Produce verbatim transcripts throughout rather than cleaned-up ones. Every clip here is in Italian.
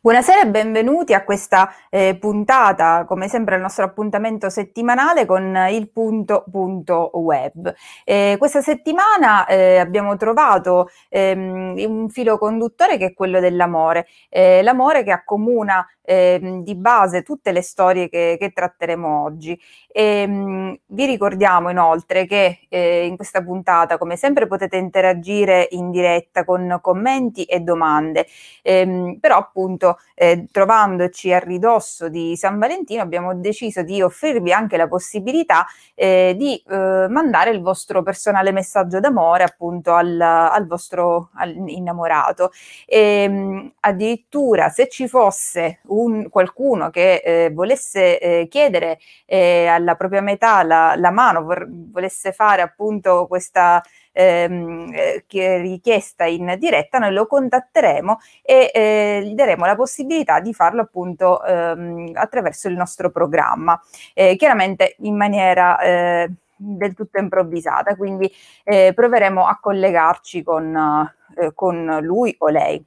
Buonasera e benvenuti a questa eh, puntata, come sempre il nostro appuntamento settimanale con il punto punto web. Eh, questa settimana eh, abbiamo trovato ehm, un filo conduttore che è quello dell'amore, eh, l'amore che accomuna ehm, di base tutte le storie che, che tratteremo oggi. E, mh, vi ricordiamo inoltre che eh, in questa puntata, come sempre, potete interagire in diretta con commenti e domande, ehm, però appunto Eh, trovandoci a ridosso di San Valentino abbiamo deciso di offrirvi anche la possibilità eh, di eh, mandare il vostro personale messaggio d'amore appunto al, al vostro al innamorato. E, mh, addirittura se ci fosse un, qualcuno che eh, volesse eh, chiedere eh, alla propria metà la, la mano, vor, volesse fare appunto questa ehm, eh, richiesta in diretta, noi lo contatteremo e eh, gli daremo la possibilità di farlo appunto ehm, attraverso il nostro programma, eh, chiaramente in maniera eh, del tutto improvvisata, quindi eh, proveremo a collegarci con, eh, con lui o lei.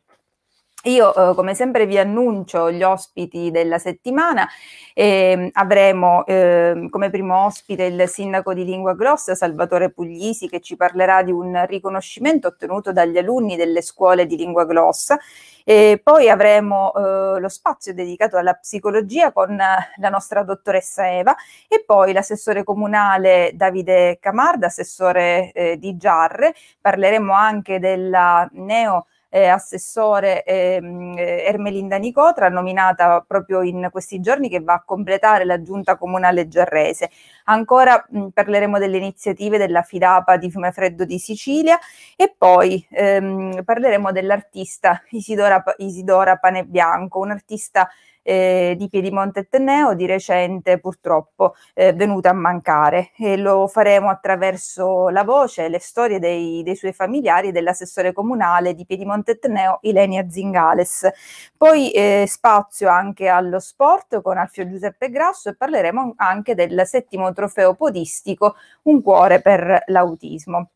Io eh, come sempre vi annuncio gli ospiti della settimana. Eh, avremo eh, come primo ospite il sindaco di Linguaglossa, Salvatore Puglisi, che ci parlerà di un riconoscimento ottenuto dagli alunni delle scuole di Linguaglossa. E poi avremo eh, lo spazio dedicato alla psicologia con la nostra dottoressa Eva e poi l'assessore comunale Davide Camarda, assessore eh, di Giarre. Parleremo anche della neo Eh, assessore ehm, Ermelinda Nicotra, nominata proprio in questi giorni, che va a completare la giunta comunale giarrese. Ancora mh, parleremo delle iniziative della Fidapa di Fiumefreddo di Sicilia e poi ehm, parleremo dell'artista Isidora, Isidora Panebianco, un'artista eh, di Piedimonte Etneo, di recente purtroppo eh, venuta a mancare, e lo faremo attraverso la voce e le storie dei, dei suoi familiari, dell'assessore comunale di Piedimonte Etneo Ilenia Zingales. Poi eh, spazio anche allo sport con Alfio Giuseppe Grasso e parleremo anche del settimo trofeo podistico Un cuore per l'autismo.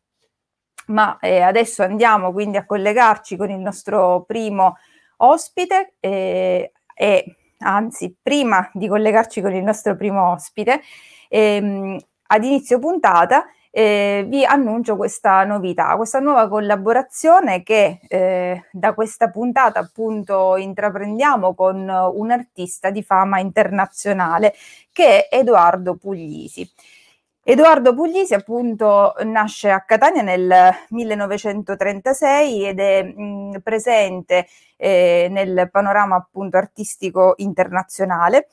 Ma eh, adesso andiamo quindi a collegarci con il nostro primo ospite eh, e anzi, prima di collegarci con il nostro primo ospite, ehm, ad inizio puntata eh, vi annuncio questa novità, questa nuova collaborazione che eh, da questa puntata appunto intraprendiamo con un artista di fama internazionale che è Edoardo Puglisi. Edoardo Puglisi appunto nasce a Catania nel millenovecentotrentasei ed è mh, presente eh, nel panorama appunto artistico internazionale.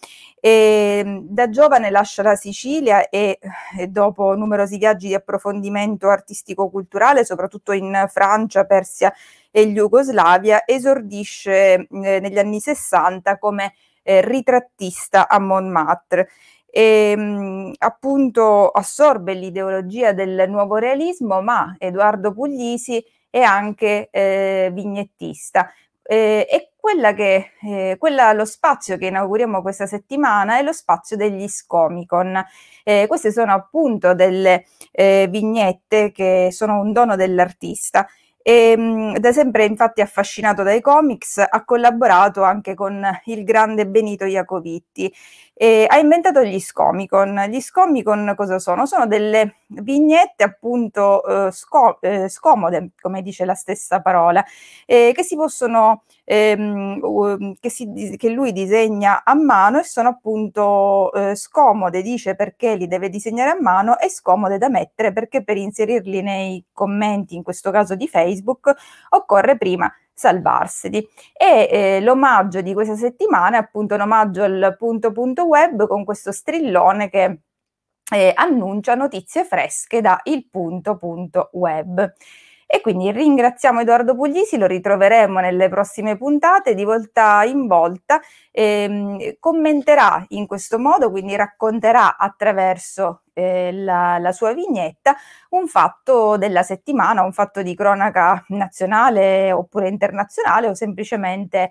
E, da giovane lascia la Sicilia e, e dopo numerosi viaggi di approfondimento artistico-culturale, soprattutto in Francia, Persia e Jugoslavia, esordisce eh, negli anni sessanta come eh, ritrattista a Montmartre. E, mh, appunto assorbe l'ideologia del nuovo realismo, ma Edoardo Puglisi è anche eh, vignettista. Eh, e quella che, eh, quella, lo spazio che inauguriamo questa settimana è lo spazio degli Scomicon. Eh, queste sono appunto delle eh, vignette che sono un dono dell'artista. E, mh, da sempre infatti affascinato dai comics, ha collaborato anche con il grande Benito Iacovitti. E ha inventato gli Scomicon. Gli Scomicon cosa sono? Sono delle vignette appunto eh, sco- eh, scomode, come dice la stessa parola, eh, che si possono ehm, uh, che, si, che lui disegna a mano e sono appunto eh, scomode, dice perché li deve disegnare a mano, e scomode da mettere perché per inserirli nei commenti, in questo caso di Facebook, occorre prima salvarseli. E eh, l'omaggio di questa settimana è appunto un omaggio al punto punto web con questo strillone che eh, annuncia notizie fresche da il punto punto web. E quindi ringraziamo Edoardo Puglisi, lo ritroveremo nelle prossime puntate di volta in volta, ehm, commenterà in questo modo, quindi racconterà attraverso eh, la, la sua vignetta un fatto della settimana, un fatto di cronaca nazionale oppure internazionale o semplicemente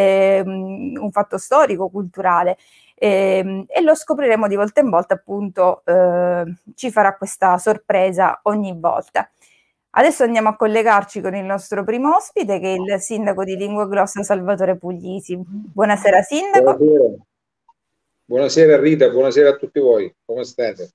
ehm, un fatto storico, culturale. E, e lo scopriremo di volta in volta, appunto eh, ci farà questa sorpresa ogni volta. Adesso andiamo a collegarci con il nostro primo ospite, che è il sindaco di Linguaglossa, Salvatore Puglisi. Buonasera sindaco. Buonasera. Buonasera Rita, buonasera a tutti voi, come state?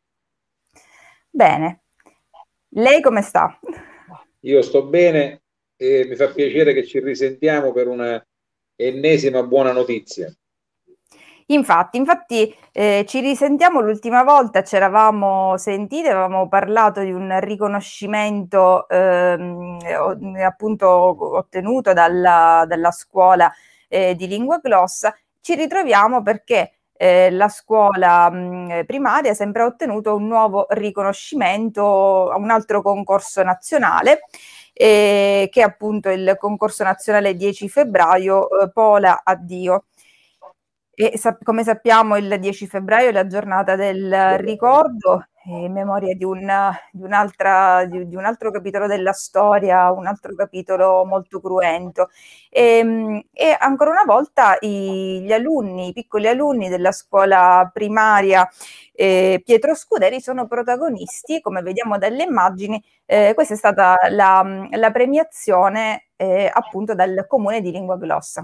Bene, lei come sta? Io sto bene e mi fa piacere che ci risentiamo per una ennesima buona notizia. Infatti, infatti eh, ci risentiamo. L'ultima volta ci eravamo sentiti, avevamo parlato di un riconoscimento ehm, appunto ottenuto dalla, dalla scuola eh, di Linguaglossa. Ci ritroviamo perché eh, la scuola mh, primaria sempre ha ottenuto un nuovo riconoscimento a un altro concorso nazionale, eh, che è appunto il concorso nazionale dieci febbraio, eh, Pola Addio. E sap come sappiamo il dieci febbraio è la giornata del ricordo, in memoria di un di un'altra di di un altro capitolo della storia, un altro capitolo molto cruento. Ehm, e ancora una volta i gli alunni, i piccoli alunni della scuola primaria ehm, Pietro Scuderi sono protagonisti, come vediamo dalle immagini. Ehm, questa è stata la la premiazione, ehm, appunto dal comune di Linguaglossa.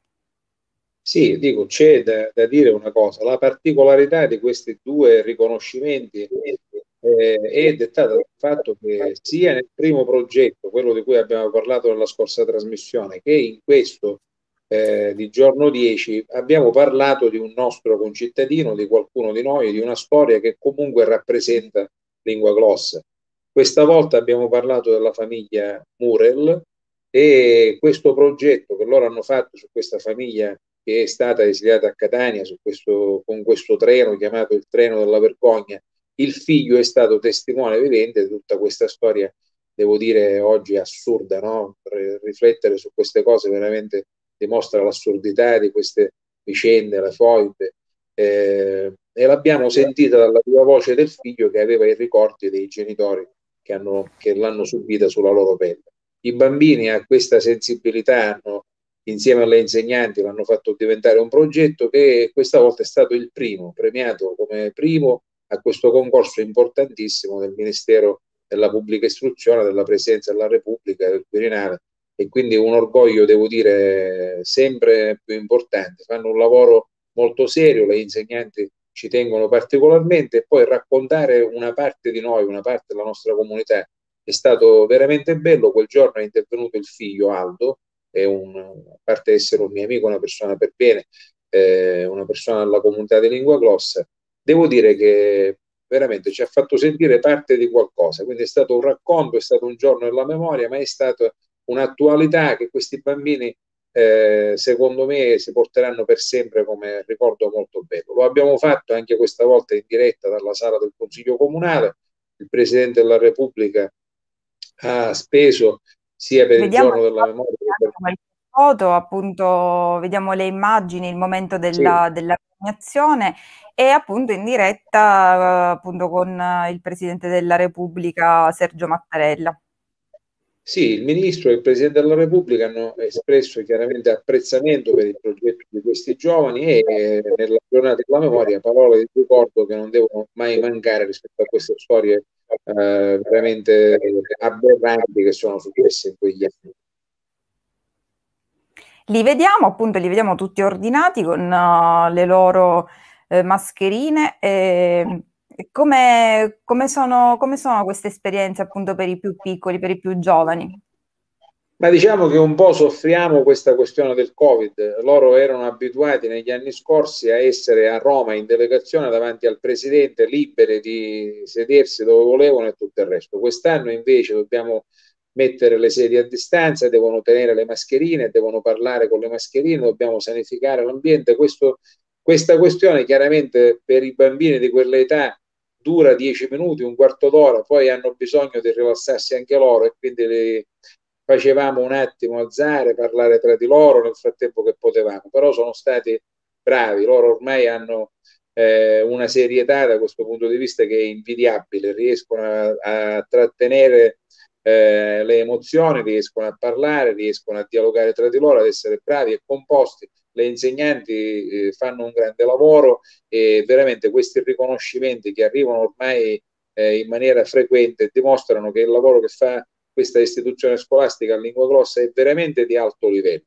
Sì, dico, c'è da, da dire una cosa, la particolarità di questi due riconoscimenti eh, è dettata dal fatto che sia nel primo progetto, quello di cui abbiamo parlato nella scorsa trasmissione, che in questo eh, di giorno dieci abbiamo parlato di un nostro concittadino, di qualcuno di noi, di una storia che comunque rappresenta Linguaglossa. Questa volta abbiamo parlato della famiglia Murel e questo progetto che loro hanno fatto su questa famiglia che è stata esiliata a Catania su questo, con questo treno chiamato il treno della vergogna. Il figlio è stato testimone vivente di tutta questa storia, devo dire oggi assurda, no? Riflettere su queste cose veramente dimostra l'assurdità di queste vicende, la foibe. Eh, e l'abbiamo sentita dalla viva voce del figlio che aveva i ricordi dei genitori che, hanno, che l'hanno subita sulla loro pelle. I bambini a questa sensibilità hanno insieme alle insegnanti l'hanno fatto diventare un progetto che questa volta è stato il primo, premiato come primo a questo concorso importantissimo del Ministero della Pubblica Istruzione, della Presidenza della Repubblica, del Quirinale, e quindi un orgoglio, devo dire, sempre più importante. Fanno un lavoro molto serio, le insegnanti ci tengono particolarmente, e poi raccontare una parte di noi, una parte della nostra comunità, è stato veramente bello. Quel giorno è intervenuto il figlio Aldo, è un, a parte essere un mio amico, una persona per bene, eh, una persona della comunità di Linguaglossa, devo dire che veramente ci ha fatto sentire parte di qualcosa. Quindi è stato un racconto, è stato un giorno della memoria, ma è stata un'attualità che questi bambini, eh, secondo me, si porteranno per sempre come ricordo molto bello. Lo abbiamo fatto anche questa volta in diretta dalla sala del Consiglio Comunale. Il Presidente della Repubblica ha speso sia per il Vediamo giorno della memoria che per... qualche foto, appunto, vediamo le immagini, il momento Sì, della, della premiazione, e appunto in diretta, eh, appunto con eh, il Presidente della Repubblica Sergio Mattarella. sì, il Ministro e il Presidente della Repubblica hanno espresso chiaramente apprezzamento per il progetto di questi giovani e eh, nella giornata della memoria parole di ricordo che non devono mai mancare rispetto a queste storie eh, veramente aberranti che sono successe in quegli anni. Li vediamo, appunto, li vediamo tutti ordinati con uh, le loro eh, mascherine. E, e come, come sono, come sono queste esperienze, appunto, per i più piccoli, per i più giovani? Ma diciamo che un po' soffriamo questa questione del Covid. Loro erano abituati negli anni scorsi a essere a Roma in delegazione davanti al presidente, liberi di sedersi dove volevano e tutto il resto. Quest'anno invece dobbiamo mettere le sedie a distanza, devono tenere le mascherine, devono parlare con le mascherine, dobbiamo sanificare l'ambiente. Questo, questa questione chiaramente per i bambini di quell'età dura dieci minuti, un quarto d'ora, poi hanno bisogno di rilassarsi anche loro e quindi le, facevamo un attimo alzare, parlare tra di loro nel frattempo che potevamo, però sono stati bravi, loro ormai hanno eh, una serietà da questo punto di vista che è invidiabile, riescono a, a trattenere eh, le emozioni, riescono a parlare, riescono a dialogare tra di loro, ad essere bravi e composti. Le insegnanti eh, fanno un grande lavoro e veramente questi riconoscimenti che arrivano ormai eh, in maniera frequente dimostrano che il lavoro che fa questa istituzione scolastica a lingua glossa è veramente di alto livello.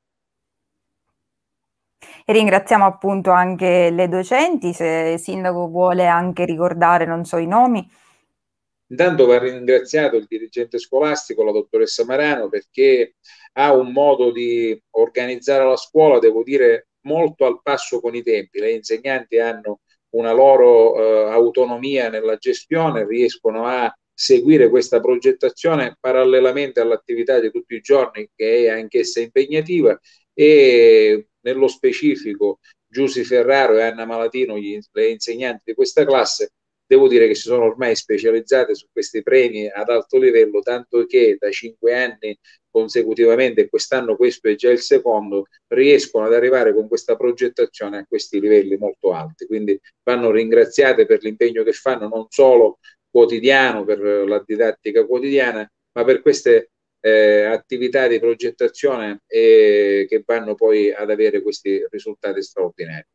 E ringraziamo appunto anche le docenti, se il sindaco vuole anche ricordare, non so, i nomi. Intanto va ringraziato il dirigente scolastico, la dottoressa Marano, perché ha un modo di organizzare la scuola, devo dire, molto al passo con i tempi. Le insegnanti hanno una loro eh, autonomia nella gestione, riescono a seguire questa progettazione parallelamente all'attività di tutti i giorni, che è anch'essa impegnativa, e nello specifico Giusy Ferraro e Anna Malatino, gli, le insegnanti di questa classe, devo dire che si sono ormai specializzate su questi premi ad alto livello, tanto che da cinque anni consecutivamente, e quest'anno questo è già il secondo, riescono ad arrivare con questa progettazione a questi livelli molto alti. Quindi vanno ringraziate per l'impegno che fanno, non solo quotidiano per la didattica quotidiana, ma per queste eh, attività di progettazione eh, che vanno poi ad avere questi risultati straordinari.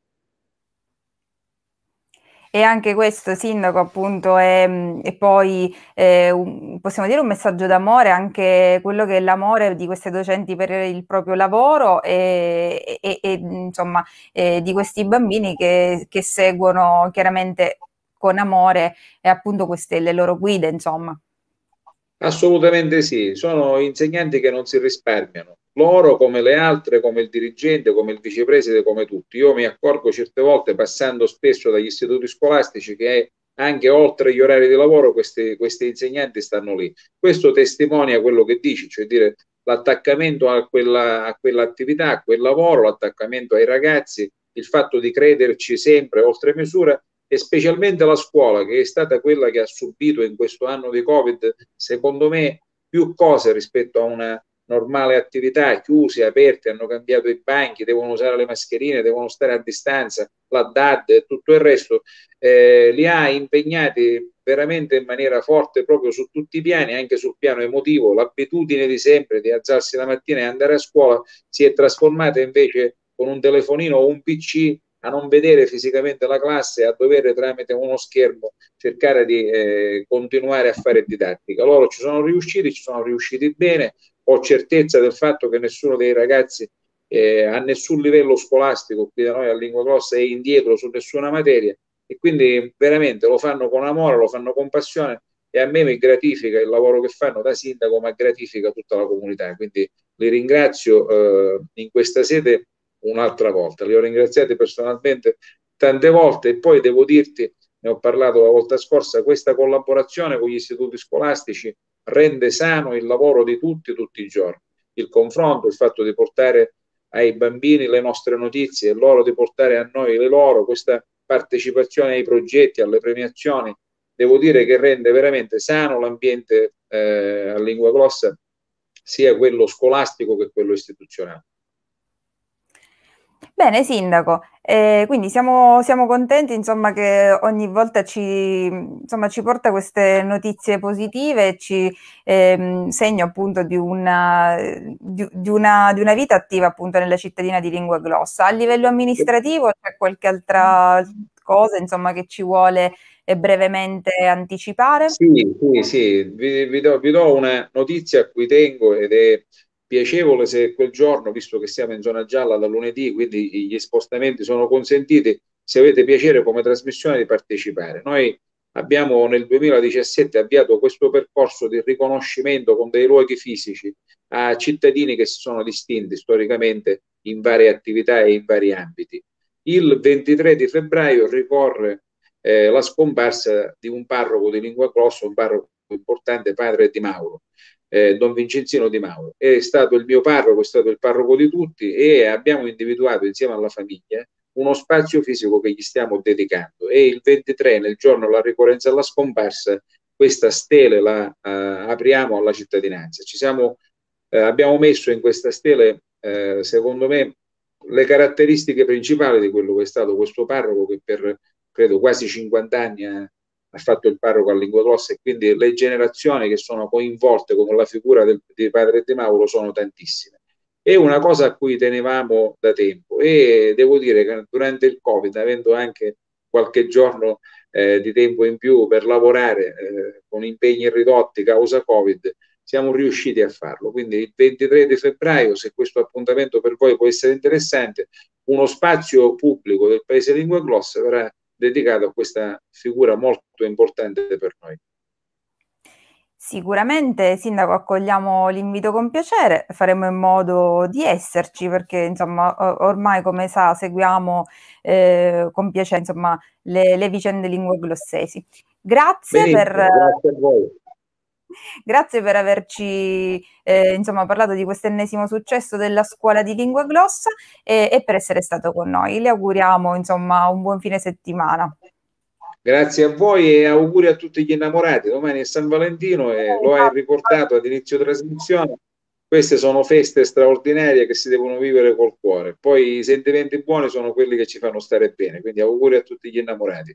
E anche questo, sindaco, appunto, è, è poi eh, un, possiamo dire un messaggio d'amore, anche quello che è l'amore di queste docenti per il proprio lavoro e, e, e insomma eh, di questi bambini che, che seguono chiaramente con amore e appunto queste le loro guide, insomma. Assolutamente sì, sono insegnanti che non si risparmiano. Loro, come le altre, come il dirigente, come il vicepresidente, come tutti. Io mi accorgo certe volte, passando spesso dagli istituti scolastici, che anche oltre gli orari di lavoro questi, questi insegnanti stanno lì. Questo testimonia quello che dici, cioè dire l'attaccamento a quella, a quell'attività, a quel lavoro, l'attaccamento ai ragazzi, il fatto di crederci sempre oltre misura, e specialmente la scuola, che è stata quella che ha subito in questo anno di Covid, secondo me, più cose rispetto a una normale attività, chiusi, aperti, hanno cambiato i banchi, devono usare le mascherine, devono stare a distanza, la D A D e tutto il resto, eh, li ha impegnati veramente in maniera forte proprio su tutti i piani, anche sul piano emotivo. L'abitudine di sempre di alzarsi la mattina e andare a scuola si è trasformata invece con un telefonino o un P C a non vedere fisicamente la classe, a dover tramite uno schermo cercare di eh, continuare a fare didattica. Loro ci sono riusciti, ci sono riusciti bene, ho certezza del fatto che nessuno dei ragazzi eh, a nessun livello scolastico qui da noi a Lingua Glossa è indietro su nessuna materia, e quindi veramente lo fanno con amore, lo fanno con passione, e a me mi gratifica il lavoro che fanno da sindaco, ma gratifica tutta la comunità. Quindi li ringrazio eh, in questa sede un'altra volta. Li ho ringraziati personalmente tante volte, e poi devo dirti, ne ho parlato la volta scorsa, questa collaborazione con gli istituti scolastici rende sano il lavoro di tutti, tutti i giorni. Il confronto, il fatto di portare ai bambini le nostre notizie e loro di portare a noi le loro, questa partecipazione ai progetti, alle premiazioni, devo dire che rende veramente sano l'ambiente eh, a Lingua Glossa, sia quello scolastico che quello istituzionale. Bene, sindaco, eh, quindi siamo, siamo contenti, insomma, che ogni volta ci, insomma, ci porta queste notizie positive e ci ehm, segna appunto di una, di, di una, di una vita attiva appunto nella cittadina di Lingua Glossa. A livello amministrativo c'è qualche altra cosa, insomma, che ci vuole eh, brevemente anticipare? Sì, sì, sì. Vi, vi do, vi do una notizia a cui tengo, ed è piacevole se quel giorno, visto che siamo in zona gialla da lunedì, quindi gli spostamenti sono consentiti, se avete piacere come trasmissione di partecipare. Noi abbiamo nel duemiladiciassette avviato questo percorso di riconoscimento con dei luoghi fisici a cittadini che si sono distinti storicamente in varie attività e in vari ambiti. Il ventitré di febbraio ricorre eh, la scomparsa di un parroco di Lingua Glossa, un parroco importante, padre Di Mauro, eh, Don Vincenzino Di Mauro. È stato il mio parroco, è stato il parroco di tutti, e abbiamo individuato insieme alla famiglia uno spazio fisico che gli stiamo dedicando, e il ventitré, nel giorno della ricorrenza della scomparsa, questa stele la uh, apriamo alla cittadinanza. Ci siamo, uh, abbiamo messo in questa stele, uh, secondo me, le caratteristiche principali di quello che è stato questo parroco, che per credo quasi cinquanta anni ha, ha fatto il parroco a Lingua Glossa, e quindi le generazioni che sono coinvolte con la figura del, di padre Di Mauro sono tantissime. È una cosa a cui tenevamo da tempo, e devo dire che durante il Covid, avendo anche qualche giorno eh, di tempo in più per lavorare eh, con impegni ridotti causa Covid, siamo riusciti a farlo. Quindi il ventitré di febbraio, se questo appuntamento per voi può essere interessante, uno spazio pubblico del Paese Lingua Glossa verrà dedicato a questa figura molto importante per noi. Sicuramente, Sindaco, accogliamo l'invito con piacere, faremo in modo di esserci perché insomma ormai, come sa, seguiamo eh, con piacere insomma, le, le vicende lingue glossesi. Grazie Benissimo, per, grazie a voi. Grazie per averci eh, insomma, parlato di questo ennesimo successo della scuola di lingua glossa e, e per essere stato con noi. Le auguriamo insomma, un buon fine settimana. Grazie a voi e auguri a tutti gli innamorati. Domani è San Valentino e lo hai ricordato ad inizio trasmissione. Queste sono feste straordinarie che si devono vivere col cuore. Poi i sentimenti buoni sono quelli che ci fanno stare bene. Quindi auguri a tutti gli innamorati.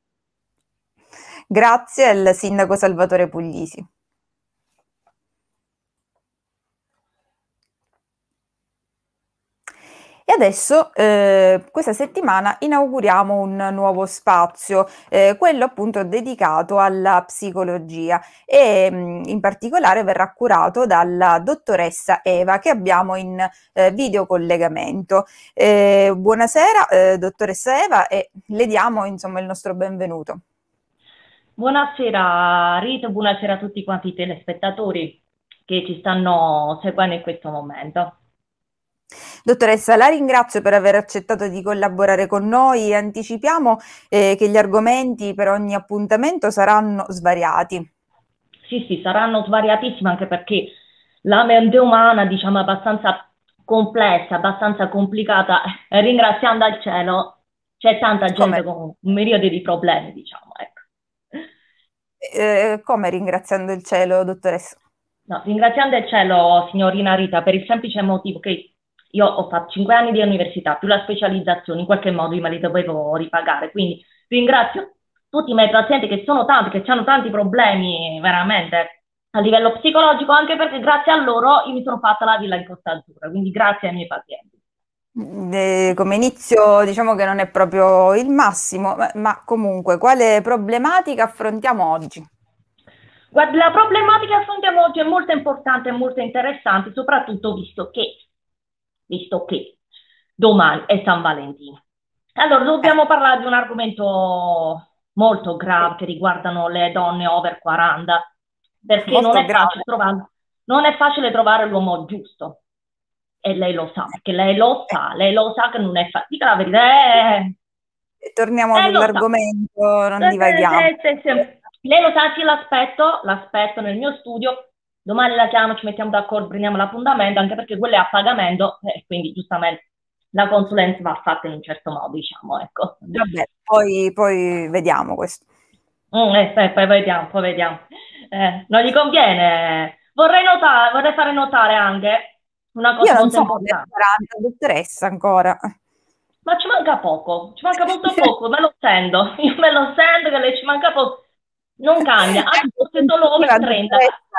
Grazie al Sindaco Salvatore Puglisi. E adesso eh, questa settimana inauguriamo un nuovo spazio, eh, quello appunto dedicato alla psicologia e mh, in particolare verrà curato dalla dottoressa Eva che abbiamo in eh, videocollegamento. Eh, buonasera eh, dottoressa Eva e le diamo insomma il nostro benvenuto. Buonasera Rita, buonasera a tutti quanti i telespettatori che ci stanno seguendo in questo momento. Dottoressa, la ringrazio per aver accettato di collaborare con noi. Anticipiamo eh, che gli argomenti per ogni appuntamento saranno svariati. Sì, sì, saranno svariatissimi anche perché la mente umana, diciamo, è abbastanza complessa, abbastanza complicata. E ringraziando al cielo c'è tanta gente come? con un miriade di problemi, diciamo, ecco. Eh, come ringraziando il cielo, dottoressa? No, ringraziando il cielo, signorina Rita, per il semplice motivo che io ho fatto cinque anni di università, più la specializzazione, in qualche modo io me li dovevo ripagare, quindi ringrazio tutti i miei pazienti che sono tanti, che hanno tanti problemi veramente a livello psicologico, anche perché grazie a loro io mi sono fatta la villa in Costa Azzurra, quindi grazie ai miei pazienti. Eh, come inizio diciamo che non è proprio il massimo, ma, ma comunque quale problematica affrontiamo oggi? Guarda, la problematica che affrontiamo oggi è molto importante e molto interessante, soprattutto visto che visto che domani è San Valentino. Allora, dobbiamo parlare di un argomento molto grave che riguardano le donne over quaranta, perché non è, facile trovare, non è facile trovare l'uomo giusto. E lei lo sa, perché lei lo sa, lei lo sa che non è facile. Dica la verità. Eh, Torniamo sull'argomento, non divaghiamo. Eh, eh, eh, lei lo sa, sì, l'aspetto, l'aspetto nel mio studio. Domani la chiamo, ci mettiamo d'accordo, prendiamo l'appuntamento, anche perché quello è a pagamento, e eh, quindi giustamente la consulenza va fatta in un certo modo, diciamo, ecco. Vabbè, poi, poi vediamo questo. Mm, eh, eh, poi vediamo, poi vediamo. Eh, non gli conviene. Vorrei notare, vorrei fare notare anche una cosa Io non molto sono importante. quaranta, dottoressa, ancora. Ma ci manca poco, ci manca molto poco, me lo sento, io me lo sento che lei ci manca poco. Non cambia, anzi forse solo over trenta.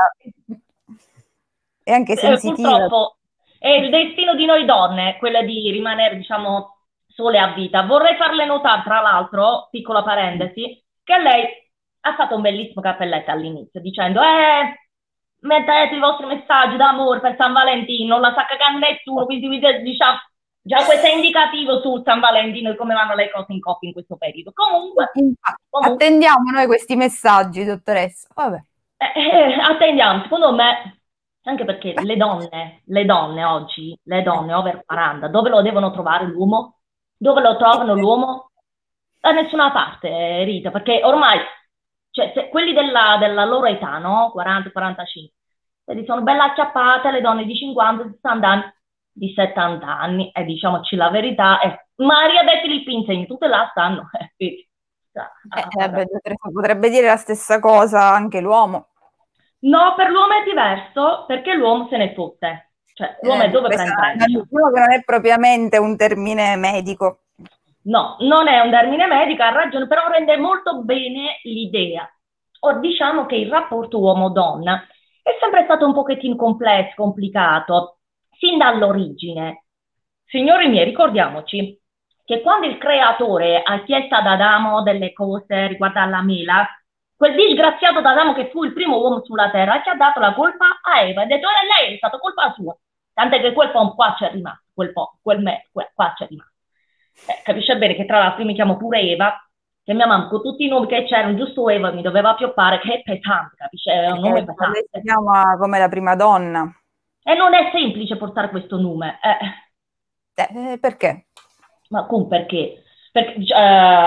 È anche sensitiva. Eh, purtroppo è il destino di noi donne, quella di rimanere, diciamo, sole a vita. Vorrei farle notare, tra l'altro, piccola parentesi, che lei ha fatto un bellissimo cappelletto all'inizio, dicendo, eh, mettete i vostri messaggi d'amore per San Valentino, non la sa cagare nessuno, quindi diciamo, già questo è indicativo su San Valentino e come vanno le cose in coppia in questo periodo. Comunque, comunque attendiamo noi questi messaggi, dottoressa. Vabbè. Eh, eh, attendiamo, secondo me, anche perché le donne, le donne oggi, le donne over quaranta, dove lo devono trovare l'uomo? Dove lo trovano l'uomo? Da nessuna parte, Rita, perché ormai, cioè, se, quelli della, della loro età, no? quaranta quarantacinque, sono belle acchiappate, le donne di cinquanta sessanta anni, di settanta anni, e diciamoci la verità, eh, Maria De Filippi in tutte là stanno, eh, eh, eh, beh, potrebbe dire la stessa cosa anche l'uomo. No, per l'uomo è diverso, perché l'uomo se ne fotte. Cioè, l'uomo eh, è dove prende. Diciamo che non è propriamente un termine medico. No, non è un termine medico, ha ragione, però rende molto bene l'idea. O diciamo che il rapporto uomo-donna è sempre stato un pochettino complesso, complicato, sin dall'origine. Signori miei, ricordiamoci che quando il creatore ha chiesto ad Adamo delle cose riguardo alla mela, quel disgraziato d'Adamo che fu il primo uomo sulla terra, ci ha dato la colpa a Eva, ha detto, eh, lei è stata colpa sua, tant'è che quel po' qua c'è rimasto, quel po', quel me, quel, qua c'è rimasto. Eh, capisce bene che tra l'altro io mi chiamo pure Eva, che mia mamma con tutti i nomi che c'erano, giusto Eva mi doveva pioppare, che è pesante, capisce? È un nome Eh, pesante. lei si chiama come la prima donna. E non è semplice portare questo nome. Eh. Eh, perché? Ma come perché? Perché uh,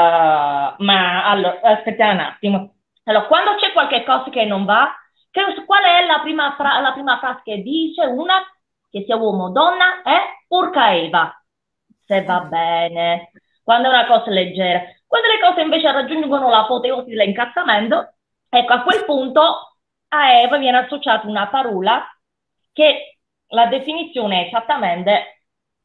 ma allora, aspettiamo un attimo. Allora, quando c'è qualche cosa che non va, che, qual è la prima, fra la prima frase che dice una? Che sia uomo o donna è porca Eva. Se va bene. Quando è una cosa leggera. Quando le cose invece raggiungono l'apoteosi dell'incazzamento, ecco, a quel punto a Eva viene associata una parola che la definizione è esattamente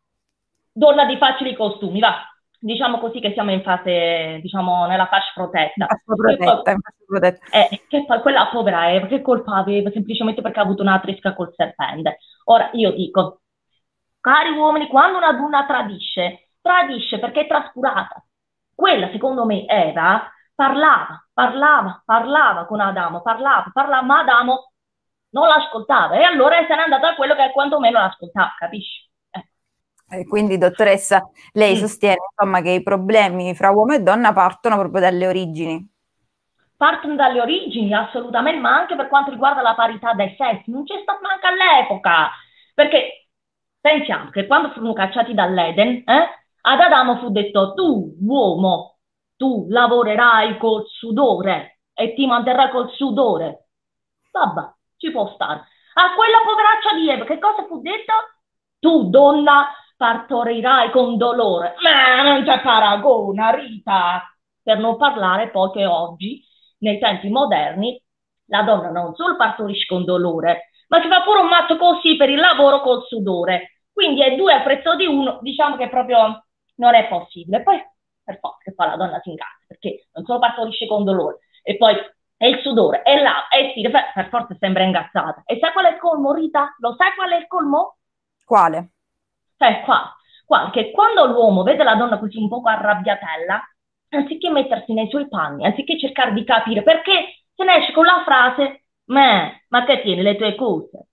donna di facili costumi, va. Diciamo così che siamo in fase, diciamo, nella fascia protetta. Fascia protetta, che, poi, fascia protetta. Eh, che poi quella povera Eva, che colpa aveva? Semplicemente perché ha avuto una tresca col serpente. Ora, io dico, cari uomini, quando una donna tradisce, tradisce perché è trascurata. Quella, secondo me, Eva, parlava, parlava, parlava con Adamo, parlava, parlava, ma Adamo non l'ascoltava. E allora se n'è andata a quello che quantomeno l'ascoltava, capisci? Eh, quindi, dottoressa, lei mm. sostiene insomma che i problemi fra uomo e donna partono proprio dalle origini. Partono dalle origini, assolutamente, ma anche per quanto riguarda la parità dei sessi. Non c'è stata manca all'epoca, perché pensiamo che quando furono cacciati dall'Eden, eh, ad Adamo fu detto, tu, uomo, tu lavorerai col sudore e ti manterrai col sudore. Vabbè, ci può stare. A quella poveraccia di Eva, che cosa fu detto? Tu, donna, partorirai con dolore. Ma non c'è paragone, Rita! Per non parlare poi che oggi, nei tempi moderni, la donna non solo partorisce con dolore, ma ci fa pure un matto così per il lavoro col sudore. Quindi è due a prezzo di uno, diciamo che proprio non è possibile. Poi, per forza, che poi la donna si incazza, perché non solo partorisce con dolore, e poi è il sudore, è là, è sì, per forza sembra ingazzata. E sai qual è il colmo, Rita? Lo sai qual è il colmo? Quale? Eh, qua, qua, che quando l'uomo vede la donna così un poco arrabbiatella, anziché mettersi nei suoi panni, anziché cercare di capire perché, se ne esce con la frase, ma, ma che tieni le tue cose?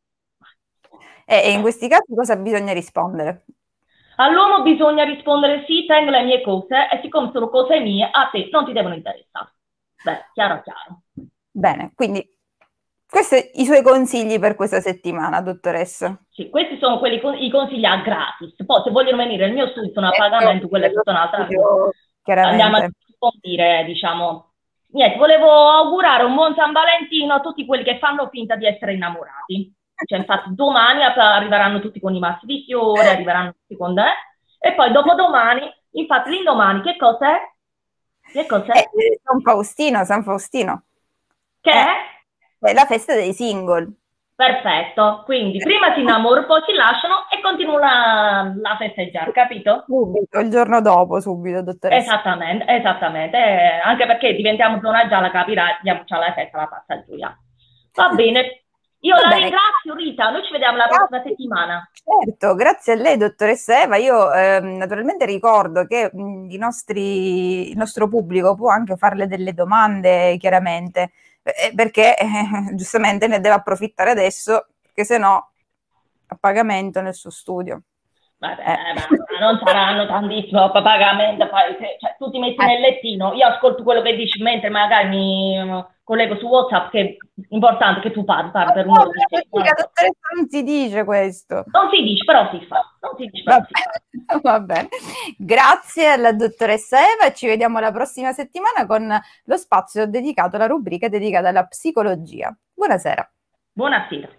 E in questi casi cosa bisogna rispondere? All'uomo bisogna rispondere sì, tengo le mie cose e siccome sono cose mie, a te non ti devono interessare. Beh, chiaro, chiaro. Bene, quindi questi i suoi consigli per questa settimana, dottoressa. Sì, questi sono quelli con, i consigli a gratis. Poi se vogliono venire il mio studio sono a pagamento, quella è tutta un'altra cosa. Andiamo a approfondire, diciamo. Niente, volevo augurare un buon San Valentino a tutti quelli che fanno finta di essere innamorati. Cioè, infatti, domani arriveranno tutti con i mazzi di fiori, arriveranno tutti con te. E poi dopodomani, infatti l'indomani, che cos'è? Che cos'è? Eh, San Faustino, San Faustino. Che eh, è? È la festa dei single. Perfetto, quindi prima si innamorano, poi si lasciano e continuano a festeggiare, capito? Subito, il giorno dopo, subito, dottoressa. Esattamente, esattamente, eh, anche perché diventiamo zona gialla, capirai, andiamoci alla festa, la passa gioia. Va bene, io Va la bene. ringrazio Rita, noi ci vediamo la Grazie. prossima settimana. Certo, grazie a lei, dottoressa Eva. Io eh, naturalmente ricordo che mh, i nostri, il nostro pubblico può anche farle delle domande, chiaramente, eh, perché eh, giustamente ne deve approfittare adesso, perché se no a pagamento nel suo studio. Vabbè, eh. ma non saranno tantissimo a pagamento, poi, cioè, tu ti metti eh. nel lettino, io ascolto quello che dici mentre magari mi collego su WhatsApp, che è importante che tu parli, parli per un'ora. Non si dice questo. Non si dice, però si fa. Non si dice, però va, si fa. Va bene. Grazie alla dottoressa Eva e ci vediamo la prossima settimana con lo spazio dedicato alla rubrica dedicata alla psicologia. Buonasera. Buonasera.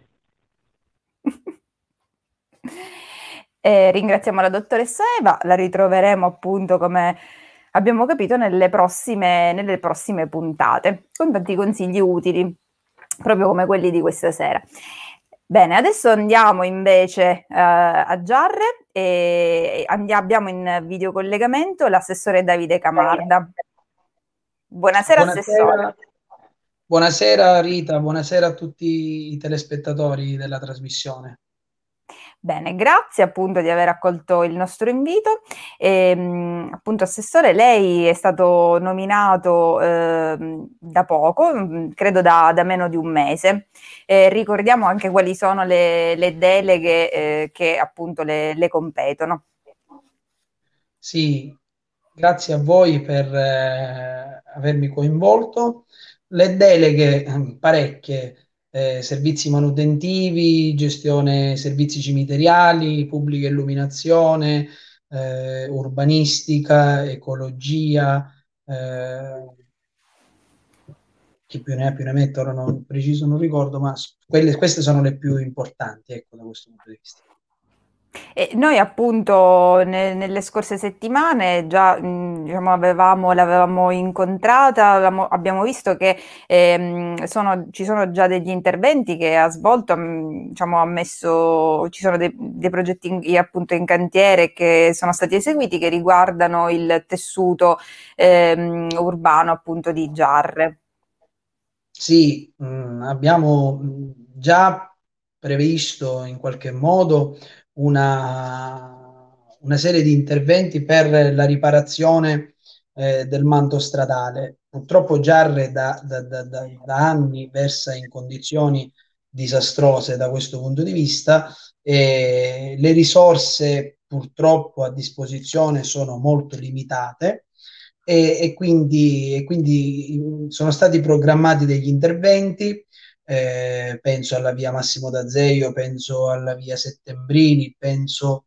Eh, ringraziamo la dottoressa Eva, la ritroveremo appunto, come abbiamo capito, nelle prossime, nelle prossime puntate, con tanti consigli utili, proprio come quelli di questa sera. Bene, adesso andiamo invece uh, a Giarre e andiamo, abbiamo in videocollegamento l'assessore Davide Camarda. Buonasera, buonasera, assessore. Buonasera Rita, buonasera a tutti i telespettatori della trasmissione. Bene, grazie appunto di aver accolto il nostro invito. E, mh, appunto, Assessore, lei è stato nominato eh, da poco, mh, credo da, da meno di un mese. Eh, ricordiamo anche quali sono le, le deleghe eh, che appunto le, le competono. Sì, grazie a voi per eh, avermi coinvolto. Le deleghe, eh, parecchie, eh, servizi manutentivi, gestione servizi cimiteriali, pubblica illuminazione, eh, urbanistica, ecologia, eh, chi più ne ha più ne mette, ora non preciso non ricordo, ma quelle, queste sono le più importanti, ecco, da questo punto di vista. E noi appunto ne- nelle scorse settimane già mh, diciamo, avevamo, l'avevamo incontrata, avevamo- abbiamo visto che ehm, sono- ci sono già degli interventi che ha svolto, mh, diciamo, ha messo, ci sono dei, dei progetti in, appunto in cantiere che sono stati eseguiti che riguardano il tessuto ehm, urbano appunto di Giarre. Sì, mh, abbiamo mh, già previsto in qualche modo una, una serie di interventi per la riparazione eh, del manto stradale. Purtroppo Giarre da, da- da- da- da anni versa in condizioni disastrose da questo punto di vista e le risorse purtroppo a disposizione sono molto limitate e, e quindi, e quindi sono stati programmati degli interventi, eh, penso alla via Massimo d'Azeglio, penso alla via Settembrini, penso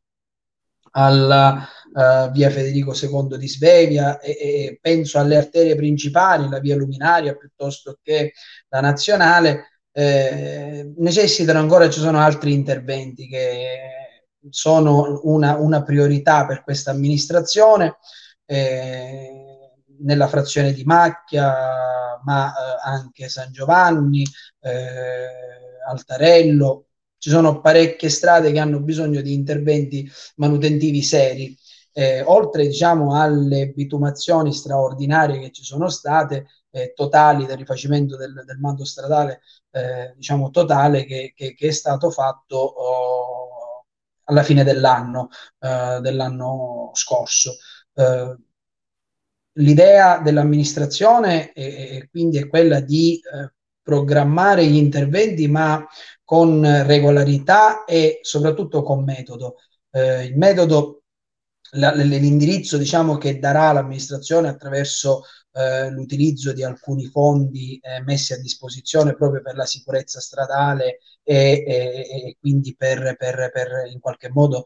alla uh, via Federico secondo di Svevia e, e penso alle arterie principali, la via Luminaria piuttosto che la Nazionale, eh, necessitano ancora, ci sono altri interventi che sono una, una priorità per questa amministrazione. Eh, nella frazione di Macchia, ma eh, anche San Giovanni, eh, Altarello. Ci sono parecchie strade che hanno bisogno di interventi manutentivi seri. Eh, oltre diciamo alle bitumazioni straordinarie che ci sono state, eh, totali del rifacimento del, del manto stradale, eh, diciamo totale che, che, che è stato fatto oh, alla fine dell'anno, eh, dell'anno scorso. Eh, L'idea dell'amministrazione è, è quindi è quella di eh, programmare gli interventi, ma con regolarità e soprattutto con metodo. Eh, il metodo, la, l'indirizzo diciamo, che darà l'amministrazione attraverso eh, l'utilizzo di alcuni fondi eh, messi a disposizione proprio per la sicurezza stradale e, e, e quindi per, per, per in qualche modo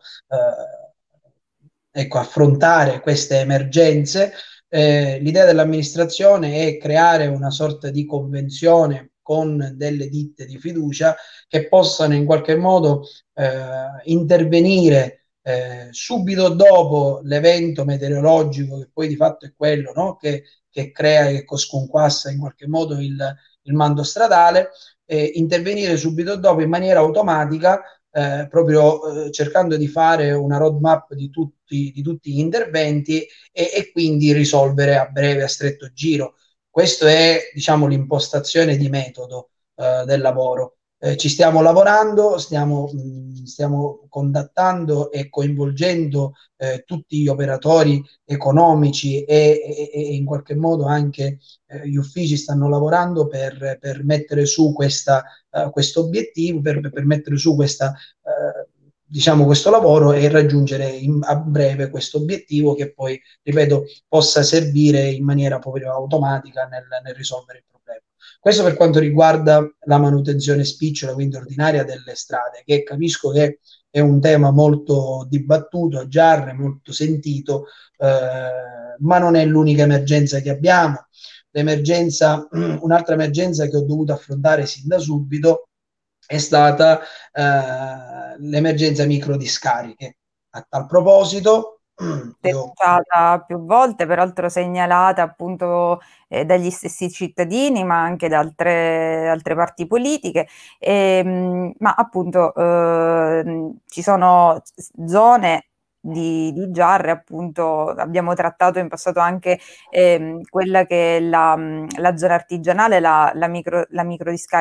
eh, ecco, affrontare queste emergenze. Eh, l'idea dell'amministrazione è creare una sorta di convenzione con delle ditte di fiducia che possano in qualche modo eh, intervenire eh, subito dopo l'evento meteorologico, che poi di fatto è quello, no? che, che crea, che sconquassa in qualche modo il, il mando stradale, eh, intervenire subito dopo in maniera automatica, eh, proprio eh, cercando di fare una roadmap di tutti, di tutti gli interventi e, e quindi risolvere a breve, a stretto giro. Questa è, diciamo, l'impostazione di metodo eh, del lavoro. Eh, ci stiamo lavorando, stiamo, mh, stiamo contattando e coinvolgendo eh, tutti gli operatori economici e, e, e in qualche modo anche eh, gli uffici stanno lavorando per, per mettere su questa, uh, questo obiettivo, per, per mettere su questa, uh, diciamo, questo lavoro e raggiungere in, a breve questo obiettivo che poi, ripeto, possa servire in maniera proprio automatica nel, nel risolvere il problema. Questo per quanto riguarda la manutenzione spicciola, quindi ordinaria delle strade, che capisco che è un tema molto dibattuto a Giarre, molto sentito, eh, ma non è l'unica emergenza che abbiamo. L'emergenza, un'altra emergenza che ho dovuto affrontare sin da subito è stata eh, l'emergenza microdiscariche. A tal proposito, io denunciata più volte, peraltro segnalata appunto eh, dagli stessi cittadini, ma anche da altre, altre parti politiche, e, mh, ma appunto eh, ci sono zone di, di Giarre, appunto abbiamo trattato in passato anche ehm, quella che è la, la zona artigianale, la, la, micro, la microdiscarica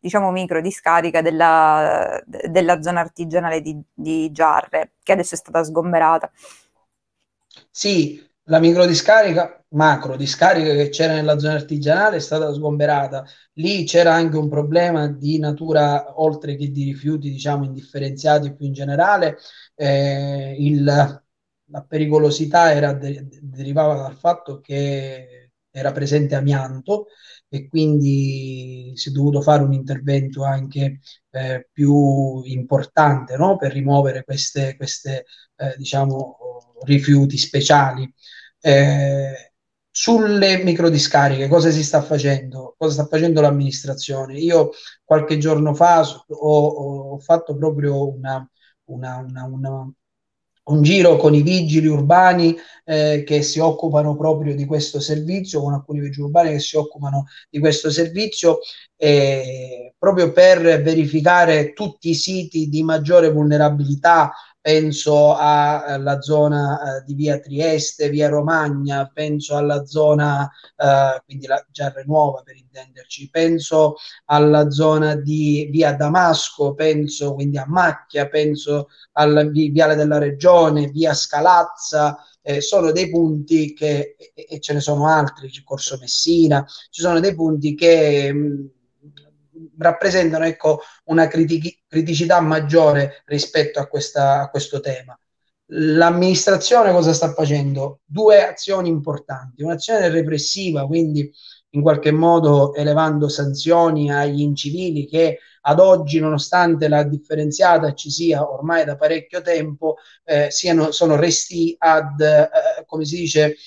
diciamo microdiscarica della, della zona artigianale di, di Giarre, che adesso è stata sgomberata. Sì, la microdiscarica, macro discarica che c'era nella zona artigianale è stata sgomberata. Lì c'era anche un problema di natura, oltre che di rifiuti, diciamo, indifferenziati più in generale. Eh, il, la pericolosità era de- derivava dal fatto che era presente amianto e quindi si è dovuto fare un intervento anche eh, più importante, no? Per rimuovere queste, queste eh, diciamo, rifiuti speciali. Eh, sulle microdiscariche, cosa si sta facendo? Cosa sta facendo l'amministrazione? Io qualche giorno fa ho, ho fatto proprio una, una, una, una un giro con i vigili urbani eh, che si occupano proprio di questo servizio, con alcuni vigili urbani che si occupano di questo servizio, eh, proprio per verificare tutti i siti di maggiore vulnerabilità. Penso alla zona eh, di via Trieste, via Romagna, penso alla zona, eh, quindi la Giarre Nuova per intenderci, penso alla zona di via Damasco, penso quindi a Macchia, penso al Viale della Regione, via Scalazza, eh, sono dei punti che, e, e ce ne sono altri, Corso Messina, ci sono dei punti che mh, rappresentano, ecco, una critichi- criticità maggiore rispetto a, questa, a questo tema. L'amministrazione cosa sta facendo? Due azioni importanti, un'azione repressiva, quindi in qualche modo elevando sanzioni agli incivili che ad oggi, nonostante la differenziata ci sia ormai da parecchio tempo, eh, siano, sono resti ad, eh, come si dice, eh,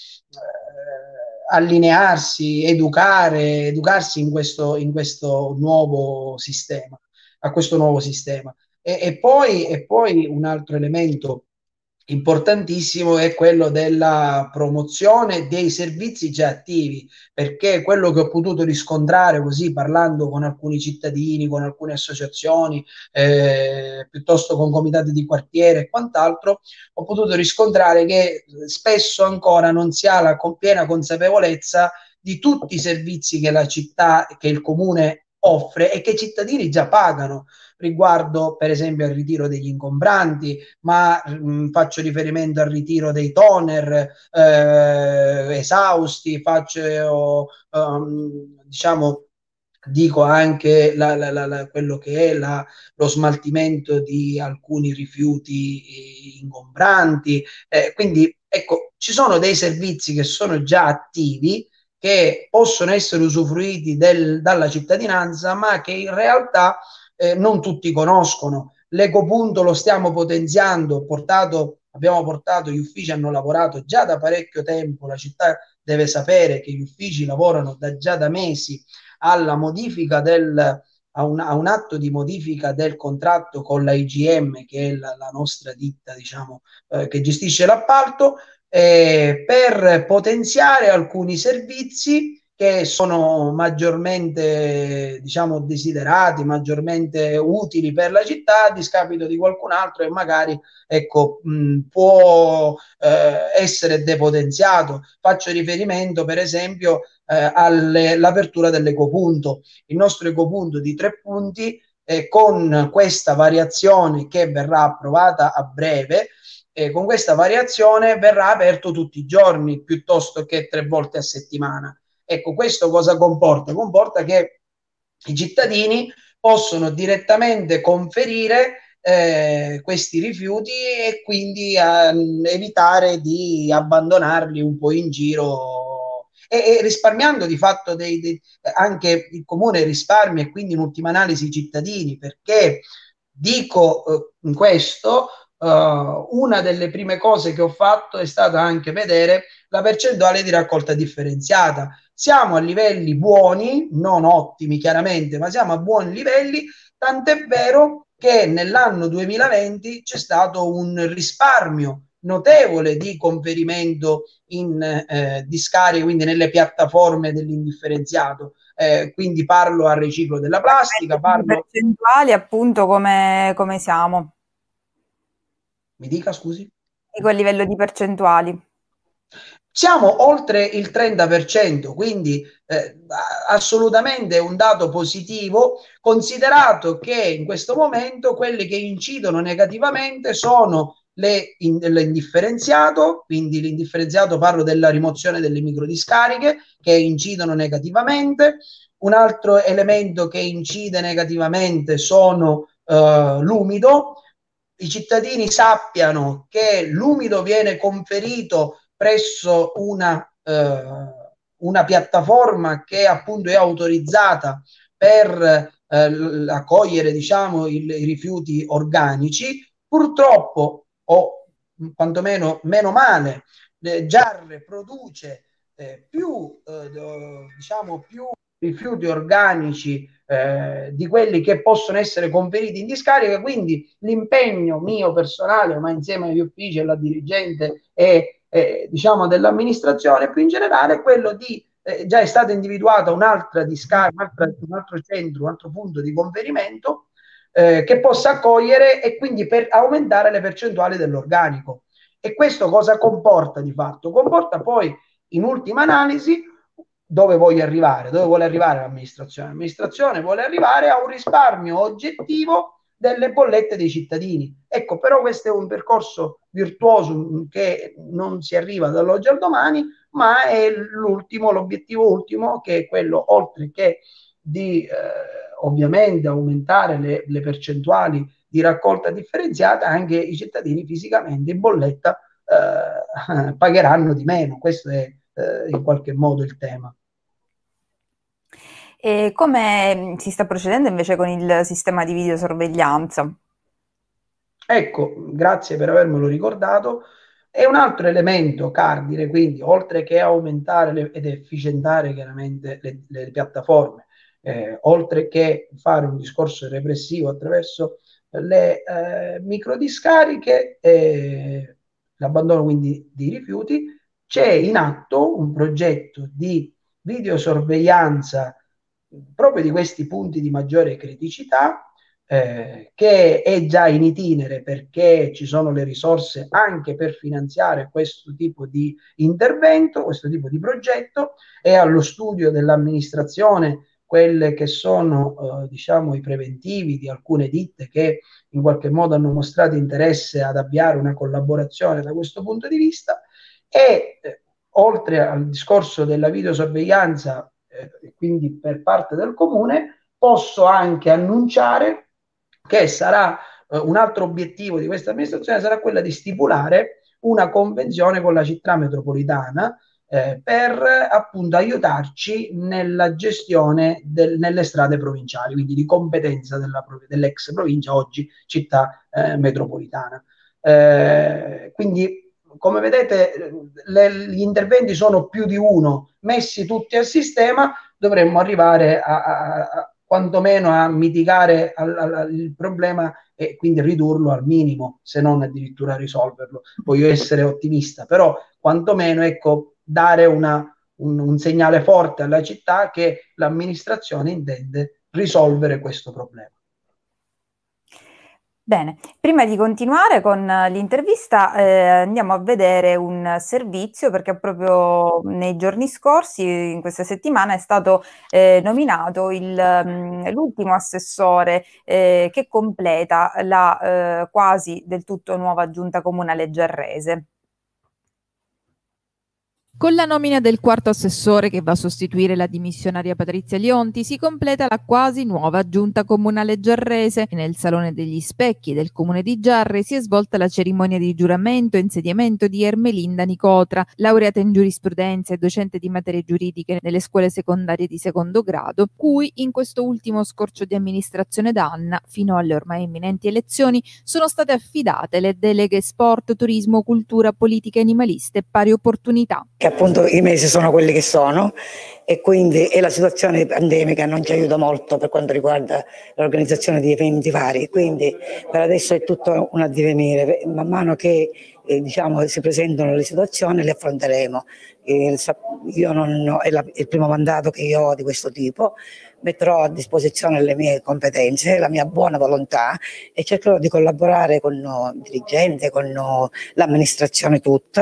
allinearsi, educare, educarsi in questo, in questo nuovo sistema, a questo nuovo sistema. E, e, poi, e poi un altro elemento importantissimo è quello della promozione dei servizi già attivi, perché quello che ho potuto riscontrare così parlando con alcuni cittadini, con alcune associazioni, eh, piuttosto con comitati di quartiere e quant'altro, ho potuto riscontrare che spesso ancora non si ha la piena consapevolezza di tutti i servizi che la città, che il comune offre e che i cittadini già pagano, riguardo per esempio al ritiro degli ingombranti, ma mh, faccio riferimento al ritiro dei toner eh, esausti, faccio um, diciamo dico anche la, la, la, la, quello che è la, lo smaltimento di alcuni rifiuti ingombranti, eh, quindi ecco, ci sono dei servizi che sono già attivi, che possono essere usufruiti del, dalla cittadinanza, ma che in realtà eh, non tutti conoscono. L'ecopunto lo stiamo potenziando, portato, abbiamo portato, gli uffici hanno lavorato già da parecchio tempo, la città deve sapere che gli uffici lavorano da, già da mesi alla modifica del, a un, a un atto di modifica del contratto con la I G M, che è la, la nostra ditta, diciamo, eh, che gestisce l'appalto, eh, per potenziare alcuni servizi che sono maggiormente, diciamo, desiderati, maggiormente utili per la città a discapito di qualcun altro e magari, ecco, mh, può eh, essere depotenziato. Faccio riferimento, per esempio, eh, all'apertura dell'ecopunto. Il nostro ecopunto di tre punti, eh, con questa variazione che verrà approvata a breve, eh, con questa variazione verrà aperto tutti i giorni piuttosto che tre volte a settimana. Ecco, questo cosa comporta? Comporta che i cittadini possono direttamente conferire eh, questi rifiuti e quindi eh, evitare di abbandonarli un po' in giro e, e risparmiando di fatto dei, dei, anche il comune risparmia e quindi in ultima analisi i cittadini, perché dico eh, in questo Uh, una delle prime cose che ho fatto è stata anche vedere la percentuale di raccolta differenziata. Siamo a livelli buoni, non ottimi chiaramente, ma siamo a buoni livelli, tant'è vero che nell'anno duemilaventi c'è stato un risparmio notevole di conferimento in eh, discariche, quindi nelle piattaforme dell'indifferenziato. Eh, quindi parlo al riciclo della plastica, parlo... percentuali appunto come, come siamo? Mi dica, scusi? Dico a livello di percentuali. Siamo oltre il trenta per cento, quindi eh, assolutamente un dato positivo, considerato che in questo momento quelli che incidono negativamente sono le in, l'indifferenziato, quindi l'indifferenziato parlo della rimozione delle microdiscariche che incidono negativamente. Un altro elemento che incide negativamente sono eh, l'umido. I cittadini sappiano che l'umido viene conferito presso una, eh, una piattaforma che appunto è autorizzata per eh, accogliere, diciamo, il, i rifiuti organici. Purtroppo, o quantomeno meno male, eh, Giarre produce eh, più, eh, diciamo, più rifiuti organici eh, di quelli che possono essere conferiti in discarica, quindi l'impegno mio personale, ma insieme agli uffici e alla dirigente e eh, diciamo dell'amministrazione più in generale, è quello di eh, già è stata individuata un'altra discarica, un altro centro, un altro punto di conferimento eh, che possa accogliere e quindi per aumentare le percentuali dell'organico. E questo cosa comporta di fatto? Comporta poi in ultima analisi dove voglio arrivare, dove vuole arrivare l'amministrazione? L'amministrazione vuole arrivare a un risparmio oggettivo delle bollette dei cittadini. Ecco, però questo è un percorso virtuoso che non si arriva dall'oggi al domani, ma è l'ultimo, l'obiettivo ultimo, che è quello, oltre che di eh, ovviamente aumentare le, le percentuali di raccolta differenziata, anche i cittadini fisicamente in bolletta eh, pagheranno di meno. Questo è eh, in qualche modo il tema. E come si sta procedendo invece con il sistema di videosorveglianza? Ecco, grazie per avermelo ricordato. È un altro elemento cardine, quindi oltre che aumentare le, ed efficientare chiaramente le, le piattaforme, eh, oltre che fare un discorso repressivo attraverso le eh, microdiscariche e l'abbandono quindi di rifiuti, c'è in atto un progetto di videosorveglianza proprio di questi punti di maggiore criticità, eh, che è già in itinere perché ci sono le risorse anche per finanziare questo tipo di intervento, questo tipo di progetto. È allo studio dell'amministrazione quelle che sono eh, diciamo i preventivi di alcune ditte che in qualche modo hanno mostrato interesse ad avviare una collaborazione da questo punto di vista. E eh, oltre al discorso della videosorveglianza, eh, quindi per parte del comune, posso anche annunciare che sarà eh, un altro obiettivo di questa amministrazione, sarà quella di stipulare una convenzione con la città metropolitana eh, per appunto aiutarci nella gestione del, nelle strade provinciali, quindi di competenza della, dell'ex provincia, oggi città eh, metropolitana. Eh, quindi come vedete le, gli interventi sono più di uno, messi tutti a sistema dovremmo arrivare a, a, a quantomeno a mitigare al, al, il problema e quindi ridurlo al minimo, se non addirittura risolverlo. Voglio essere ottimista, però quantomeno ecco, dare una, un, un segnale forte alla città che l'amministrazione intende risolvere questo problema. Bene, prima di continuare con l'intervista eh, andiamo a vedere un servizio, perché proprio nei giorni scorsi, in questa settimana, è stato eh, nominato il, l'ultimo assessore eh, che completa la eh, quasi del tutto nuova giunta comunale giarrese. Con la nomina del quarto assessore che va a sostituire la dimissionaria Patrizia Lionti si completa la quasi nuova giunta comunale giarrese. Nel Salone degli Specchi del comune di Giarre si è svolta la cerimonia di giuramento e insediamento di Ermelinda Nicotra, laureata in giurisprudenza e docente di materie giuridiche nelle scuole secondarie di secondo grado, cui in questo ultimo scorcio di amministrazione d'Anna, fino alle ormai imminenti elezioni, sono state affidate le deleghe sport, turismo, cultura, politica animaliste e pari opportunità. Che appunto i mesi sono quelli che sono e quindi e la situazione pandemica non ci aiuta molto per quanto riguarda l'organizzazione di eventi vari, quindi per adesso è tutto un addivenire, man mano che eh, diciamo si presentano le situazioni le affronteremo. Eh, io non ho, è la, il primo mandato che io ho di questo tipo, metterò a disposizione le mie competenze, la mia buona volontà e cercherò di collaborare con il dirigente, con l'amministrazione tutta,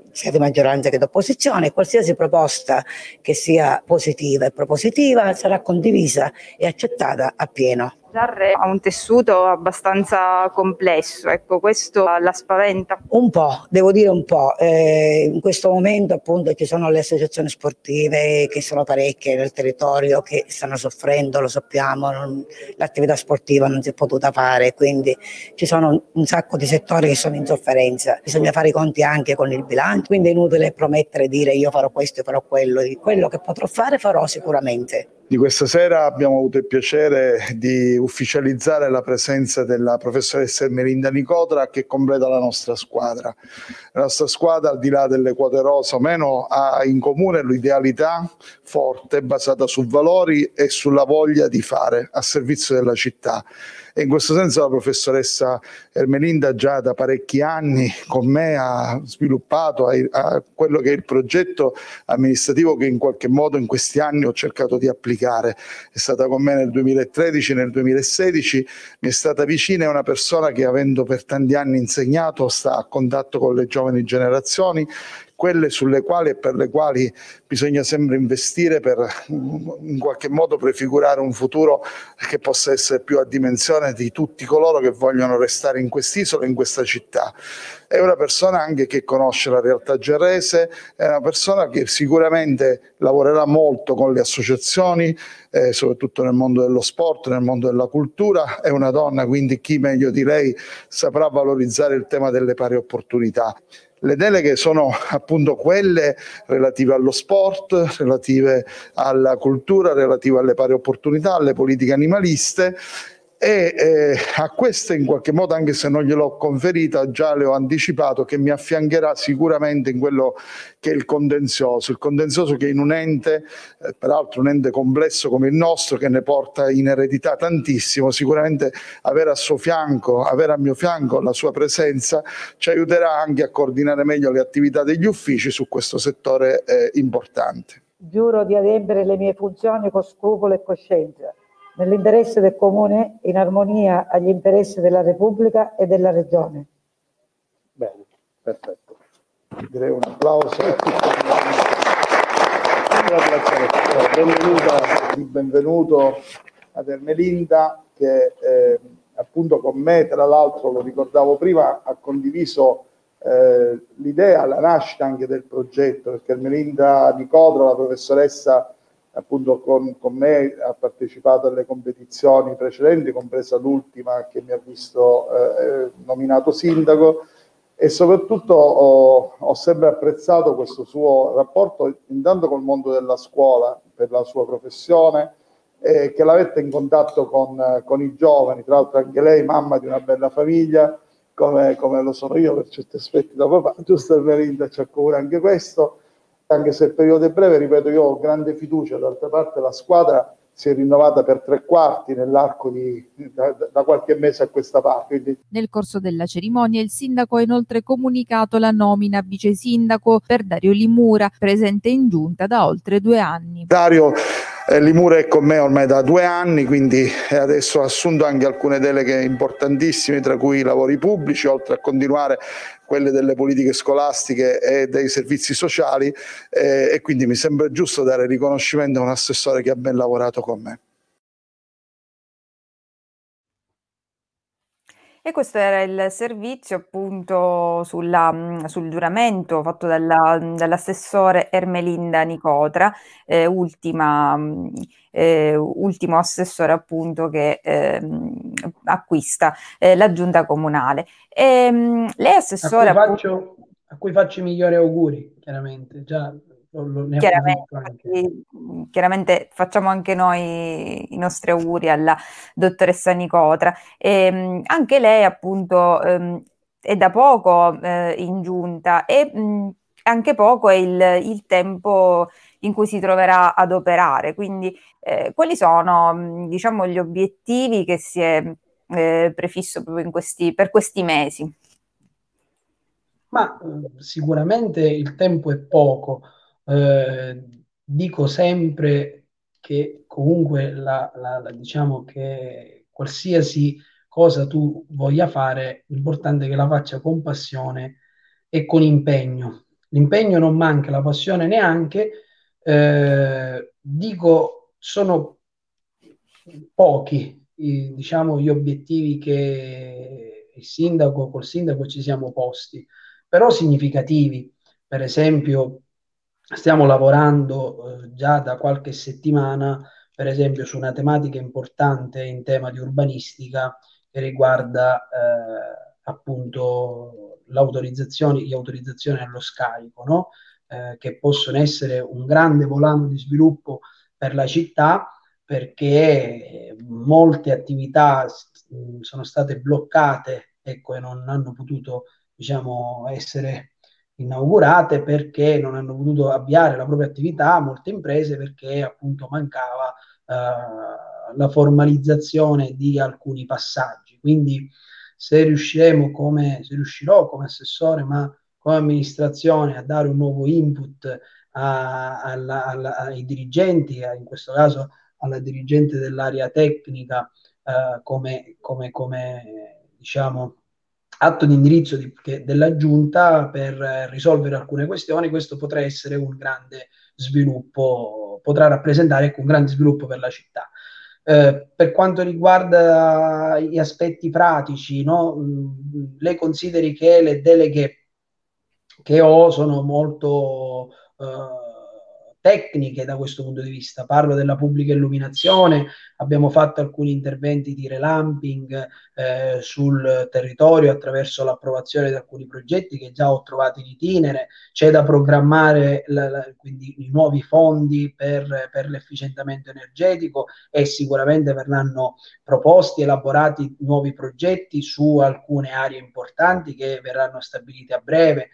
sia di maggioranza che di opposizione. Qualsiasi proposta che sia positiva e propositiva sarà condivisa e accettata appieno. Giarre ha un tessuto abbastanza complesso, ecco, questo la spaventa? Un po', devo dire un po'. Eh, in questo momento appunto ci sono le associazioni sportive che sono parecchie nel territorio che stanno soffrendo, lo sappiamo, non, l'attività sportiva non si è potuta fare, quindi ci sono un sacco di settori che sono in sofferenza. Bisogna fare i conti anche con il bilancio, quindi è inutile promettere e dire io farò questo, io farò quello. Quello che potrò fare farò sicuramente. Di questa sera abbiamo avuto il piacere di ufficializzare la presenza della professoressa Ermelinda Nicotra, che completa la nostra squadra. La nostra squadra, al di là delle quote rosa o meno, ha in comune l'idealità forte basata su valori e sulla voglia di fare a servizio della città. E in questo senso la professoressa Ermelinda già da parecchi anni con me ha sviluppato a, a quello che è il progetto amministrativo che in qualche modo in questi anni ho cercato di applicare. È stata con me nel duemilatredici, nel duemilasedici, mi è stata vicina, è una persona che avendo per tanti anni insegnato sta a contatto con le giovani generazioni, quelle sulle quali e per le quali bisogna sempre investire per in qualche modo prefigurare un futuro che possa essere più a dimensione di tutti coloro che vogliono restare in quest'isola, in questa città. È una persona anche che conosce la realtà gerrese, è una persona che sicuramente lavorerà molto con le associazioni, eh, soprattutto nel mondo dello sport, nel mondo della cultura. È una donna, quindi chi meglio di lei saprà valorizzare il tema delle pari opportunità. Le deleghe sono appunto quelle relative allo sport, relative alla cultura, relative alle pari opportunità, alle politiche animaliste e eh, a queste in qualche modo, anche se non gliel'ho conferita, già le ho anticipato che mi affiancherà sicuramente in quello che è il contenzioso, il contenzioso che in un ente, eh, peraltro un ente complesso come il nostro, che ne porta in eredità tantissimo, sicuramente avere a suo fianco, avere a mio fianco la sua presenza ci aiuterà anche a coordinare meglio le attività degli uffici su questo settore eh, importante. Giuro di adempiere le mie funzioni con scrupolo e coscienza, nell'interesse del Comune, in armonia agli interessi della Repubblica e della Regione. Bene, perfetto. Direi un applauso a tutti. Benvenuta, benvenuto ad Ermelinda, che eh, appunto con me, tra l'altro lo ricordavo prima, ha condiviso eh, l'idea, la nascita anche del progetto, perché Ermelinda Nicotra, la professoressa, appunto con, con me ha partecipato alle competizioni precedenti, compresa l'ultima che mi ha visto eh, nominato sindaco, e soprattutto ho, ho sempre apprezzato questo suo rapporto intanto col mondo della scuola per la sua professione, eh, che la mette in contatto con, con i giovani, tra l'altro anche lei mamma di una bella famiglia come, come lo sono io per certi aspetti da papà, giusto Ermelinda, ci accomuna anche questo. Anche se il periodo è breve, ripeto, io ho grande fiducia, d'altra parte la squadra si è rinnovata per tre quarti nell'arco di da, da qualche mese a questa parte. Quindi... Nel corso della cerimonia il sindaco ha inoltre comunicato la nomina a vice sindaco per Dario Limura, presente in giunta da oltre due anni. Dario eh, Limura è con me ormai da due anni, quindi adesso ha assunto anche alcune deleghe importantissime, tra cui i lavori pubblici, oltre a continuare quelle delle politiche scolastiche e dei servizi sociali, eh, e quindi mi sembra giusto dare riconoscimento a un assessore che ha ben lavorato con me. E questo era il servizio appunto sulla, sul giuramento fatto dalla, dall'assessore Ermelinda Nicotra, eh, ultima, eh, ultimo assessore appunto che eh, acquista eh, la giunta comunale. E, lei assessore... A cui, faccio, a cui faccio i migliori auguri, chiaramente, già lo, lo, ne chiaramente, anche. chiaramente facciamo anche noi i nostri auguri alla dottoressa Nicotra. E, anche lei appunto ehm, è da poco eh, in giunta e mh, anche poco è il, il tempo in cui si troverà ad operare, quindi eh, quali sono mh, diciamo gli obiettivi che si è eh, prefisso proprio in questi, per questi mesi? Ma eh, sicuramente il tempo è poco. Eh, dico sempre che comunque la, la, la, diciamo che qualsiasi cosa tu voglia fare, l'importante è che la faccia con passione e con impegno. l'impegno non manca, la passione neanche, eh, dico, sono pochi, i, diciamo, gli obiettivi che il sindaco, col sindaco ci siamo posti, però significativi. Per esempio, stiamo lavorando eh, già da qualche settimana, per esempio, su una tematica importante in tema di urbanistica che riguarda eh, appunto l'autorizzazione, le autorizzazioni allo scarico, no? Eh, che possono essere un grande volano di sviluppo per la città, perché molte attività mh, sono state bloccate, ecco, e non hanno potuto, diciamo, essere inaugurate perché non hanno potuto avviare la propria attività, molte imprese, perché appunto mancava eh, la formalizzazione di alcuni passaggi. Quindi se riusciremo come, se riuscirò come assessore, ma come amministrazione, a dare un nuovo input a, alla, alla, ai dirigenti, a, in questo caso alla dirigente dell'area tecnica, eh, come, come, come diciamo atto di indirizzo di, che, della giunta per eh, risolvere alcune questioni, questo potrà essere un grande sviluppo, potrà rappresentare un grande sviluppo per la città. Eh, per quanto riguarda gli aspetti pratici, no? Mh, lei consideri che le deleghe che ho sono molto eh, tecniche da questo punto di vista. Parlo della pubblica illuminazione, abbiamo fatto alcuni interventi di relamping eh, sul territorio attraverso l'approvazione di alcuni progetti che già ho trovato in itinere, c'è da programmare la, la, quindi i nuovi fondi per, per l'efficientamento energetico e sicuramente verranno proposti, elaborati nuovi progetti su alcune aree importanti che verranno stabilite a breve.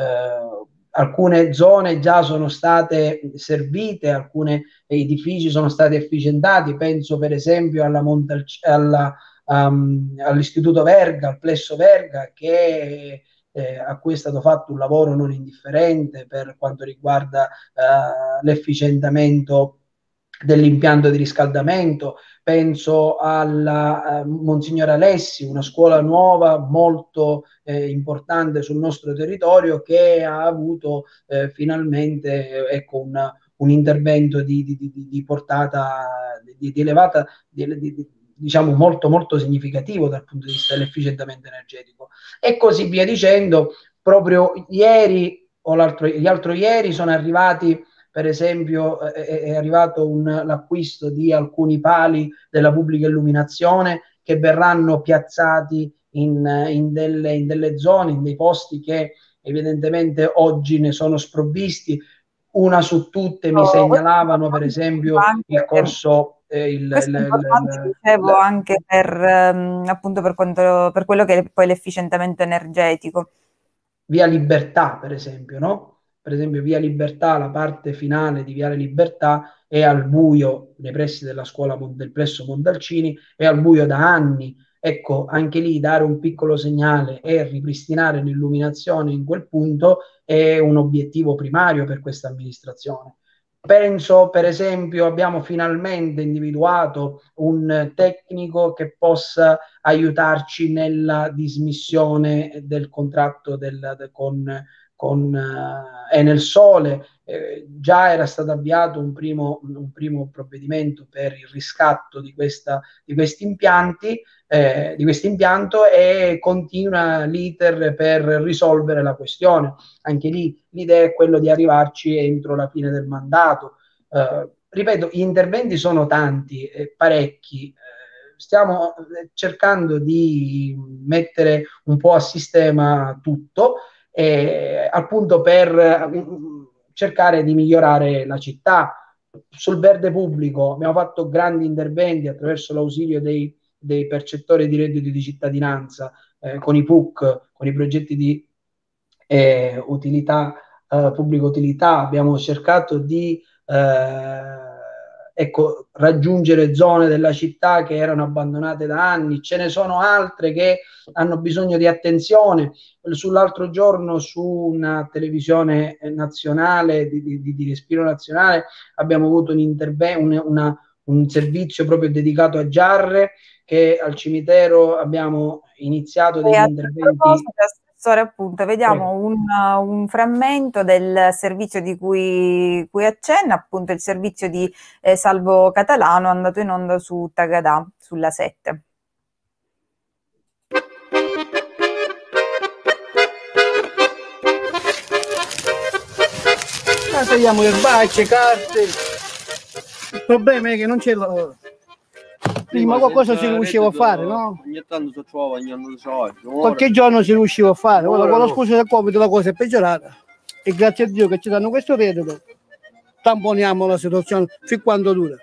Eh, alcune zone già sono state servite, alcuni edifici sono stati efficientati, penso per esempio alla Montalc- alla, um, all'Istituto Verga, al Plesso Verga, che eh, a cui è stato fatto un lavoro non indifferente per quanto riguarda uh, l'efficientamento dell'impianto di riscaldamento. Penso alla uh, Monsignor Alessi, una scuola nuova molto eh, importante sul nostro territorio, che ha avuto eh, finalmente eh, ecco, una, un intervento di, di, di, di portata di, di elevata, di, di, diciamo molto molto significativo dal punto di vista dell'efficientamento energetico, e così via dicendo. Proprio ieri o l'altro, l'altro ieri sono arrivati, per esempio è, è arrivato un, l'acquisto di alcuni pali della pubblica illuminazione che verranno piazzati in, in, delle, in delle zone, in dei posti che evidentemente oggi ne sono sprovvisti. Una su tutte mi segnalavano per esempio il corso eh, il, questo il, è importante, il, dicevo, il, anche per um, appunto per, quanto, per quello che è poi l'efficientamento energetico. Via Libertà, per esempio, no? Per esempio Via Libertà, la parte finale di Viale Libertà è al buio nei pressi della scuola del Plesso Montalcini, è al buio da anni. Ecco, anche lì dare un piccolo segnale e ripristinare l'illuminazione in quel punto è un obiettivo primario per questa amministrazione. Penso, per esempio, abbiamo finalmente individuato un tecnico che possa aiutarci nella dismissione del contratto del, de, con, con uh, Enel Sole. Eh, già era stato avviato un primo, un primo provvedimento per il riscatto di, questa, di questi impianti, eh, di questo impianto, e continua l'iter per risolvere la questione. Anche lì l'idea è quello di arrivarci entro la fine del mandato. Eh, ripeto, gli interventi sono tanti, eh, parecchi. Eh, stiamo cercando di mettere un po' a sistema tutto, eh, appunto per eh, cercare di migliorare la città. Sul verde pubblico abbiamo fatto grandi interventi attraverso l'ausilio dei, dei percettori di reddito di cittadinanza, eh, con i P U C, con i progetti di eh, utilità, eh, pubblica utilità. Abbiamo cercato di eh, ecco, raggiungere zone della città che erano abbandonate da anni. Ce ne sono altre che hanno bisogno di attenzione. Sull'altro giorno, su una televisione nazionale di, di, di respiro nazionale, abbiamo avuto un intervento, una, una, un servizio proprio dedicato a Giarre, che al cimitero abbiamo iniziato degli interventi. assessore, appunto, vediamo un, un frammento del servizio di cui, cui accenna, appunto il servizio di eh, Salvo Catalano, andato in onda su Tagadà, sulla sette. Tagliamo erbacce, carte. Il problema è che non c'è lavoro. Prima qualcosa si riusciva a fare, no? Ogni tanto si trova, ogni anno si trova. Qualche giorno si riusciva a fare. Ora con la scusa del Covid la cosa è peggiorata. E grazie a Dio che ci danno questo reddito, tamponiamo la situazione fin quando dura.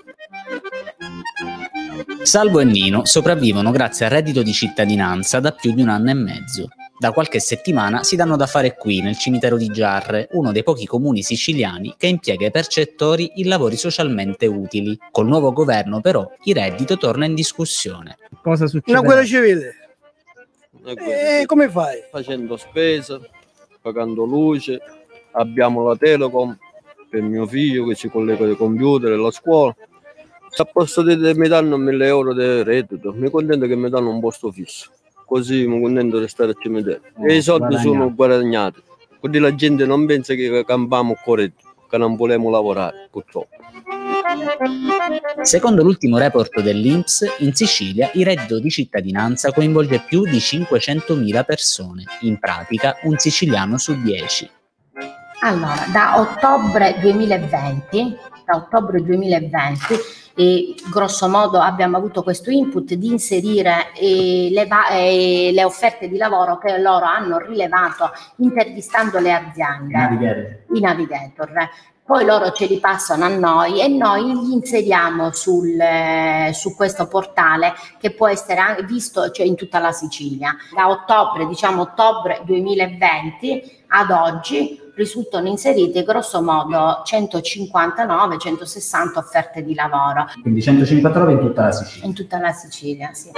Salvo e Nino sopravvivono grazie al reddito di cittadinanza da più di un anno e mezzo. Da qualche settimana si danno da fare qui, nel cimitero di Giarre, uno dei pochi comuni siciliani che impiega i percettori in lavori socialmente utili. Col nuovo governo, però, il reddito torna in discussione. Cosa succede? Una guerra civile. E eh, come fai? Facendo spesa, pagando luce, abbiamo la Telecom per mio figlio che ci collega ai computer e la scuola. Se a posto di mi danno mille euro di reddito, mi contento che mi danno un posto fisso. Così mi contento di stare al cimitero. Oh, e i soldi guadagnato. Sono guadagnati. Quindi la gente non pensa che cambiamo corretto, che non vogliamo lavorare, purtroppo. Secondo l'ultimo report dell'I N P S, in Sicilia il reddito di cittadinanza coinvolge più di cinquecentomila persone, in pratica un siciliano su dieci. Allora, da ottobre duemilaventi, da ottobre duemilaventi e grosso modo abbiamo avuto questo input di inserire eh, le, eh, le offerte di lavoro che loro hanno rilevato intervistando le aziende, i navigator. I navigator. Poi loro ce li passano a noi e noi li inseriamo sul, eh, su questo portale che può essere anche visto, cioè, in tutta la Sicilia. Da ottobre, diciamo ottobre duemilaventi ad oggi risultano inserite grosso modo centocinquantanove centosessanta offerte di lavoro. Quindi centocinquantanove in tutta la Sicilia? In tutta la Sicilia, sì.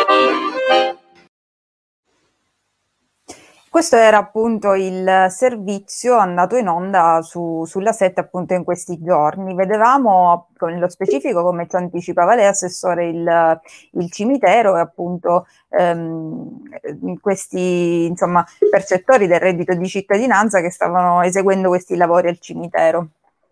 Questo era appunto il servizio andato in onda su, sulla sette appunto in questi giorni. Vedevamo nello specifico, come ci anticipava lei, Assessore, il, il cimitero e appunto ehm, questi insomma percettori del reddito di cittadinanza che stavano eseguendo questi lavori al cimitero.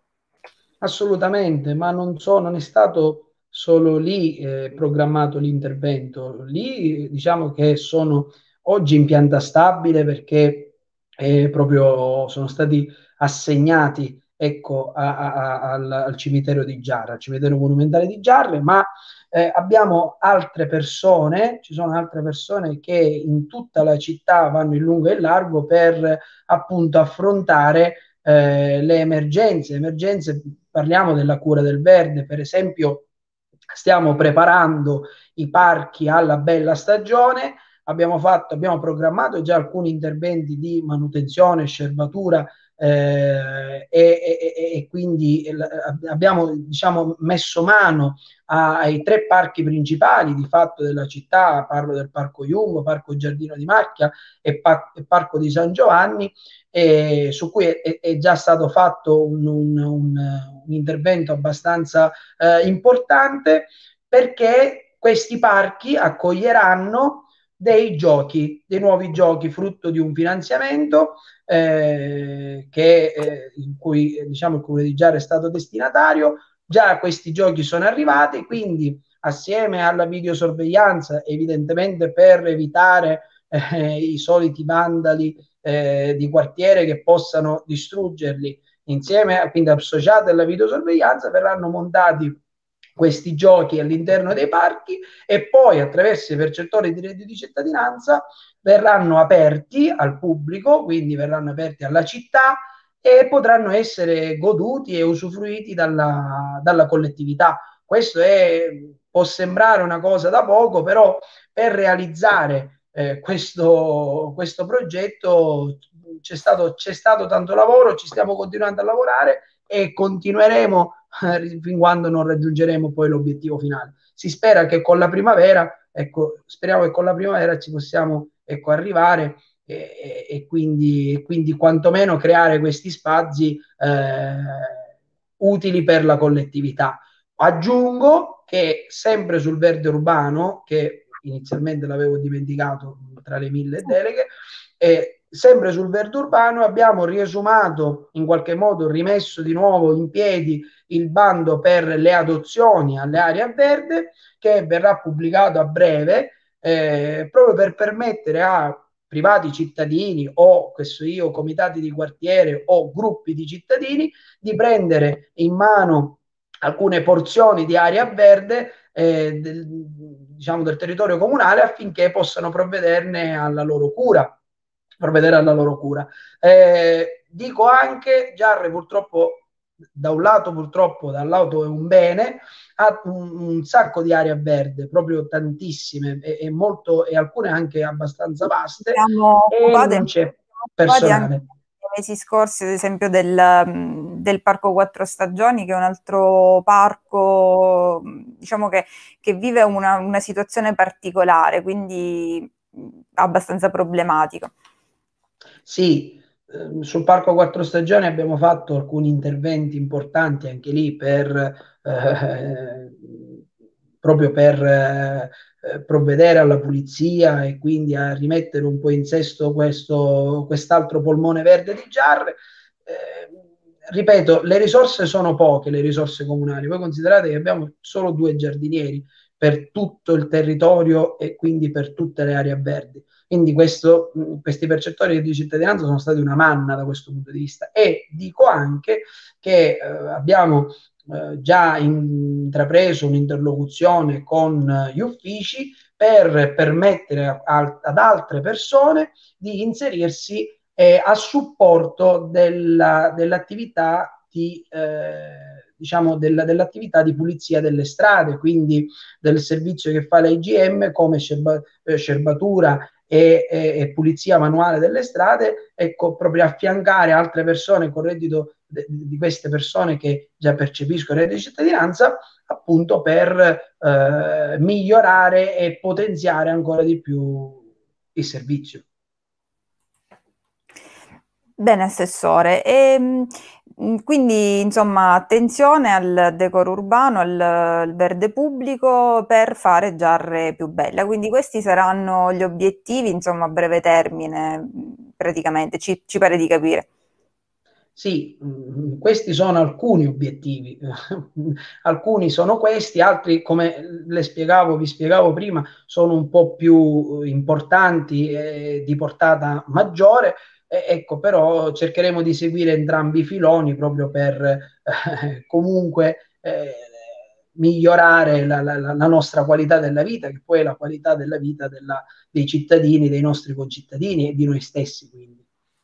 Assolutamente, ma non so, non è stato solo lì eh, programmato l'intervento. Lì diciamo che sono oggi in pianta stabile perché eh, proprio sono stati assegnati ecco, a, a, a, al, al cimitero di Giarre, al cimitero monumentale di Giarre, ma eh, abbiamo altre persone, ci sono altre persone che in tutta la città vanno in lungo e in largo per appunto affrontare eh, le emergenze. Emergenze, parliamo della cura del verde, per esempio stiamo preparando i parchi alla bella stagione. Abbiamo fatto, abbiamo programmato già alcuni interventi di manutenzione, scerbatura eh, e, e, e quindi abbiamo diciamo messo mano ai tre parchi principali di fatto della città, parlo del Parco Iungo, Parco Giardino di Macchia e, par- e Parco di San Giovanni, e su cui è, è già stato fatto un, un, un, un intervento abbastanza eh, importante, perché questi parchi accoglieranno dei giochi, dei nuovi giochi frutto di un finanziamento eh, che, eh, in cui diciamo il Comune di Giarre è stato destinatario. Già questi giochi sono arrivati, quindi assieme alla videosorveglianza, evidentemente per evitare eh, i soliti vandali eh, di quartiere che possano distruggerli, insieme a, quindi associate alla videosorveglianza, verranno montati questi giochi all'interno dei parchi e poi attraverso i percettori di reddito di cittadinanza verranno aperti al pubblico, quindi verranno aperti alla città e potranno essere goduti e usufruiti dalla, dalla collettività. Questo è, può sembrare una cosa da poco, però per realizzare eh, questo, questo progetto c'è stato, c'è stato tanto lavoro, ci stiamo continuando a lavorare e continueremo eh, fin quando non raggiungeremo poi l'obiettivo finale. Si spera che con la primavera, ecco, speriamo che con la primavera ci possiamo ecco, arrivare e, e, quindi, e quindi quantomeno creare questi spazi eh, utili per la collettività. Aggiungo che sempre sul verde urbano, che inizialmente l'avevo dimenticato tra le mille deleghe. E sempre sul verde urbano abbiamo riesumato, in qualche modo rimesso di nuovo in piedi il bando per le adozioni alle aree a verde, che verrà pubblicato a breve, eh, proprio per permettere a privati cittadini o, questo io, comitati di quartiere o gruppi di cittadini di prendere in mano alcune porzioni di area verde eh, del, diciamo del territorio comunale, affinché possano provvederne alla loro cura. provvedere alla loro cura. Eh, dico anche, Giarre purtroppo, da un lato purtroppo, dall'auto è un bene, ha un, un sacco di area verde, proprio tantissime, e, e, molto, e alcune anche abbastanza vaste, siamo e non c'è personale. Nei mesi scorsi, ad esempio, del, del Parco Quattro Stagioni, che è un altro parco, diciamo, che, che vive una, una situazione particolare, quindi abbastanza problematica. Sì, eh, sul Parco Quattro Stagioni abbiamo fatto alcuni interventi importanti anche lì per eh, proprio per eh, provvedere alla pulizia e quindi a rimettere un po' in sesto questo, quest'altro polmone verde di Giarre. Eh, ripeto, le risorse sono poche, le risorse comunali. Voi considerate che abbiamo solo due giardinieri per tutto il territorio e quindi per tutte le aree verdi. Quindi questo, questi percettori di cittadinanza sono stati una manna da questo punto di vista. E dico anche che eh, abbiamo eh, già intrapreso un'interlocuzione con gli uffici per permettere a, a, ad altre persone di inserirsi eh, a supporto della, dell'attività di eh, diciamo della, dell'attività di pulizia delle strade, quindi del servizio che fa l'I G M come scerba, eh, scerbatura E, e, e pulizia manuale delle strade, ecco, proprio affiancare altre persone con reddito de, di queste persone che già percepiscono il reddito di cittadinanza, appunto per eh, migliorare e potenziare ancora di più il servizio. Bene, Assessore. E, quindi, insomma, attenzione al decoro urbano, al, al verde pubblico per fare Giarre più bella. Quindi questi saranno gli obiettivi, insomma, a breve termine, praticamente, ci, ci pare di capire. Sì, mh, questi sono alcuni obiettivi, alcuni sono questi, altri, come le spiegavo, vi spiegavo prima, sono un po' più importanti e di portata maggiore. Eh, ecco, però cercheremo di seguire entrambi i filoni proprio per eh, comunque eh, migliorare la, la, la nostra qualità della vita, che poi è la qualità della vita della, dei cittadini, dei nostri concittadini e di noi stessi, quindi.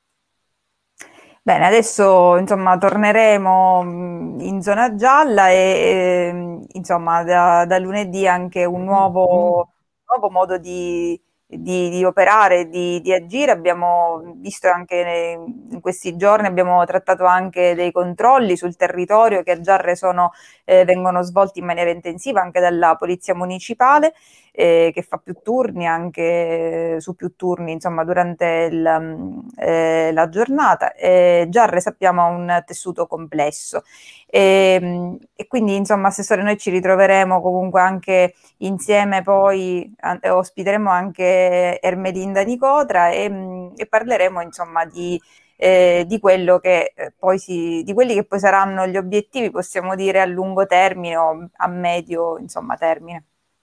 Bene, adesso insomma torneremo in zona gialla e, e insomma da, da lunedì anche un nuovo, nuovo modo di, di, di operare, di, di agire. Abbiamo visto anche in questi giorni, abbiamo trattato anche dei controlli sul territorio che a Giarre sono, eh, vengono svolti in maniera intensiva anche dalla Polizia Municipale, eh, che fa più turni, anche su più turni, insomma, durante il, eh, la giornata. Eh, Giarre, sappiamo, ha un tessuto complesso. E, e quindi, insomma, Assessore, noi ci ritroveremo comunque anche insieme, poi eh, ospiteremo anche Ermelinda Nicotra e, e parleremo, insomma, di Eh, di quello che eh, poi si, di quelli che poi saranno gli obiettivi, possiamo dire, a lungo termine o a medio, insomma, termine.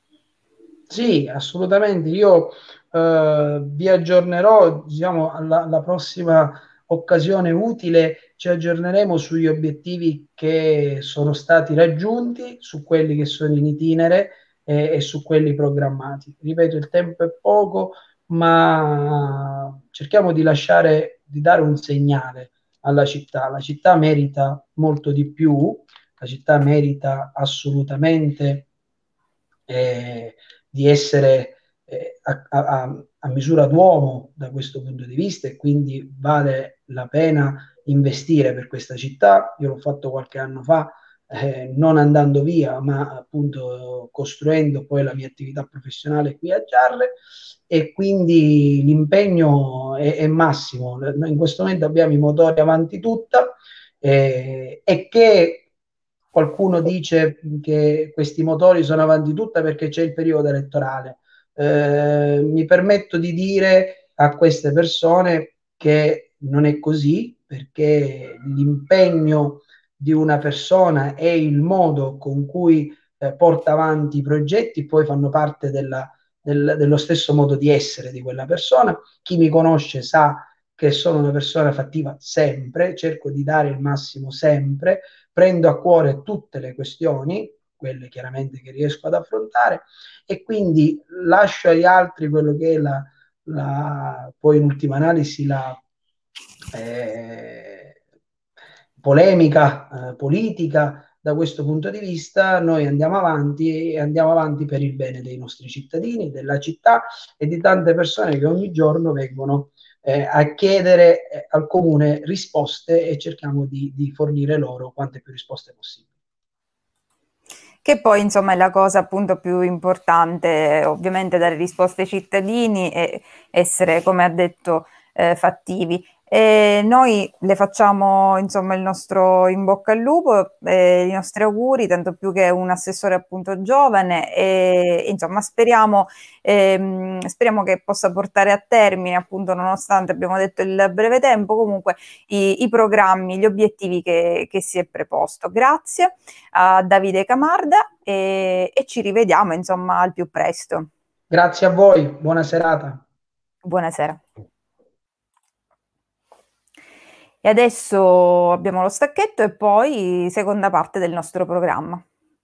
Sì, assolutamente. Io eh, vi aggiornerò, diciamo, alla, alla prossima occasione utile, ci aggiorneremo sugli obiettivi che sono stati raggiunti, su quelli che sono in itinere e, e su quelli programmati. Ripeto, il tempo è poco, ma cerchiamo di lasciare, di dare un segnale alla città. La città merita molto di più, la città merita assolutamente eh, di essere eh, a, a, a misura d'uomo da questo punto di vista, e quindi vale la pena investire per questa città. Io l'ho fatto qualche anno fa, eh, non andando via, ma appunto costruendo poi la mia attività professionale qui a Giarre, e quindi l'impegno è, è massimo. In questo momento abbiamo i motori avanti tutta, eh, e che qualcuno dice che questi motori sono avanti tutta perché c'è il periodo elettorale. Eh, mi permetto di dire a queste persone che non è così, perché l'impegno di una persona e il modo con cui eh, porta avanti i progetti poi fanno parte della, del, dello stesso modo di essere di quella persona. Chi mi conosce sa che sono una persona fattiva sempre, cerco di dare il massimo sempre, prendo a cuore tutte le questioni, quelle chiaramente che riesco ad affrontare, e quindi lascio agli altri quello che è la, la poi in ultima analisi la eh, polemica eh, politica. Da questo punto di vista noi andiamo avanti e andiamo avanti per il bene dei nostri cittadini, della città e di tante persone che ogni giorno vengono eh, a chiedere eh, al comune risposte, e cerchiamo di, di fornire loro quante più risposte possibili. Che poi insomma è la cosa appunto più importante, ovviamente dare risposte ai cittadini e essere, come ha detto, eh, fattivi. E noi le facciamo insomma il nostro in bocca al lupo, eh, i nostri auguri, tanto più che è un assessore appunto giovane, e insomma speriamo, ehm, speriamo che possa portare a termine, appunto, nonostante abbiamo detto il breve tempo, comunque i, i programmi, gli obiettivi che, che si è preposto. Grazie a Davide Camarda e, e ci rivediamo insomma al più presto. Grazie a voi, buona serata. Buonasera. E adesso abbiamo lo stacchetto e poi seconda parte del nostro programma.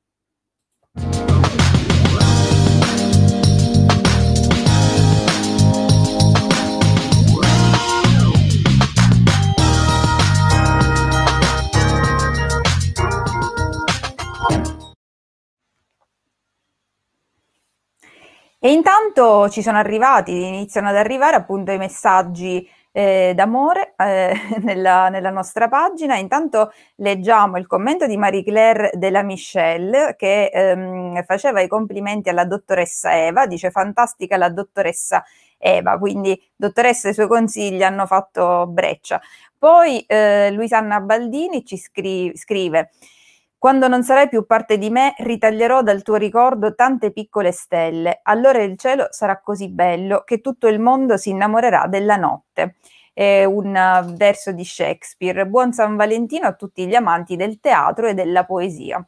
E intanto ci sono arrivati, iniziano ad arrivare appunto i messaggi eh, d'amore eh, nella, nella nostra pagina. Intanto leggiamo il commento di Marie Claire della Michelle che ehm, faceva i complimenti alla dottoressa Eva, dice fantastica la dottoressa Eva, quindi dottoressa, i suoi consigli hanno fatto breccia. Poi eh, Luisanna Baldini ci scri- scrive: quando non sarai più parte di me, ritaglierò dal tuo ricordo tante piccole stelle. Allora il cielo sarà così bello che tutto il mondo si innamorerà della notte. È un uh, verso di Shakespeare. Buon San Valentino a tutti gli amanti del teatro e della poesia.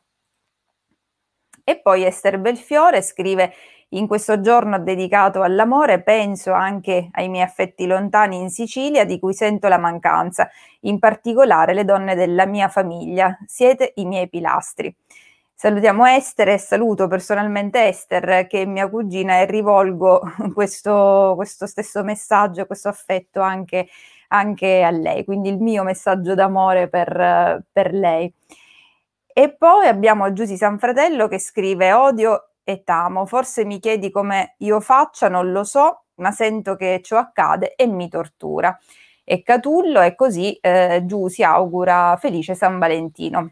E poi Esther Belfiore scrive: in questo giorno dedicato all'amore penso anche ai miei affetti lontani in Sicilia di cui sento la mancanza, in particolare le donne della mia famiglia. Siete i miei pilastri. Salutiamo Esther e saluto personalmente Esther, che è mia cugina, e rivolgo questo, questo stesso messaggio, questo affetto anche, anche a lei, quindi il mio messaggio d'amore per, per lei. E poi abbiamo Giusy Sanfratello che scrive: odio e t'amo, forse mi chiedi come io faccia, non lo so, ma sento che ciò accade e mi tortura. E Catullo, e così eh, Giusy augura felice San Valentino.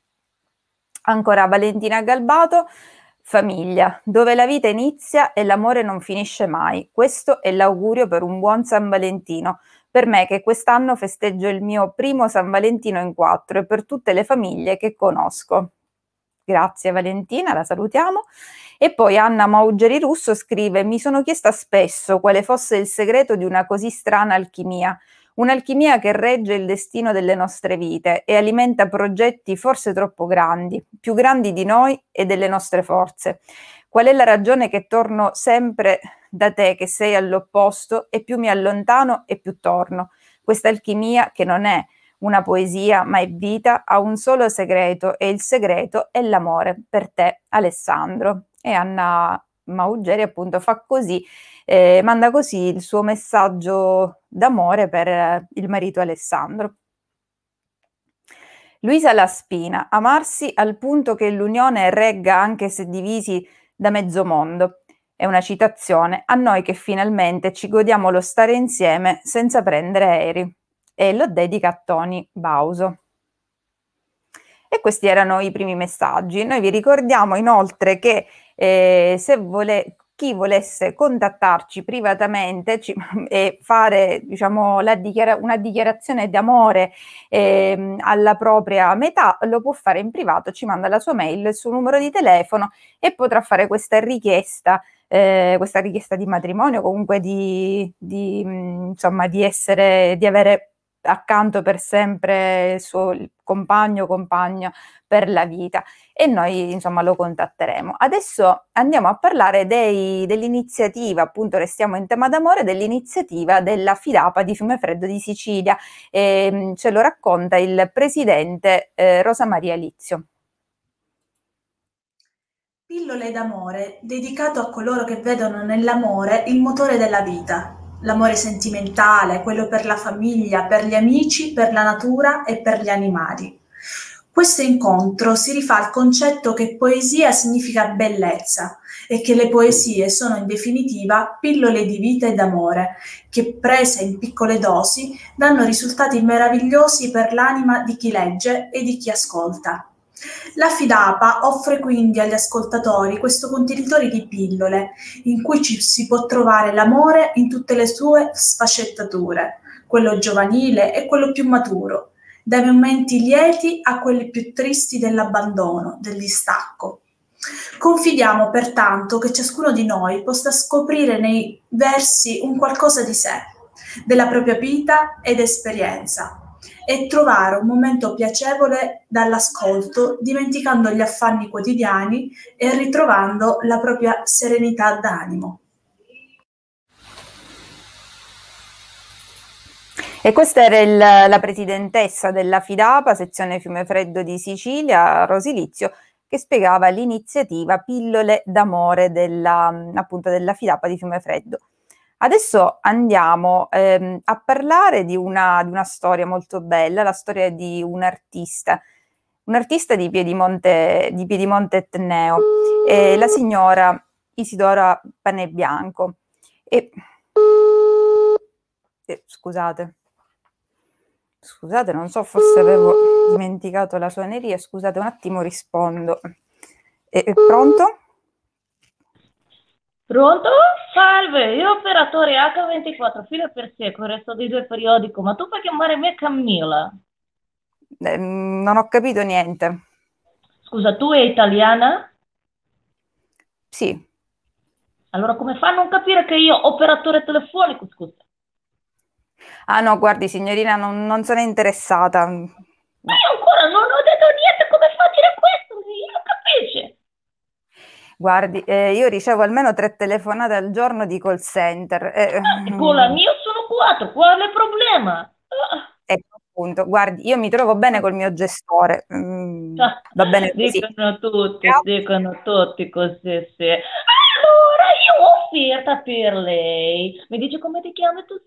Ancora Valentina Galbato: famiglia, dove la vita inizia e l'amore non finisce mai. Questo è l'augurio per un buon San Valentino. Per me che quest'anno festeggio il mio primo San Valentino in quattro e per tutte le famiglie che conosco. Grazie Valentina, la salutiamo. E poi Anna Maugeri Russo scrive: mi sono chiesta spesso quale fosse il segreto di una così strana alchimia, un'alchimia che regge il destino delle nostre vite e alimenta progetti forse troppo grandi, più grandi di noi e delle nostre forze. Qual è la ragione che torno sempre da te, che sei all'opposto, e più mi allontano e più torno? Questa alchimia, che non è una poesia ma è vita, ha un solo segreto, e il segreto è l'amore. Per te, Alessandro. E Anna Maugeri appunto fa così, eh, manda così il suo messaggio d'amore per eh, il marito Alessandro. Luisa Laspina: amarsi al punto che l'unione regga anche se divisi da mezzo mondo. È una citazione a noi che finalmente ci godiamo lo stare insieme senza prendere aerei. E lo dedica a Tony Bauso. E questi erano i primi messaggi. Noi vi ricordiamo inoltre che eh, se vole, chi volesse contattarci privatamente ci, e fare, diciamo, la dichiara, una dichiarazione d'amore eh, alla propria metà, lo può fare in privato, ci manda la sua mail, il suo numero di telefono e potrà fare questa richiesta eh, questa richiesta di matrimonio, comunque di, di, mh, insomma, di essere, di avere accanto per sempre il suo compagno o compagna per la vita, e noi insomma lo contatteremo. Adesso andiamo a parlare dei, dell'iniziativa, appunto restiamo in tema d'amore, dell'iniziativa della Fidapa di Fiumefreddo di Sicilia, e ce lo racconta il presidente eh, Rosa Maria Lizio. Pillole d'amore, dedicato a coloro che vedono nell'amore il motore della vita. L'amore sentimentale, quello per la famiglia, per gli amici, per la natura e per gli animali. Questo incontro si rifà al concetto che poesia significa bellezza e che le poesie sono in definitiva pillole di vita e d'amore che, prese in piccole dosi, danno risultati meravigliosi per l'anima di chi legge e di chi ascolta. La Fidapa offre quindi agli ascoltatori questo contenitore di pillole in cui ci si può trovare l'amore in tutte le sue sfaccettature, quello giovanile e quello più maturo, dai momenti lieti a quelli più tristi dell'abbandono, del distacco. Confidiamo pertanto che ciascuno di noi possa scoprire nei versi un qualcosa di sé, della propria vita ed esperienza, e trovare un momento piacevole dall'ascolto, dimenticando gli affanni quotidiani e ritrovando la propria serenità d'animo. E questa era il, la presidentessa della Fidapa, sezione Fiumefreddo di Sicilia, Rosi Lizio, che spiegava l'iniziativa Pillole d'amore della, appunto, della Fidapa di Fiumefreddo. Adesso andiamo ehm, a parlare di una, di una storia molto bella, la storia di un artista, un artista di Piedimonte, di Piedimonte Etneo, eh, la signora Isidora Panebianco. E, eh, scusate, scusate, non so, forse avevo dimenticato la suoneria, scusate un attimo, rispondo. E, è pronto? Pronto? Salve, io operatore acca ventiquattro, fila per secolo, resto di due periodico, ma tu puoi chiamare me Camilla? Eh, non ho capito niente. Scusa, tu sei italiana? Sì. Allora come fa a non capire che io operatore telefonico, scusa? Ah no, guardi signorina, non, non sono interessata. No. Ma io ancora non ho detto niente, come fa a dire questo? Io non capisce. Guardi, eh, io ricevo almeno tre telefonate al giorno di call center. Eh, ah, con la mia sono quattro, qual è il problema? Ah. Ecco appunto, guardi, io mi trovo bene col mio gestore. Mm, ah, va bene così. Dicono tutti, Grazie. dicono tutti così, sì. Allora, io ho offerta per lei. Mi dice come ti chiami tu,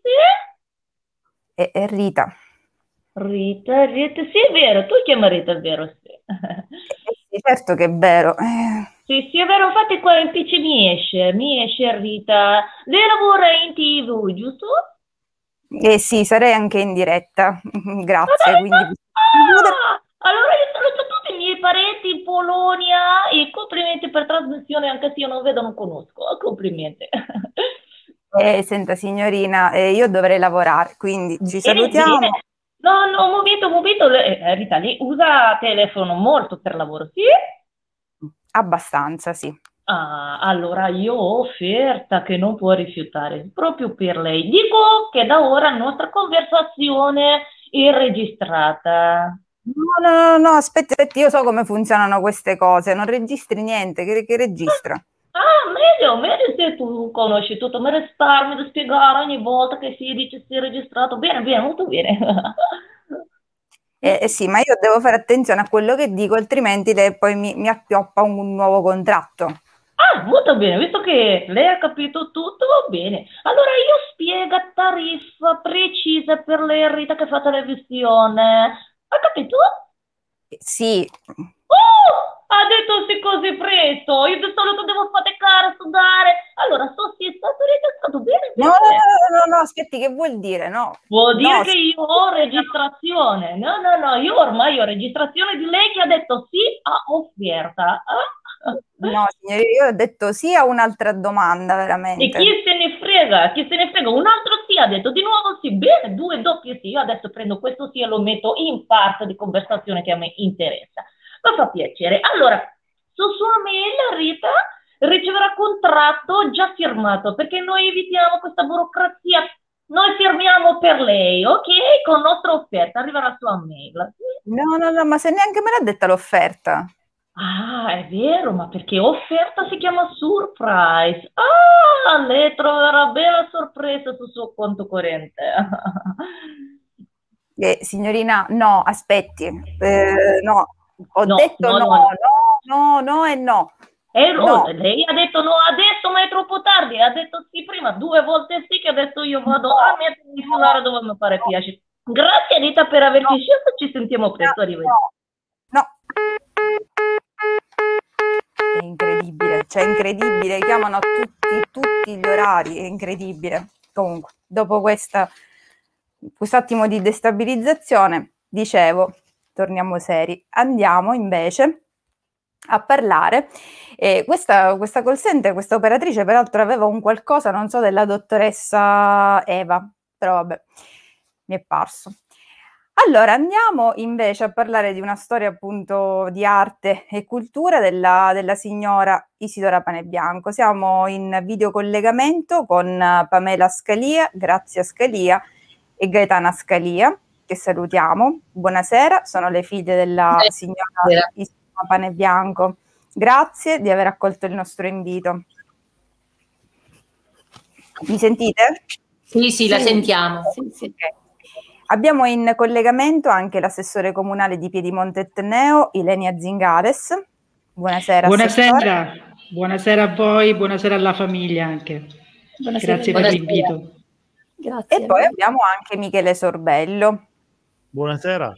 sì? È, è Rita. Rita, Rita, sì è vero, tu chiami Rita, è vero, sì. Eh, sì, certo che è vero. Eh. Sì, sì, è vero, infatti qua in P C mi esce, mi esce Rita. Lei lavora in T V, giusto? Eh sì, sarei anche in diretta, grazie. Vabbè, Quindi... ah, allora io saluto tutti i miei parenti in Polonia e complimenti per trasmissione, anche se io non vedo, non conosco, complimenti. Eh, senta signorina, eh, io dovrei lavorare, quindi ci salutiamo. Bene. No, no, un momento, un momento, eh, Rita, lei usa telefono molto per lavoro, sì? Abbastanza, sì. Ah, allora io ho offerta che non può rifiutare, proprio per lei. Dico che da ora la nostra conversazione è registrata. No, no, no, no, aspetti, aspetti, io so come funzionano queste cose, non registri niente, che, che registra? Ah, meglio, meglio se tu conosci tutto, mi risparmi di spiegare ogni volta che si dice si è registrato. Bene, bene, molto bene. Eh, eh sì, ma io devo fare attenzione a quello che dico, altrimenti lei poi mi, mi appioppa un, un nuovo contratto. Ah, molto bene, visto che lei ha capito tutto, va bene. Allora io spiego tariffa precisa per lei, Rita, che fa televisione. Ha capito? Eh, sì. Oh, ha detto sì così presto. Io di solito devo faticare, sudare. Allora, so si è stato registrato bene, bene. No, no, no, no, aspetti, che vuol dire? No. Vuol dire no, che io ho registrazione. No, no, no, io ormai ho registrazione di lei che ha detto sì a offerta. No, signore, io ho detto sì a un'altra domanda, veramente. E chi se ne frega? Chi se ne frega? Un altro sì ha detto di nuovo sì. Bene, due doppie sì. Io adesso prendo questo sì e lo metto in parte di conversazione che a me interessa. Mi fa piacere. Allora, su sua mail, Rita, riceverà contratto già firmato, perché noi evitiamo questa burocrazia. Noi firmiamo per lei, ok? Con nostra offerta, arriverà sua mail. No, no, no, ma se neanche me l'ha detta l'offerta. Ah, è vero, ma perché offerta si chiama surprise. Ah, lei troverà bella sorpresa sul suo conto corrente. Eh, signorina, no, aspetti. Eh, no, ho No, detto no, no, no, no, no, no e no. Eh, No. oh, lei ha detto no adesso, ma è troppo tardi. Ha detto sì prima, due volte sì, che adesso io vado a mettermi in filare dove mi pare piace. Grazie Anita per averci scelto, ci sentiamo presto, arrivederci. No. È incredibile, cioè è incredibile, chiamano a tutti, tutti gli orari, è incredibile. Comunque, dopo questa, quest'attimo di destabilizzazione, dicevo, torniamo seri. Andiamo invece a parlare. E questa, questa call center, questa operatrice, peraltro aveva un qualcosa, non so, della dottoressa Eva, però vabbè, mi è parso. Allora, andiamo invece a parlare di una storia appunto di arte e cultura della, della signora Isidora Panebianco. Siamo in videocollegamento con Pamela Scalia, Grazia Scalia e Gaetana Scalia, che salutiamo. Buonasera, sono le figlie della signora Isidora Panebianco. Grazie di aver accolto il nostro invito. Mi sentite? Sì, sì, la sentiamo. Sì, sì. Okay. Abbiamo in collegamento anche l'assessore comunale di Piedimonte Etneo, Ilenia Zingales. Buonasera. Buonasera, assessore. Buonasera a voi, buonasera alla famiglia anche. Buonasera. Grazie Buonasera. per l'invito. Grazie. E poi abbiamo anche Michele Sorbello. Buonasera.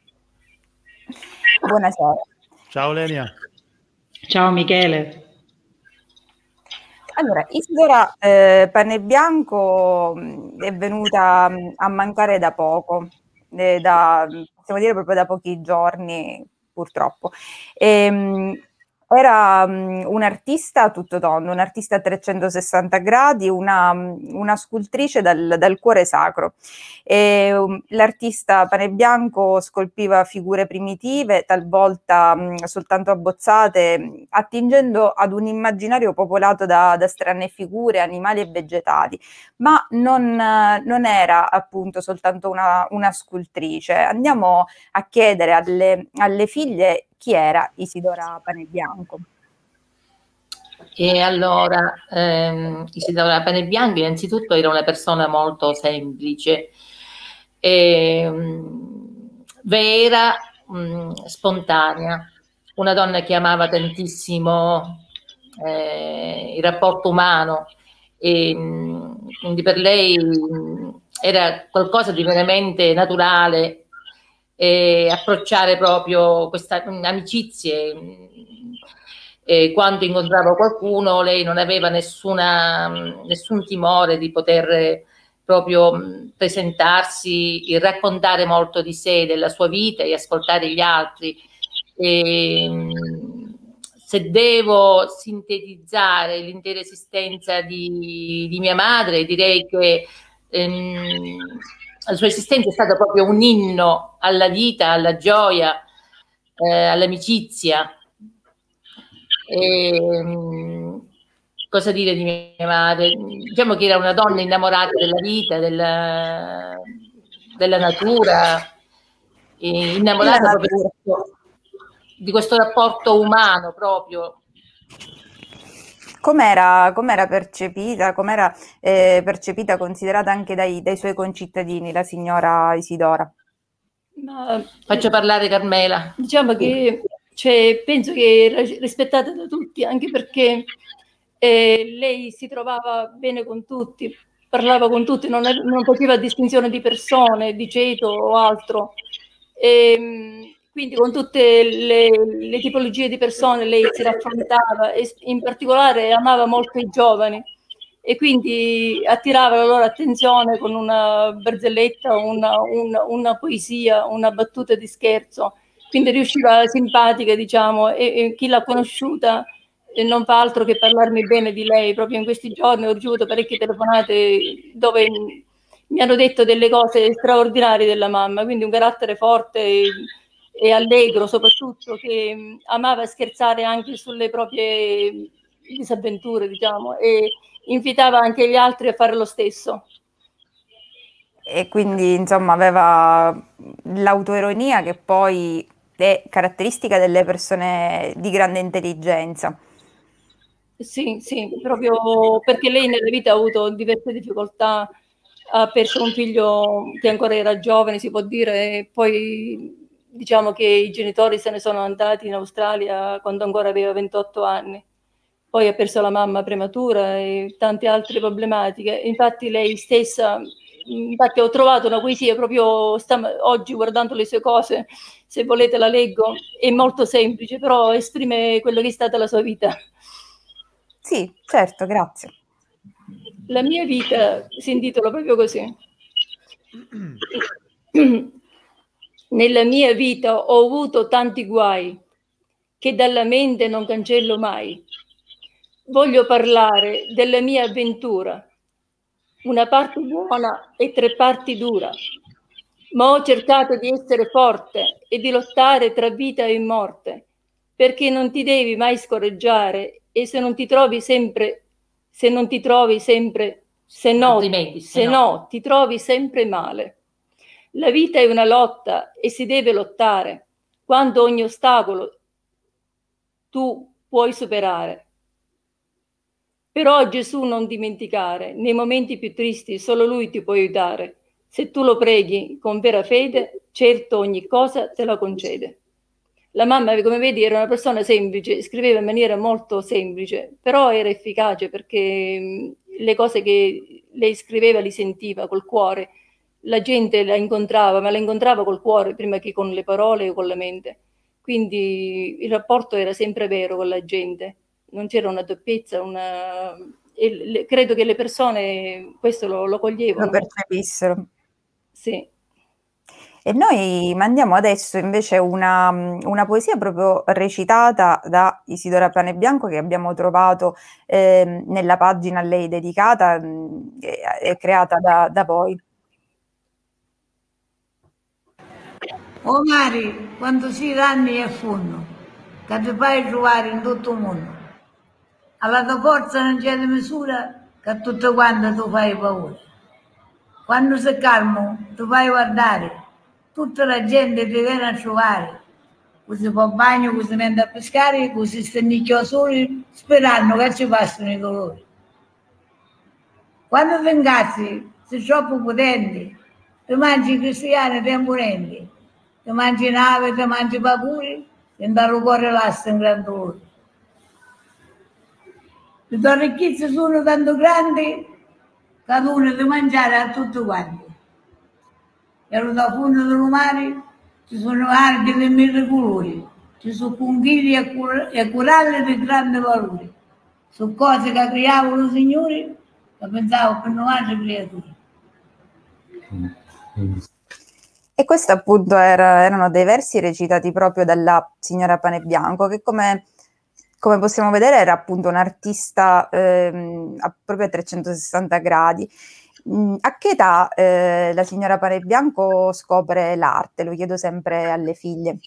Buonasera. Ciao Lenia. Ciao Michele. Allora, Isidora eh, Panebianco mh, è venuta mh, a mancare da poco, eh, da, possiamo dire proprio da pochi giorni, purtroppo. E, mh, era mh, un'artista a tutto tondo, un'artista a trecentosessanta gradi, una, una scultrice dal, dal cuore sacro. E, um, l'artista Panebianco scolpiva figure primitive, talvolta mh, soltanto abbozzate, mh, attingendo ad un immaginario popolato da, da strane figure, animali e vegetali, ma non, uh, non era appunto soltanto una, una scultrice. Andiamo a chiedere alle, alle figlie chi era Isidora Panebianco. E allora, ehm, Isidora Panebianco innanzitutto era una persona molto semplice, ehm, vera, mh, spontanea, una donna che amava tantissimo eh, il rapporto umano, e mh, quindi per lei mh, era qualcosa di veramente naturale, e approcciare proprio queste amicizie. E quando incontrava qualcuno lei non aveva nessuna, nessun timore di poter proprio presentarsi e raccontare molto di sé, della sua vita, e ascoltare gli altri. E, se devo sintetizzare l'intera esistenza di, di mia madre, direi che ehm, la sua esistenza è stata proprio un inno alla vita, alla gioia, eh, all'amicizia. E, mh, cosa dire di mia madre? Diciamo che era una donna innamorata della vita, della, della natura, e innamorata proprio di questo, di questo rapporto umano proprio. Com'era, com'era percepita, com'era eh, percepita, considerata anche dai, dai suoi concittadini, la signora Isidora? Ma, faccio parlare Carmela. Diciamo che cioè, penso che era rispettata da tutti, anche perché eh, lei si trovava bene con tutti, parlava con tutti, non, è, non faceva distinzione di persone, di ceto o altro. E, quindi con tutte le, le tipologie di persone lei si raffrontava, e in particolare amava molto i giovani, e quindi attirava la loro attenzione con una barzelletta, una, una, una poesia, una battuta di scherzo. Quindi riusciva simpatica, diciamo, e, e chi l'ha conosciuta eh, non fa altro che parlarmi bene di lei. Proprio in questi giorni ho ricevuto parecchie telefonate dove mi hanno detto delle cose straordinarie della mamma, quindi un carattere forte e, e allegro soprattutto, che amava scherzare anche sulle proprie disavventure, diciamo, e invitava anche gli altri a fare lo stesso. E quindi, insomma, aveva l'autoironia che poi è caratteristica delle persone di grande intelligenza. Sì, sì, proprio perché lei nella vita ha avuto diverse difficoltà, ha perso un figlio che ancora era giovane, si può dire, e poi diciamo che i genitori se ne sono andati in Australia quando ancora aveva ventotto anni. Poi ha perso la mamma prematura e tante altre problematiche. Infatti lei stessa, infatti ho trovato una poesia proprio oggi guardando le sue cose, se volete la leggo, è molto semplice, però esprime quello che è stata la sua vita. Sì, certo, grazie. La mia vita si intitola proprio così. Nella mia vita ho avuto tanti guai che dalla mente non cancello mai. Voglio parlare della mia avventura, una parte buona e tre parti dura, ma ho cercato di essere forte e di lottare tra vita e morte, perché non ti devi mai scoraggiare e se non ti trovi sempre se non ti trovi sempre, se no, se, se no. no, ti trovi sempre male. La vita è una lotta e si deve lottare, quando ogni ostacolo tu puoi superare. Però Gesù non dimenticare, nei momenti più tristi solo Lui ti può aiutare. Se tu lo preghi con vera fede, certo ogni cosa te la concede. La mamma, come vedi, era una persona semplice, scriveva in maniera molto semplice, però era efficace perché le cose che lei scriveva li sentiva col cuore. La gente la incontrava, ma la incontrava col cuore prima che con le parole o con la mente. Quindi il rapporto era sempre vero con la gente, non c'era una doppiezza, una... E le, credo che le persone questo lo, lo coglievano. Lo percepissero. Sì. E noi mandiamo adesso invece una, una poesia proprio recitata da Isidora Panebianco che abbiamo trovato eh, nella pagina a lei dedicata e eh, creata da, da voi. Oh Mari, quando si danni e funno, che ti fai trovare in tutto il mondo, alla tua forza non c'è di misura che a tutto quanto tu fai paura. Quando sei calmo, tu fai guardare, tutta la gente ti viene a trovare, così fa bagno, così mette a pescare, così stennicchio soli, sperando che ci passino i dolori. Quando ti ingazzi, sei troppo potenti, ti mangi i cristiani temporenti, ti mangi nave, ti mangi papuri, e dallo cuore l'asta in gran dolore. Le tue ricchezze sono tanto grandi, che tu ne devi mangiare a tutti quanti. E da fondo del mare ci sono alghe di mille colori, ci sono conchigli e, cor- e coralli di grande valore. Sono cose che creavano i signori che pensavo per non altre creature. E questo appunto era, erano dei versi recitati proprio dalla signora Panebianco, che come, come possiamo vedere era appunto un'artista ehm, a, proprio a trecentosessanta gradi. A che età eh, la signora Panebianco scopre l'arte? Lo chiedo sempre alle figlie.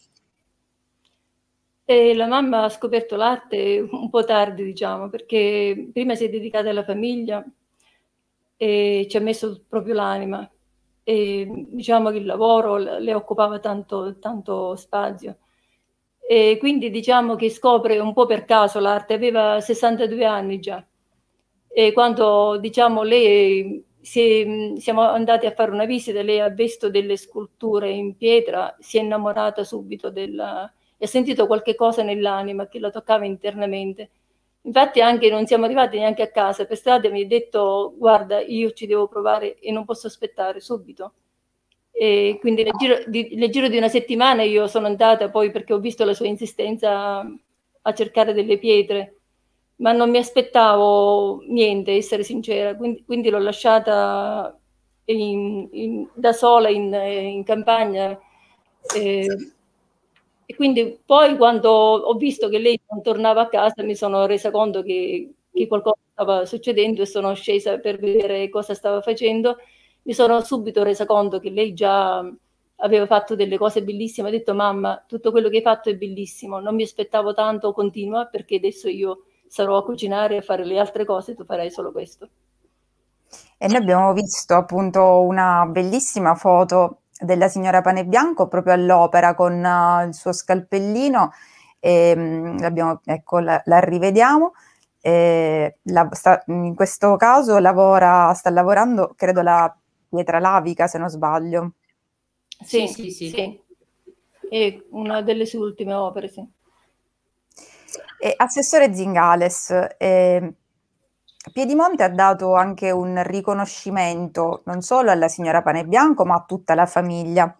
E la mamma ha scoperto l'arte un po' tardi, diciamo, perché prima si è dedicata alla famiglia e ci ha messo proprio l'anima. E diciamo che il lavoro le occupava tanto, tanto spazio. E quindi diciamo che scopre un po' per caso l'arte. Aveva sessantadue anni già. E quando diciamo lei... Si, siamo andati a fare una visita, lei ha visto delle sculture in pietra, si è innamorata subito della, e ha sentito qualche cosa nell'anima che la toccava internamente. Infatti anche non siamo arrivati neanche a casa, per strada mi ha detto guarda io ci devo provare e non posso aspettare subito. E quindi nel giro, di, nel giro di una settimana io sono andata poi perché ho visto la sua insistenza a, a cercare delle pietre. Ma non mi aspettavo niente, essere sincera, quindi, quindi l'ho lasciata in, in, da sola in, in campagna. Eh, e quindi poi quando ho visto che lei non tornava a casa mi sono resa conto che, che qualcosa stava succedendo e sono scesa per vedere cosa stava facendo. Mi sono subito resa conto che lei già aveva fatto delle cose bellissime. Ha detto mamma, tutto quello che hai fatto è bellissimo, non mi aspettavo tanto, continua, perché adesso io sarò a cucinare e a fare le altre cose, tu farai solo questo. E noi abbiamo visto appunto una bellissima foto della signora Panebianco proprio all'opera con uh, il suo scalpellino, e, um, l'abbiamo, ecco, la, la rivediamo. E la, sta, in questo caso lavora, sta lavorando, credo, la pietra lavica, se non sbaglio. Sì, sì, sì. sì. È una delle sue ultime opere, sì. E, Assessore Zingales, eh, Piedimonte ha dato anche un riconoscimento non solo alla signora Panebianco, ma a tutta la famiglia.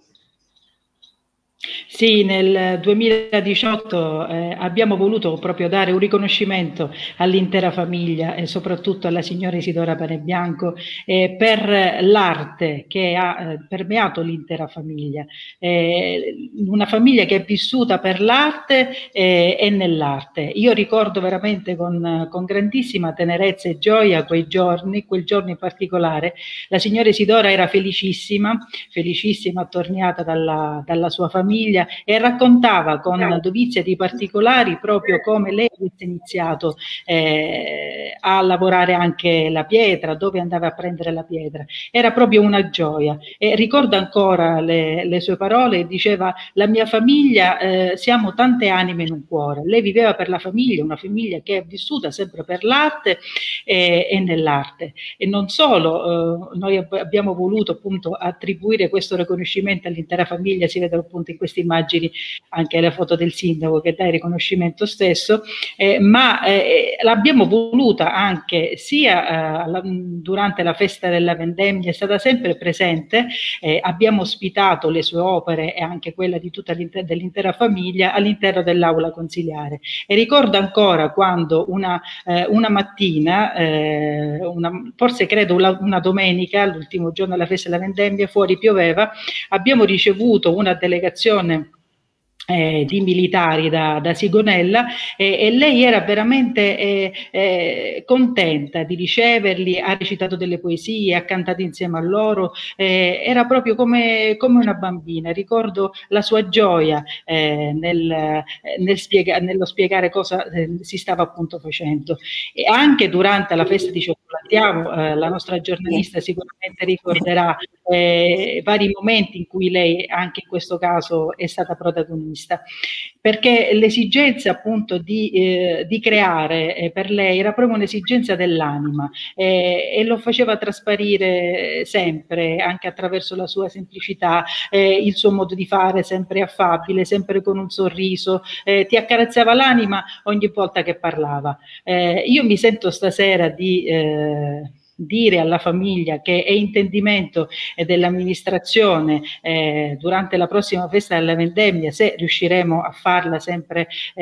Sì, nel duemiladiciotto eh, abbiamo voluto proprio dare un riconoscimento all'intera famiglia e soprattutto alla signora Isidora Panebianco eh, per l'arte che ha eh, permeato l'intera famiglia. Eh, una famiglia che è vissuta per l'arte eh, e nell'arte. Io ricordo veramente con, con grandissima tenerezza e gioia quei giorni, quel giorno in particolare. La signora Isidora era felicissima, felicissima, attorniata dalla, dalla sua famiglia, e raccontava con dovizia di particolari proprio come lei avesse iniziato eh, a lavorare anche la pietra, dove andava a prendere la pietra. Era proprio una gioia. E ricordo ancora le, le sue parole, diceva: la mia famiglia, eh, siamo tante anime in un cuore. Lei viveva per la famiglia, una famiglia che è vissuta sempre per l'arte eh, e nell'arte. E non solo, eh, noi ab- abbiamo voluto appunto attribuire questo riconoscimento all'intera famiglia, si vedono appunto in queste immagini anche la foto del sindaco che dà il riconoscimento stesso, eh, ma eh, l'abbiamo voluta anche sia eh, la, durante la festa della vendemmia, è stata sempre presente, eh, abbiamo ospitato le sue opere e anche quella di tutta l'intera, dell'intera famiglia all'interno dell'aula consiliare. E ricordo ancora quando una, eh, una mattina, eh, una, forse credo una, una domenica, l'ultimo giorno della festa della vendemmia, fuori pioveva, abbiamo ricevuto una delegazione Eh, di militari da, da Sigonella eh, e lei era veramente eh, eh, contenta di riceverli, ha recitato delle poesie, ha cantato insieme a loro, eh, era proprio come, come una bambina. Ricordo la sua gioia eh, nel, nel spiega, nello spiegare cosa eh, si stava appunto facendo. E anche durante la festa di Cioccolatiamo eh, la nostra giornalista sicuramente ricorderà eh, vari momenti in cui lei anche in questo caso è stata protagonista, perché l'esigenza appunto di, eh, di creare eh, per lei era proprio un'esigenza dell'anima eh, e lo faceva trasparire sempre, anche attraverso la sua semplicità, eh, il suo modo di fare sempre affabile, sempre con un sorriso, eh, ti accarezzava l'anima ogni volta che parlava. Eh, io mi sento stasera di eh, dire alla famiglia che è intendimento eh, dell'amministrazione eh, durante la prossima festa della vendemmia, se riusciremo a farla sempre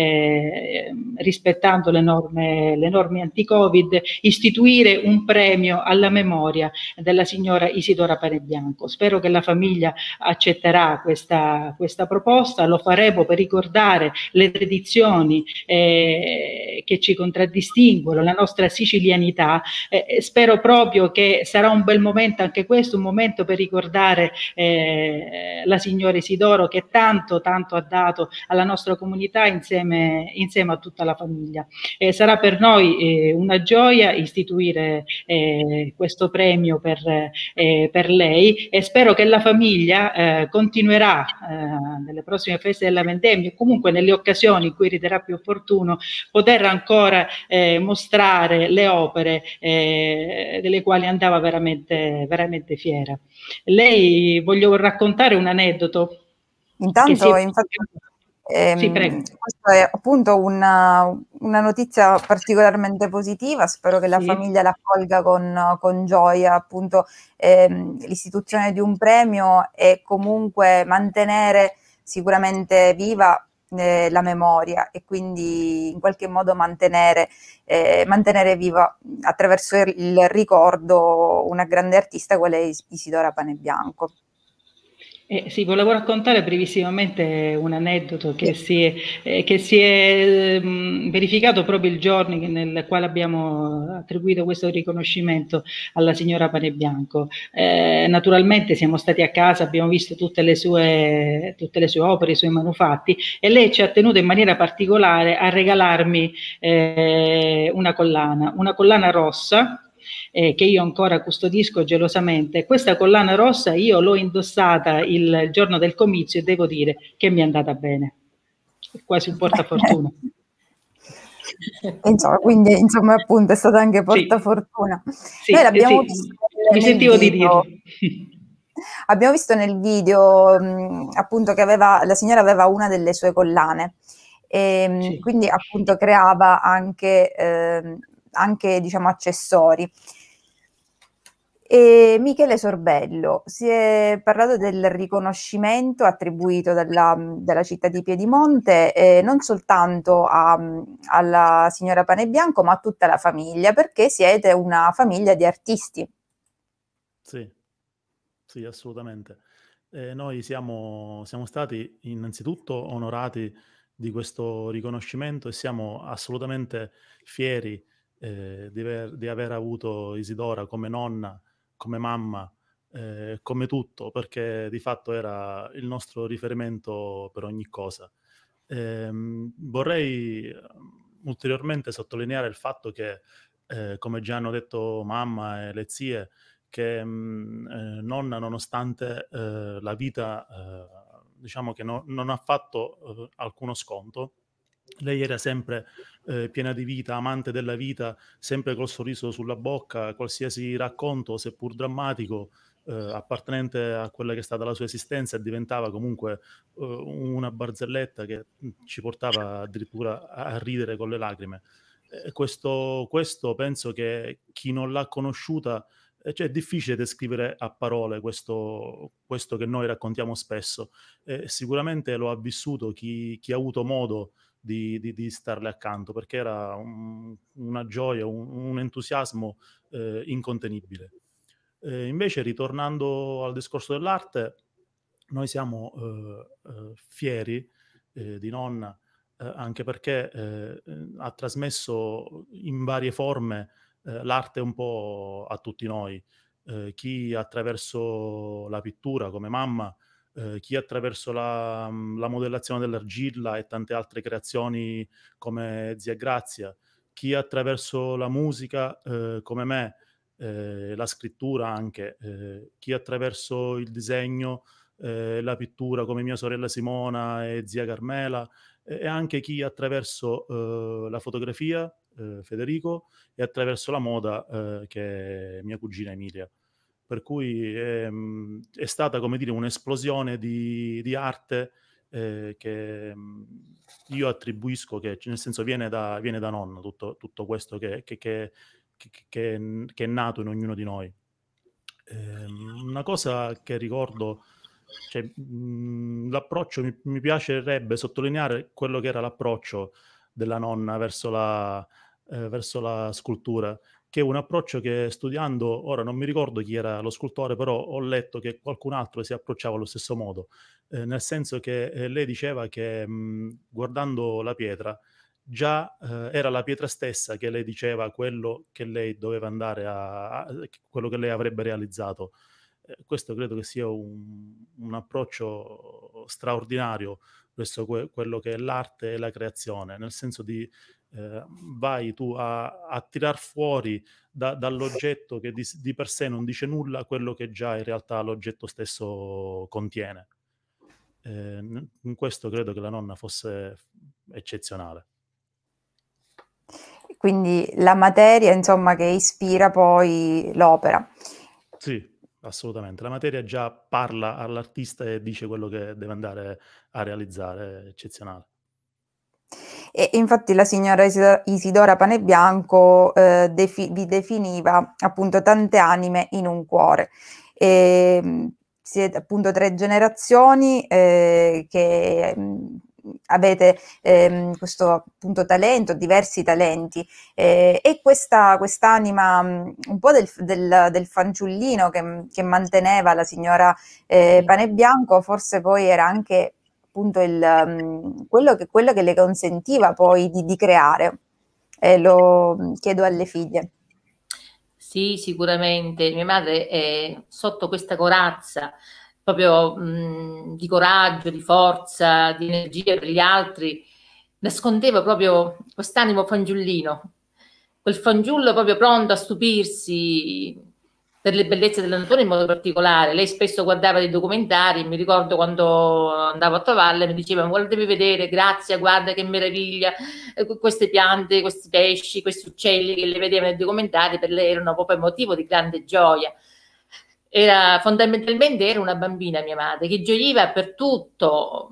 eh, rispettando le norme, le norme anti-Covid, istituire un premio alla memoria della signora Isidora Panebianco. Spero che la famiglia accetterà questa, questa proposta, lo faremo per ricordare le tradizioni eh, che ci contraddistinguono, la nostra sicilianità. Eh, spero proprio che sarà un bel momento anche questo, un momento per ricordare eh, la signora Isidoro, che tanto tanto ha dato alla nostra comunità insieme, insieme a tutta la famiglia. Eh, sarà per noi eh, una gioia istituire eh, questo premio per, eh, per lei e spero che la famiglia eh, continuerà eh, nelle prossime feste della vendemmia, comunque nelle occasioni in cui riterrà più opportuno, poter ancora eh, mostrare le opere eh, delle quali andava veramente, veramente fiera. Lei, voglio raccontare un aneddoto. Intanto, è... infatti, ehm, sì, prego. questa è appunto una, una notizia particolarmente positiva, spero che la sì. famiglia l'accolga con, con gioia, appunto ehm, l'istituzione di un premio e comunque mantenere sicuramente viva Eh, la memoria e quindi in qualche modo mantenere, eh, mantenere viva attraverso il ricordo una grande artista quale è Isidora Panebianco. Eh, sì, volevo raccontare brevissimamente un aneddoto che si è, eh, che si è mh, verificato proprio il giorno nel quale abbiamo attribuito questo riconoscimento alla signora Panebianco. Eh, naturalmente siamo stati a casa, abbiamo visto tutte le sue, tutte le sue opere, i suoi manufatti, e lei ci ha tenuto in maniera particolare a regalarmi eh, una collana, una collana rossa, Eh, che io ancora custodisco gelosamente. Questa collana rossa io l'ho indossata il giorno del comizio e devo dire che mi è andata bene, è quasi un portafortuna. Insomma, quindi insomma appunto è stata anche portafortuna. Sì, Noi l'abbiamo sì, visto mi nel sentivo di video. dirlo. Abbiamo visto nel video mh, appunto che aveva, la signora aveva una delle sue collane e mh, Sì. quindi appunto creava anche, ehm, anche diciamo accessori. E Michele Sorbello, si è parlato del riconoscimento attribuito dalla, dalla città di Piedimonte eh, non soltanto a, alla signora Panebianco ma a tutta la famiglia, perché siete una famiglia di artisti. Sì, sì, assolutamente. Eh, noi siamo, siamo stati innanzitutto onorati di questo riconoscimento e siamo assolutamente fieri eh, di aver, di aver avuto Isidora come nonna, come mamma, eh, come tutto, perché di fatto era il nostro riferimento per ogni cosa. Ehm, vorrei eh, ulteriormente sottolineare il fatto che, eh, come già hanno detto mamma e le zie, che mh, eh, nonna, nonostante eh, la vita, eh, diciamo che no- non ha fatto eh, alcuno sconto, lei era sempre eh, piena di vita, amante della vita, sempre col sorriso sulla bocca, qualsiasi racconto, seppur drammatico, eh, appartenente a quella che è stata la sua esistenza, diventava comunque eh, una barzelletta che ci portava addirittura a ridere con le lacrime. Eh, questo, questo penso che chi non l'ha conosciuta, eh, cioè è difficile descrivere a parole questo, questo che noi raccontiamo spesso. Eh, sicuramente lo ha vissuto chi, chi ha avuto modo di, di, di starle accanto, perché era un- una gioia, un, un entusiasmo eh, incontenibile. Eh, invece, ritornando al discorso dell'arte, noi siamo eh, eh, fieri eh, di nonna, eh, anche perché eh, eh, ha trasmesso in varie forme eh, l'arte un po' a tutti noi. Eh, chi attraverso la pittura come mamma, eh, chi attraverso la, la modellazione dell'argilla e tante altre creazioni come Zia Grazia, chi attraverso la musica eh, come me, eh, la scrittura anche, eh, chi attraverso il disegno, eh, la pittura come mia sorella Simona e zia Carmela, e e anche chi attraverso eh, la fotografia, eh, Federico, e attraverso la moda, eh, che è mia cugina Emilia. Per cui ehm, è stata, come dire, un'esplosione di, di arte eh, che mh, io attribuisco, che nel senso viene da, viene da nonna, tutto, tutto questo che, che, che, che, che- che è nato in ognuno di noi. Ehm, una cosa che ricordo, cioè, mh, l'approccio, mi, mi piacerebbe sottolineare quello che era l'approccio della nonna verso la, eh, verso la scultura, che è un approccio che studiando, ora non mi ricordo chi era lo scultore, però ho letto che qualcun altro si approcciava allo stesso modo, eh, nel senso che eh, lei diceva che mh, guardando la pietra, già eh, era la pietra stessa che lei diceva quello che lei doveva andare a, a- quello che lei avrebbe realizzato. Eh, questo credo che sia un, un approccio straordinario verso que- quello che è l'arte e la creazione, nel senso di eh, vai tu a, a tirar fuori da- dall'oggetto che di, di per sé non dice nulla quello che già in realtà l'oggetto stesso contiene. Eh, in questo credo che la nonna fosse eccezionale. Quindi la materia, insomma, che ispira poi l'opera. Sì, assolutamente. La materia già parla all'artista e dice quello che deve andare a realizzare, è eccezionale. E infatti la signora Isi- Isidora Panebianco eh, defi- vi definiva appunto tante anime in un cuore. E, mh, siete appunto tre generazioni eh, che mh, avete ehm, questo appunto talento, diversi talenti, eh, e questa quest'anima un po' del, del, del fanciullino che, che manteneva la signora eh, Panebianco, forse poi era anche appunto il, um, quello, che, quello che le consentiva poi di, di creare. E lo chiedo alle figlie. Sì, sicuramente. Mia madre è sotto questa corazza proprio mh, di coraggio, di forza, di energia per gli altri, nascondeva proprio quest'animo fanciullino, quel fanciullo proprio pronto a stupirsi per le bellezze della natura in modo particolare. Lei spesso guardava dei documentari, mi ricordo quando andavo a trovarla mi diceva: guarda, devi vedere, Grazia, guarda che meraviglia, queste piante, questi pesci, questi uccelli che le vedeva nei documentari, per lei erano proprio motivo di grande gioia. Era fondamentalmente era una bambina, mia madre, che gioiva per tutto.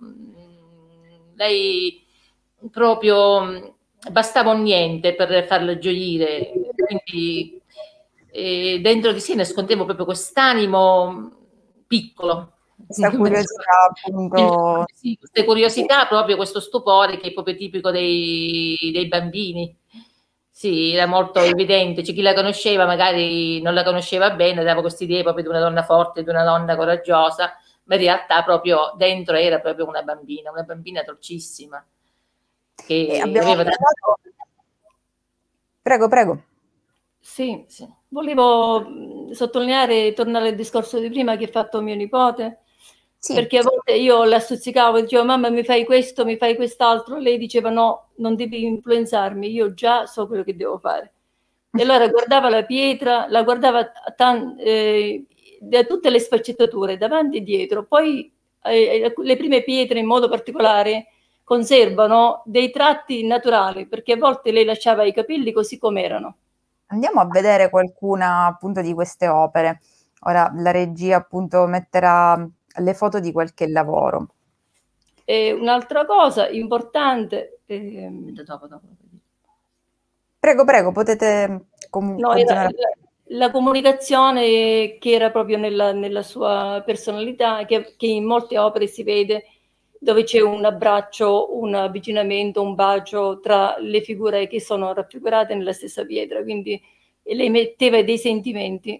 Lei proprio bastava un niente per farla gioire, quindi e dentro di sé nascondevo proprio quest'animo piccolo, questa curiosità appunto, sì, queste curiosità, proprio questo stupore che è proprio tipico dei, dei bambini. Sì, era molto evidente. C'è chi la conosceva, magari non la conosceva bene, dava questa idea proprio di una donna forte, di una donna coraggiosa, ma in realtà proprio dentro era proprio una bambina, una bambina dolcissima. Che abbiamo aveva parlato... Prego, prego. Sì, sì. Volevo sottolineare, tornare al discorso di prima che ha fatto mio nipote, sì, perché a volte io la stuzzicavo, dicevo: mamma, mi fai questo, mi fai quest'altro, lei diceva: no, non devi influenzarmi, io già so quello che devo fare. E allora guardava la pietra, la guardava tan, eh, da tutte le sfaccettature, davanti e dietro. Poi eh, le prime pietre in modo particolare conservano dei tratti naturali, perché a volte lei lasciava i capelli così come erano. Andiamo a vedere qualcuna appunto di queste opere. Ora la regia appunto metterà le foto di qualche lavoro. E un'altra cosa importante, eh, dopo, dopo. Prego, prego, potete com- no, continuare. Era, la, la comunicazione che era proprio nella, nella sua personalità, che, che in molte opere si vede, dove c'è un abbraccio, un avvicinamento, un bacio tra le figure che sono raffigurate nella stessa pietra, quindi lei metteva dei sentimenti.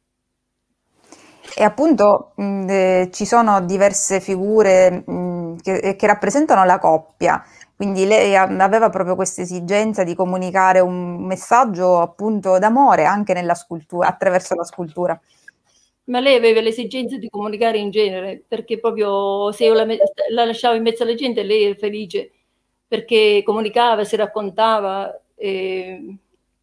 E appunto mh, eh, ci sono diverse figure mh, che, che rappresentano la coppia, quindi lei aveva proprio questa esigenza di comunicare un messaggio appunto d'amore anche nella scultura, attraverso la scultura. Ma lei aveva l'esigenza di comunicare in genere, perché proprio se io la, la lasciavo in mezzo alla gente, lei era felice, perché comunicava, si raccontava. E...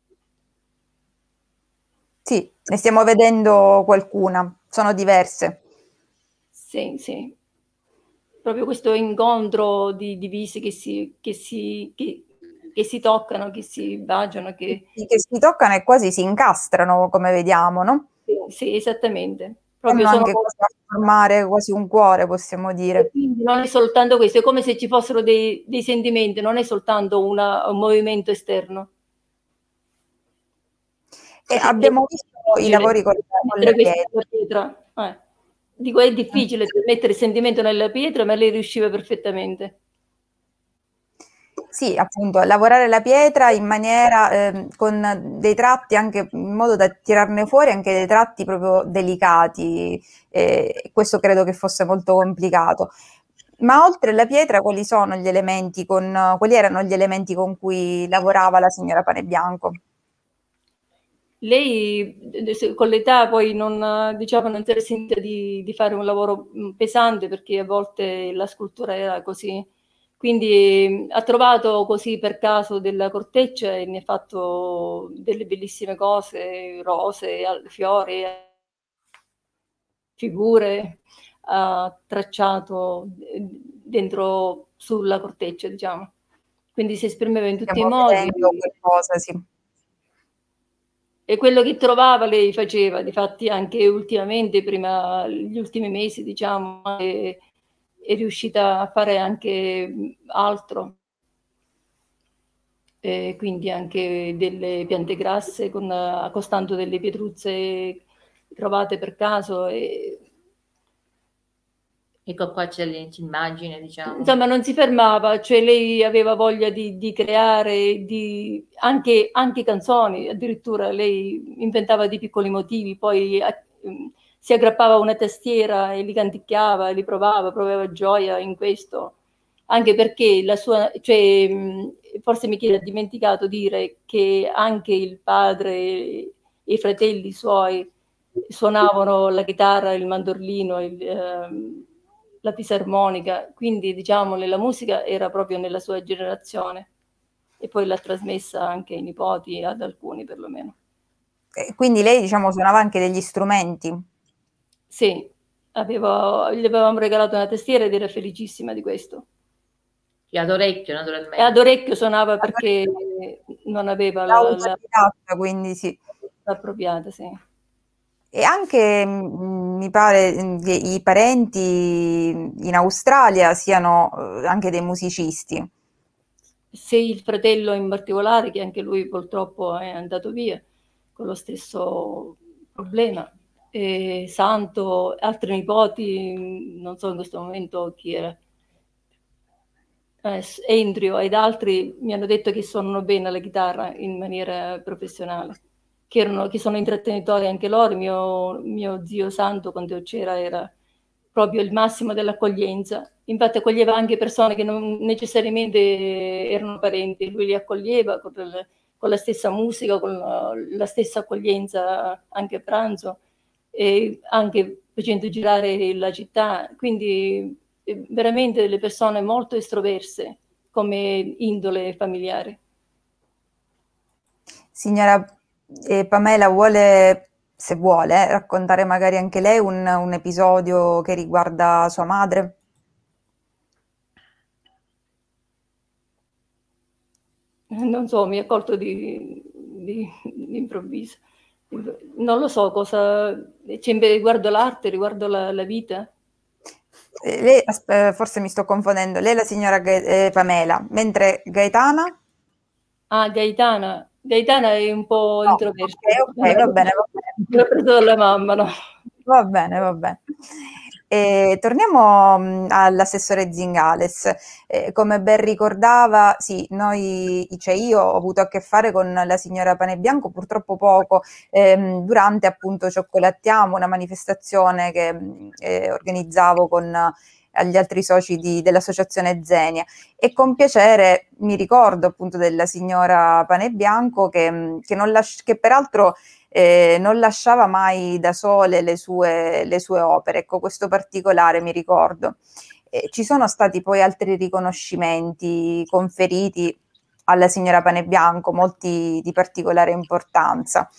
Sì, ne stiamo vedendo qualcuna, sono diverse. Sì, sì. Proprio questo incontro di, di visi che si, che, si, che, che si toccano, che si baciano. Che... che si toccano e quasi si incastrano, come vediamo, no? Sì, esattamente. Proprio sono anche quasi a formare quasi un cuore, possiamo dire. Quindi non è soltanto questo, è come se ci fossero dei, dei sentimenti, non è soltanto una, un movimento esterno. E sì, abbiamo visto i lavori con, con la pietra. pietra. Eh. Dico, è difficile mettere il sentimento nella pietra, ma lei riusciva perfettamente. Sì, appunto, lavorare la pietra in maniera, eh, con dei tratti anche in modo da tirarne fuori anche dei tratti proprio delicati, eh, questo credo che fosse molto complicato. Ma oltre alla pietra, quali sono gli elementi con, quali erano gli elementi con cui lavorava la signora Panebianco? Lei con l'età poi non, diciamo, non si era sentita di, di fare un lavoro pesante, perché a volte la scultura era così. Quindi ha trovato così per caso della corteccia e ne ha fatto delle bellissime cose, rose, fiori, figure, ha tracciato dentro sulla corteccia, diciamo. Quindi si esprimeva in tutti Stiamo i modi. Qualcosa, sì. E quello che trovava lei faceva, difatti anche ultimamente, prima, gli ultimi mesi, diciamo, è, è riuscita a fare anche altro. E quindi anche delle piante grasse, con, accostando delle pietruzze trovate per caso. E, Ecco qua c'è l'immagine, diciamo. Insomma, non si fermava, cioè lei aveva voglia di, di creare di, anche, anche canzoni, addirittura lei inventava dei piccoli motivi, poi a, si aggrappava a una tastiera e li canticchiava, li provava, provava gioia in questo, anche perché la sua, cioè, forse mi chiede, ha dimenticato dire che anche il padre e i fratelli suoi suonavano la chitarra, il mandorlino, il, eh, la fisarmonica, quindi diciamo la musica era proprio nella sua generazione e poi l'ha trasmessa anche ai nipoti, ad alcuni perlomeno. E quindi lei, diciamo, suonava anche degli strumenti? Sì, aveva, gli avevamo regalato una tastiera ed era felicissima di questo. E ad orecchio, naturalmente. E ad orecchio suonava perché non aveva la, la, la quindi sì. Appropriata, sì. E anche mh, mi pare che i parenti in Australia siano eh, anche dei musicisti. Sì, il fratello in particolare, che anche lui purtroppo è andato via con lo stesso problema. E Santo, altri nipoti, non so in questo momento chi era. Eh, Andrew ed altri mi hanno detto che suonano bene la chitarra in maniera professionale. Che, erano, che sono intrattenitori anche loro. Mio, mio zio Santo, quando c'era, era proprio il massimo dell'accoglienza. Infatti accoglieva anche persone che non necessariamente erano parenti, lui li accoglieva con, il, con la stessa musica, con la, la stessa accoglienza anche a pranzo, e anche facendo girare la città. Quindi veramente delle persone molto estroverse come indole familiare. Signora E Pamela, vuole, se vuole, raccontare magari anche lei un, un episodio che riguarda sua madre? Non so, mi ha colto di, di, di improvviso. Non lo so cosa, cioè, riguardo l'arte, riguardo la, la vita. Lei, forse mi sto confondendo, lei è la signora Ga- eh, Pamela, mentre Gaetana? Ah, Gaetana. Gaetana è un po' no, introversa. Ok, ok, va bene, va bene. L'ho preso dalla mamma, no? Va bene, va bene. E torniamo mh, all'assessore Zingales. Eh, come ben ricordava, sì, noi, cioè io ho avuto a che fare con la signora Panebianco, purtroppo poco, ehm, durante appunto Cioccolattiamo, una manifestazione che mh, eh, organizzavo con agli altri soci di, dell'associazione Zenia, e con piacere mi ricordo appunto della signora Panebianco che, che, non lasci- che peraltro eh, non lasciava mai da sole le sue, le sue opere. Ecco, questo particolare mi ricordo. Eh, ci sono stati poi altri riconoscimenti conferiti alla signora Panebianco, molti di particolare importanza.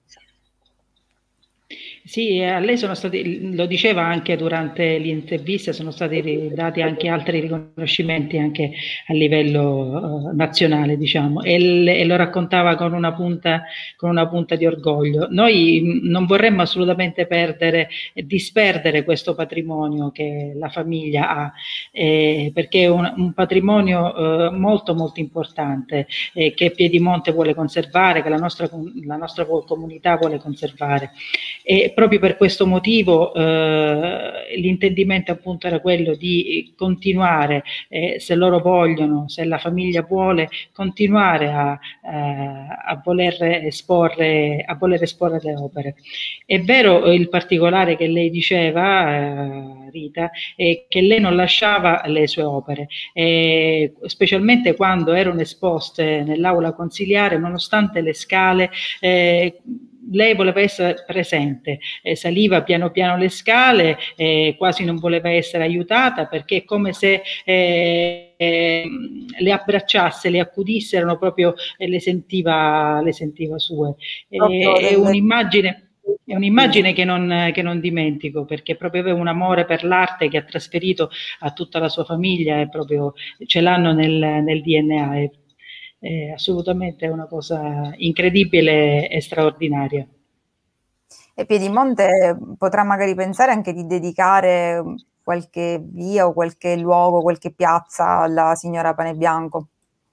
Sì, a lei sono stati, lo diceva anche durante l'intervista, sono stati dati anche altri riconoscimenti anche a livello uh, nazionale, diciamo, e, le, e lo raccontava con una punta, con una punta di orgoglio. Noi non vorremmo assolutamente perdere, disperdere questo patrimonio che la famiglia ha, eh, perché è un, un patrimonio uh, molto molto importante, eh, che Piedimonte vuole conservare, che la nostra, la nostra comunità vuole conservare. E proprio per questo motivo eh, l'intendimento appunto era quello di continuare, eh, se loro vogliono, se la famiglia vuole, continuare a, eh, a, voler esporre, a voler esporre le opere. È vero il particolare che lei diceva, eh, Rita, è che lei non lasciava le sue opere, eh, specialmente quando erano esposte nell'aula consiliare, nonostante le scale, eh, lei voleva essere presente, eh, saliva piano piano le scale, eh, quasi non voleva essere aiutata, perché è come se eh, eh, le abbracciasse, le accudisse, erano proprio, eh, le sentiva, le sentiva sue. Eh, è un'immagine, è un'immagine che non, che non dimentico, perché proprio aveva un amore per l'arte che ha trasferito a tutta la sua famiglia, e proprio ce l'hanno nel, nel D N A. È, è assolutamente una cosa incredibile e straordinaria. E Piedimonte potrà magari pensare anche di dedicare qualche via o qualche luogo, qualche piazza alla signora Panebianco?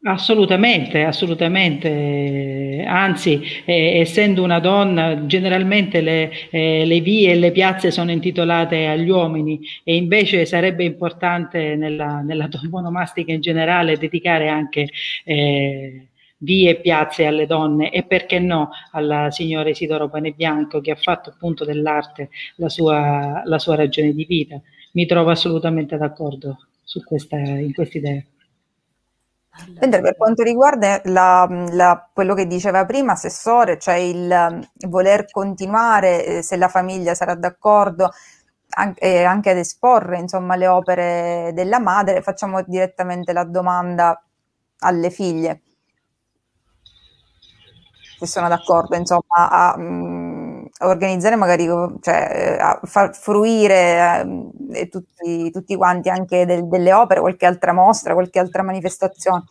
Assolutamente, assolutamente, anzi, eh, essendo una donna, generalmente le, eh, le vie e le piazze sono intitolate agli uomini, e invece sarebbe importante nella, nella toponomastica in generale dedicare anche eh, vie e piazze alle donne, e perché no alla signora Isidoro Panebianco, che ha fatto appunto dell'arte la sua, la sua ragione di vita. Mi trovo assolutamente d'accordo su questa, in questa idea. Mentre per quanto riguarda la, la, quello che diceva prima, Assessore, cioè il um, voler continuare, eh, se la famiglia sarà d'accordo, anche, eh, anche ad esporre insomma le opere della madre, facciamo direttamente la domanda alle figlie, se sono d'accordo insomma a, um, a organizzare magari, cioè a far fruire eh, tutti, tutti quanti anche del, delle opere, qualche altra mostra, qualche altra manifestazione.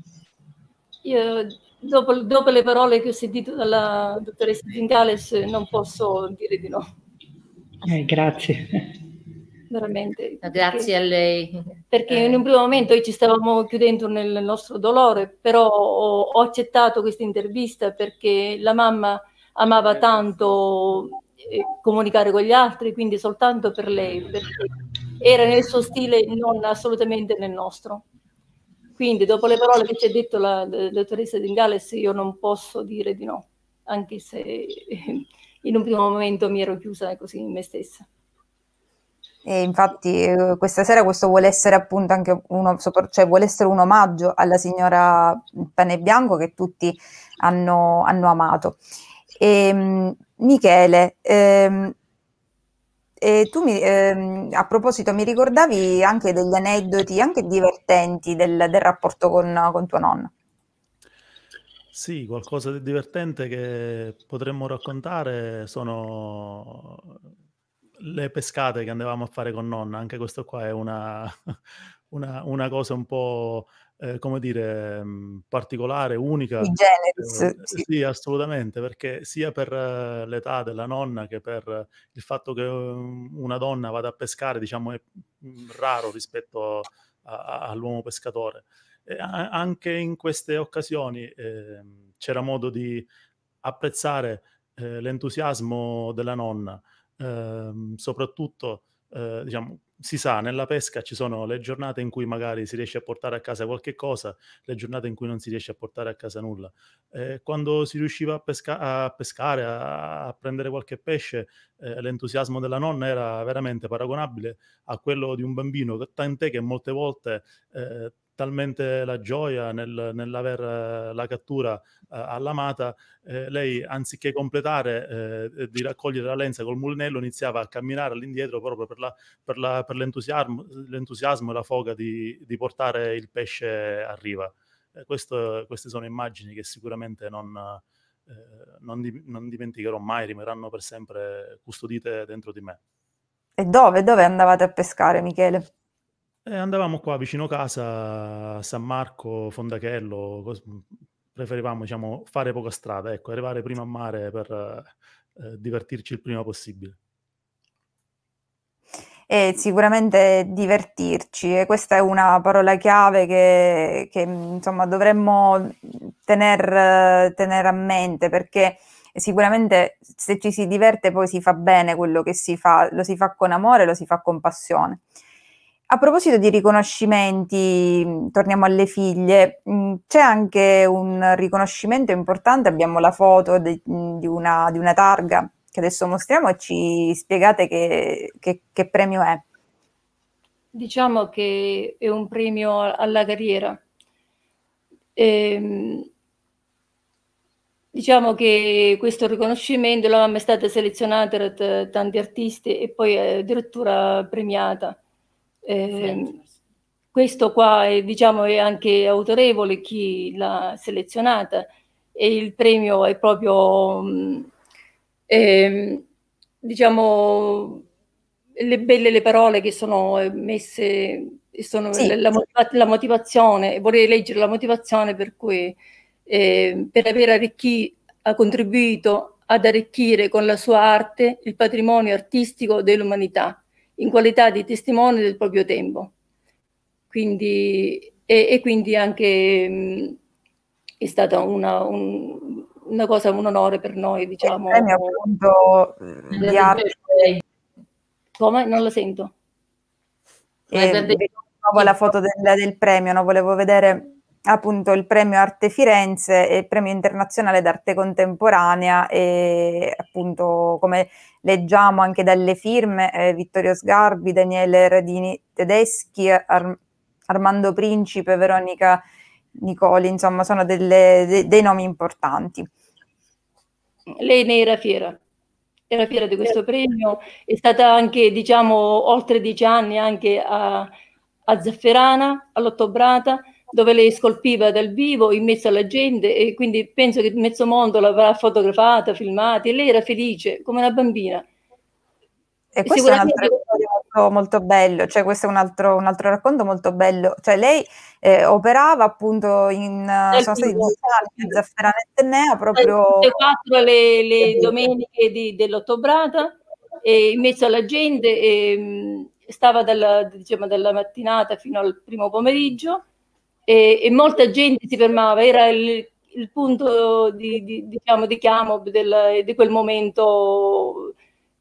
Io, dopo, dopo le parole che ho sentito dalla dottoressa Zingales, non posso dire di no. Eh, grazie. Veramente. Grazie perché, a lei. Perché in un primo momento noi ci stavamo chiudendo nel nostro dolore, però ho, ho accettato questa intervista perché la mamma amava tanto eh, comunicare con gli altri, quindi soltanto per lei, perché era nel suo stile, non assolutamente nel nostro. Quindi dopo le parole che ci ha detto la, la dottoressa Zingales, io non posso dire di no, anche se in un primo momento mi ero chiusa così in me stessa. E infatti eh, questa sera questo vuole essere appunto anche uno, cioè vuole essere un omaggio alla signora Panebianco che tutti hanno, hanno amato. E, mh, Michele, ehm, e tu mi, ehm, a proposito mi ricordavi anche degli aneddoti anche divertenti del, del rapporto con, con tua nonna. Sì, qualcosa di divertente che potremmo raccontare sono le pescate che andavamo a fare con nonna. Anche questo qua è una, una, una cosa un po', eh, come dire, mh, particolare, unica. Di generis, Eh, sì. sì, assolutamente, perché sia per eh, l'età della nonna che per il fatto che um, una donna vada a pescare, diciamo, è mh, raro rispetto a- a- all'uomo pescatore. E a- anche in queste occasioni eh, c'era modo di apprezzare eh, l'entusiasmo della nonna. Ehm, soprattutto, eh, diciamo, si sa, nella pesca ci sono le giornate in cui magari si riesce a portare a casa qualche cosa, le giornate in cui non si riesce a portare a casa nulla. Eh, quando si riusciva a, pesca- a pescare, a, a prendere qualche pesce, eh, l'entusiasmo della nonna era veramente paragonabile a quello di un bambino, tant'è che molte volte eh, talmente la gioia nel, nell'aver eh, la cattura eh, all'amata, eh, lei anziché completare eh, di raccogliere la lenza col mulinello iniziava a camminare all'indietro proprio per, la, per, la, per l'entusiasmo, l'entusiasmo e la foga di, di portare il pesce a riva. Eh, questo, queste sono immagini che sicuramente non, eh, non, di, non dimenticherò mai, rimarranno per sempre custodite dentro di me. E dove? Dove andavate a pescare, Michele? E andavamo qua vicino casa, a San Marco, Fondachello, cos- preferivamo, diciamo, fare poca strada, ecco, arrivare prima a mare per eh, divertirci il prima possibile. E sicuramente divertirci, e questa è una parola chiave che, che insomma dovremmo tener, tener a mente, perché sicuramente se ci si diverte poi si fa bene quello che si fa, lo si fa con amore, lo si fa con passione. A proposito di riconoscimenti, torniamo alle figlie, mh, c'è anche un riconoscimento importante, abbiamo la foto de- di una, di una targa che adesso mostriamo e ci spiegate che, che, che premio è. Diciamo che è un premio alla carriera. Ehm, diciamo che questo riconoscimento, la mamma è stata selezionata da t- tanti artisti e poi è addirittura premiata. Eh, questo qua è, diciamo, è anche autorevole chi l'ha selezionata, e il premio è proprio, mh, ehm, diciamo, le belle le parole che sono messe, sono Sì. la, la, la motivazione, vorrei leggere la motivazione per cui eh, per aver arricchito, ha contribuito ad arricchire con la sua arte il patrimonio artistico dell'umanità, in qualità di testimone del proprio tempo. Quindi e, e quindi anche mh, è stata una, un, una cosa, un onore per noi, diciamo. Il premio appunto di arte. Come? Non la sento. E vedevo la foto del, del premio, no? Volevo vedere appunto il premio Arte Firenze e il premio internazionale d'arte contemporanea, e appunto come leggiamo anche dalle firme, eh, Vittorio Sgarbi, Daniele Radini Tedeschi, Ar- Armando Principe, Veronica Nicoli, insomma sono delle, de, dei nomi importanti. Lei ne era fiera, era fiera di questo premio, è stata anche, diciamo, oltre dieci anni anche a, a Zafferana, all'Ottobrata, dove lei scolpiva dal vivo in mezzo alla gente, e quindi penso che mezzo mondo l'avrà fotografata, filmata, e lei era felice come una bambina. E questo è un altro molto, molto bello, cioè questo è un altro, un altro racconto molto bello, cioè lei eh, operava appunto in, sono stati dieci anni a Zafferana e Tennea proprio... Le quattro le, le domeniche di, dell'Ottobrata, e in mezzo alla gente, e, stava dalla, diciamo, dalla mattinata fino al primo pomeriggio, e, e molta gente si fermava, era il, il punto di, di, diciamo, di chiamo del, di quel momento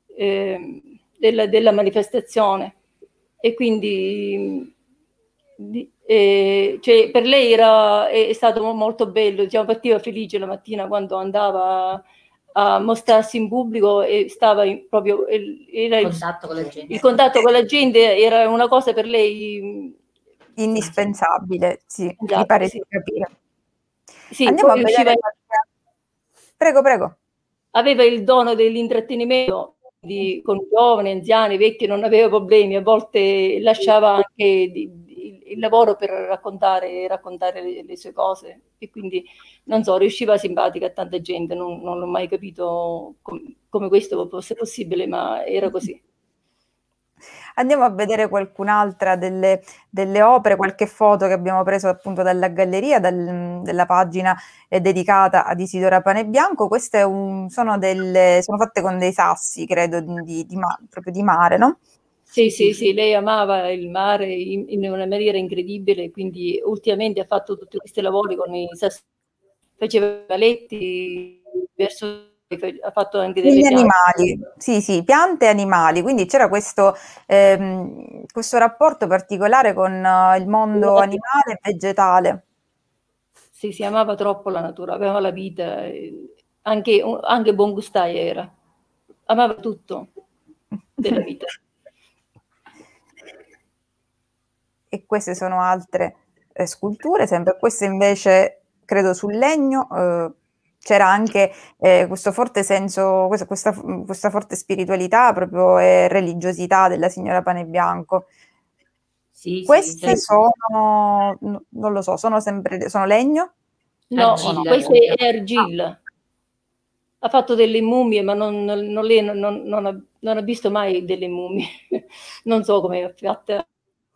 eh, della, della manifestazione, e quindi di, eh, cioè, per lei era, è, è stato molto bello, diciamo, partiva felice la mattina quando andava a mostrarsi in pubblico, e stava in, proprio era il contatto con la gente. Il contatto con la gente era una cosa per lei indispensabile, sì, esatto, mi pare sì. di capire. Sì, Andiamo a poi vedere. usciva... Prego, prego. Aveva il dono dell'intrattenimento, di, con giovani, anziani, vecchi, non aveva problemi, a volte lasciava anche di, di, il lavoro per raccontare, raccontare le, le sue cose, e quindi, non so, riusciva simpatica a tanta gente, non, non l'ho mai capito com, come questo fosse possibile, ma era così. Andiamo a vedere qualcun'altra delle, delle opere, qualche foto che abbiamo preso appunto dalla galleria, dal, della pagina eh, dedicata ad Isidora Panebianco. Queste un, sono, delle, sono fatte con dei sassi, credo, di, di, ma, proprio di mare, no? Sì, sì, sì, lei amava il mare in, in una maniera incredibile, quindi ultimamente ha fatto tutti questi lavori con i sassi, faceva valetti verso... ha fatto anche delle Gli piante. animali, sì, sì, piante e animali, quindi c'era questo, ehm, questo rapporto particolare con uh, il mondo animale e vegetale. Sì, si amava troppo la natura, aveva la vita, eh, anche, anche buon gustaia era, amava tutto della vita. E queste sono altre eh, sculture, sempre queste invece credo sul legno. Eh, c'era anche eh, questo forte senso, questa, questa, questa forte spiritualità proprio e religiosità della signora Panebianco. Sì, queste sì, sono, no, non lo so, sono sempre, sono legno? No, Argilla. questa è argilla. Ha fatto delle mummie, ma non, non, non, lei non, non, non, ha, non ha visto mai delle mummie. Non so come è fatta.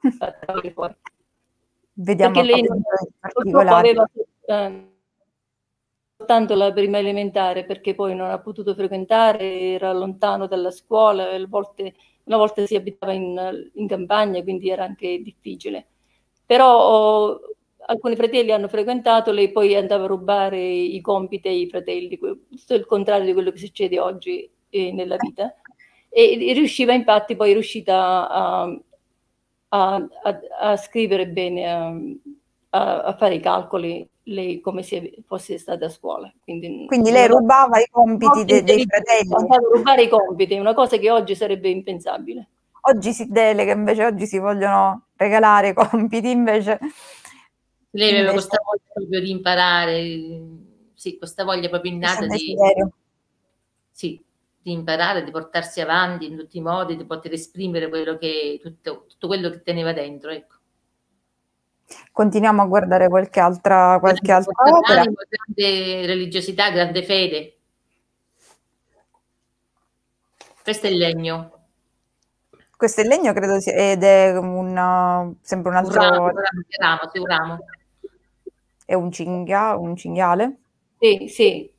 Vediamo perché lei non, purtroppo aveva eh, soltanto la prima elementare, perché poi non ha potuto frequentare, era lontano dalla scuola, a volte, una volta si abitava in, in campagna, quindi era anche difficile. Però oh, alcuni fratelli hanno frequentato, lei poi andava a rubare i compiti ai fratelli, tutto il contrario di quello che succede oggi eh, nella vita. E, e riusciva, infatti, poi è riuscita a, a, a, a scrivere bene, a, a fare i calcoli, lei come se fosse stata a scuola. Quindi, Quindi lei rubava i compiti de, dei fratelli? Andava a rubare i compiti, una cosa che oggi sarebbe impensabile. Oggi si delega, invece oggi si vogliono regalare i compiti, invece... Lei aveva invece... questa voglia proprio di imparare, sì, questa voglia proprio innata di... Sì, di imparare, di portarsi avanti in tutti i modi, di poter esprimere quello che, tutto, tutto quello che teneva dentro, ecco. Continuiamo a guardare qualche altra, qualche altra opera. Animo, grande religiosità, grande fede. Questo è il legno. Questo è il legno, credo sia, ed è un, sempre un altro... Un ramo, un ramo, sì, un ramo. È un, cinghia, un cinghiale? Sì, sì.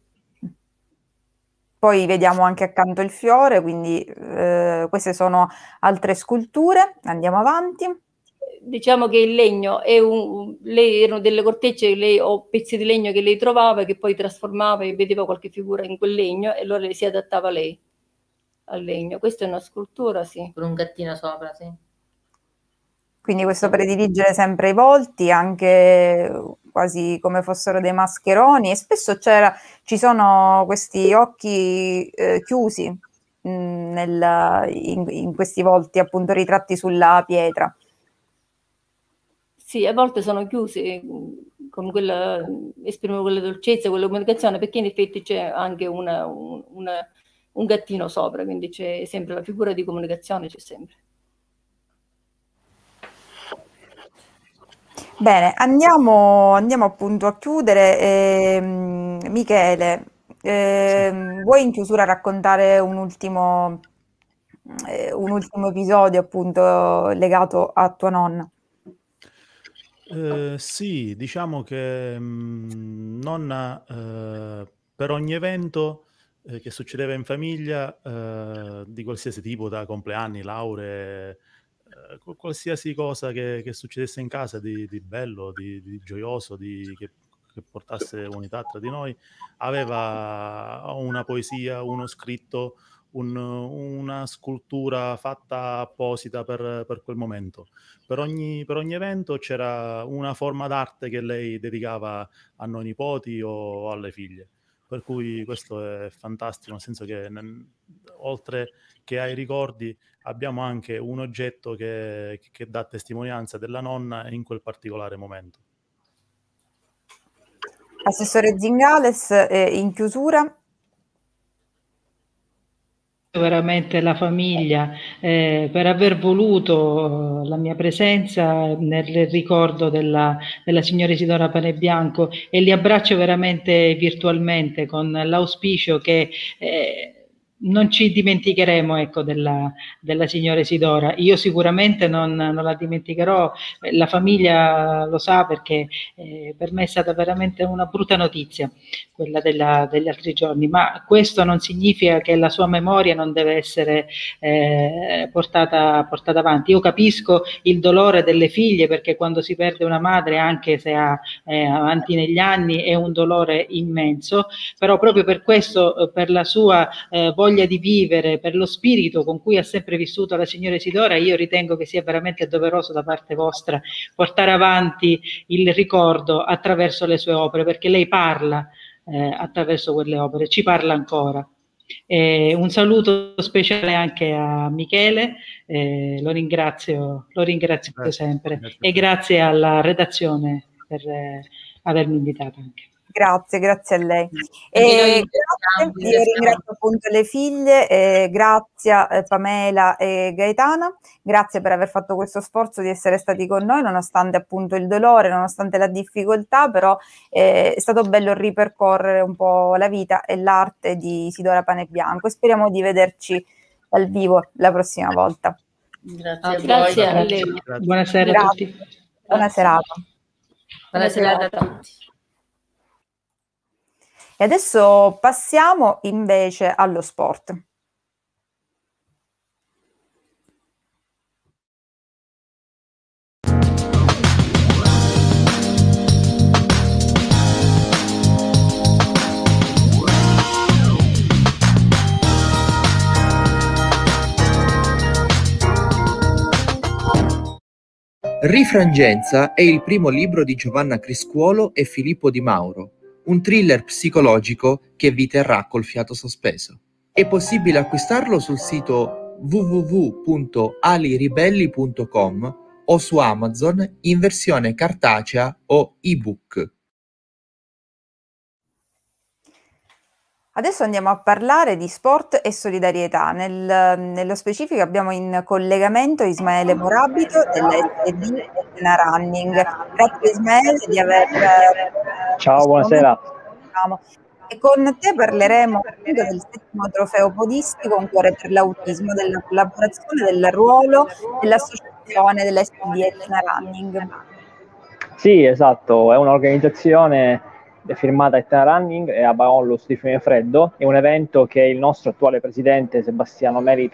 Poi vediamo anche accanto il fiore, quindi eh, queste sono altre sculture. Andiamo avanti. diciamo che il legno è un, lei erano delle cortecce lei, o pezzi di legno che lei trovava, che poi trasformava e vedeva qualche figura in quel legno, e allora si adattava lei al legno. Questa è una scultura, sì. Con un gattino sopra, sì. Quindi questo prediligere sempre i volti, anche quasi come fossero dei mascheroni, e spesso c'era, ci sono questi occhi eh, chiusi mh, nel, in, in questi volti appunto ritratti sulla pietra. Sì, a volte sono chiusi con quella, esprimono quella dolcezza, quella comunicazione, perché in effetti c'è anche una, una, un gattino sopra, quindi c'è sempre la figura di comunicazione, c'è sempre. Bene, andiamo, andiamo appunto a chiudere. Eh, Michele, eh, sì. Vuoi in chiusura raccontare un ultimo, eh, un ultimo episodio appunto legato a tua nonna? Eh, sì, diciamo che mh, nonna eh, per ogni evento eh, che succedeva in famiglia, eh, di qualsiasi tipo, da compleanni, lauree, eh, qualsiasi cosa che, che succedesse in casa di, di bello, di, di gioioso, di, che, che portasse unità tra di noi, aveva una poesia, uno scritto, un, una scultura fatta apposita per, per quel momento. Per ogni, per ogni evento c'era una forma d'arte che lei dedicava a noi nipoti o alle figlie. Per cui questo è fantastico, nel senso che nel, oltre che ai ricordi abbiamo anche un oggetto che, che dà testimonianza della nonna in quel particolare momento. Assessore Zingales, eh, in chiusura. Veramente la famiglia eh, per aver voluto la mia presenza nel ricordo della, della signora Isidora Panebianco, e li abbraccio veramente virtualmente con l'auspicio che eh, non ci dimenticheremo, ecco, della, della signora Isidora. Io sicuramente non, non la dimenticherò, la famiglia lo sa, perché eh, per me è stata veramente una brutta notizia quella della, degli altri giorni, ma questo non significa che la sua memoria non deve essere eh, portata, portata avanti. Io capisco il dolore delle figlie, perché quando si perde una madre, anche se ha eh, avanti negli anni, è un dolore immenso, però proprio per questo, per la sua eh, voglia di vivere, per lo spirito con cui ha sempre vissuto la signora Isidora, io ritengo che sia veramente doveroso da parte vostra portare avanti il ricordo attraverso le sue opere, perché lei parla eh, attraverso quelle opere, ci parla ancora. Eh, un saluto speciale anche a Michele, eh, lo ringrazio, lo ringrazio grazie, sempre grazie. E grazie alla redazione per eh, avermi invitato anche. Grazie, grazie a lei. E grazie, io ringrazio appunto le figlie, eh, Grazia, eh, Pamela e Gaetana, grazie per aver fatto questo sforzo di essere stati con noi nonostante appunto il dolore, nonostante la difficoltà, però eh, è stato bello ripercorrere un po' la vita e l'arte di Isidora Panebianco, e speriamo di vederci dal vivo la prossima volta. Grazie a voi. Grazie a lei. Buonasera grazie. a tutti. Buona serata. Buona serata a tutti. E adesso passiamo invece allo sport. Rifrangenza è il primo libro di Giovanna Criscuolo e Filippo Di Mauro, un thriller psicologico che vi terrà col fiato sospeso. È possibile acquistarlo sul sito w w w punto aliribelli punto com o su Amazon in versione cartacea o ebook. Adesso andiamo a parlare di sport e solidarietà. Nel, nello specifico abbiamo in collegamento Ismaele Morabito della S D Etna Running. Grazie Ismaele di aver... Ciao, buonasera. E con te parleremo appunto del settimo trofeo podistico Un cuore per l'autismo, della collaborazione, del ruolo dell'associazione della S D Etna Running. Sì, esatto, è un'organizzazione firmata Etna Running e a Baonlus di Fiumefreddo. È un evento che il nostro attuale presidente Sebastiano Merita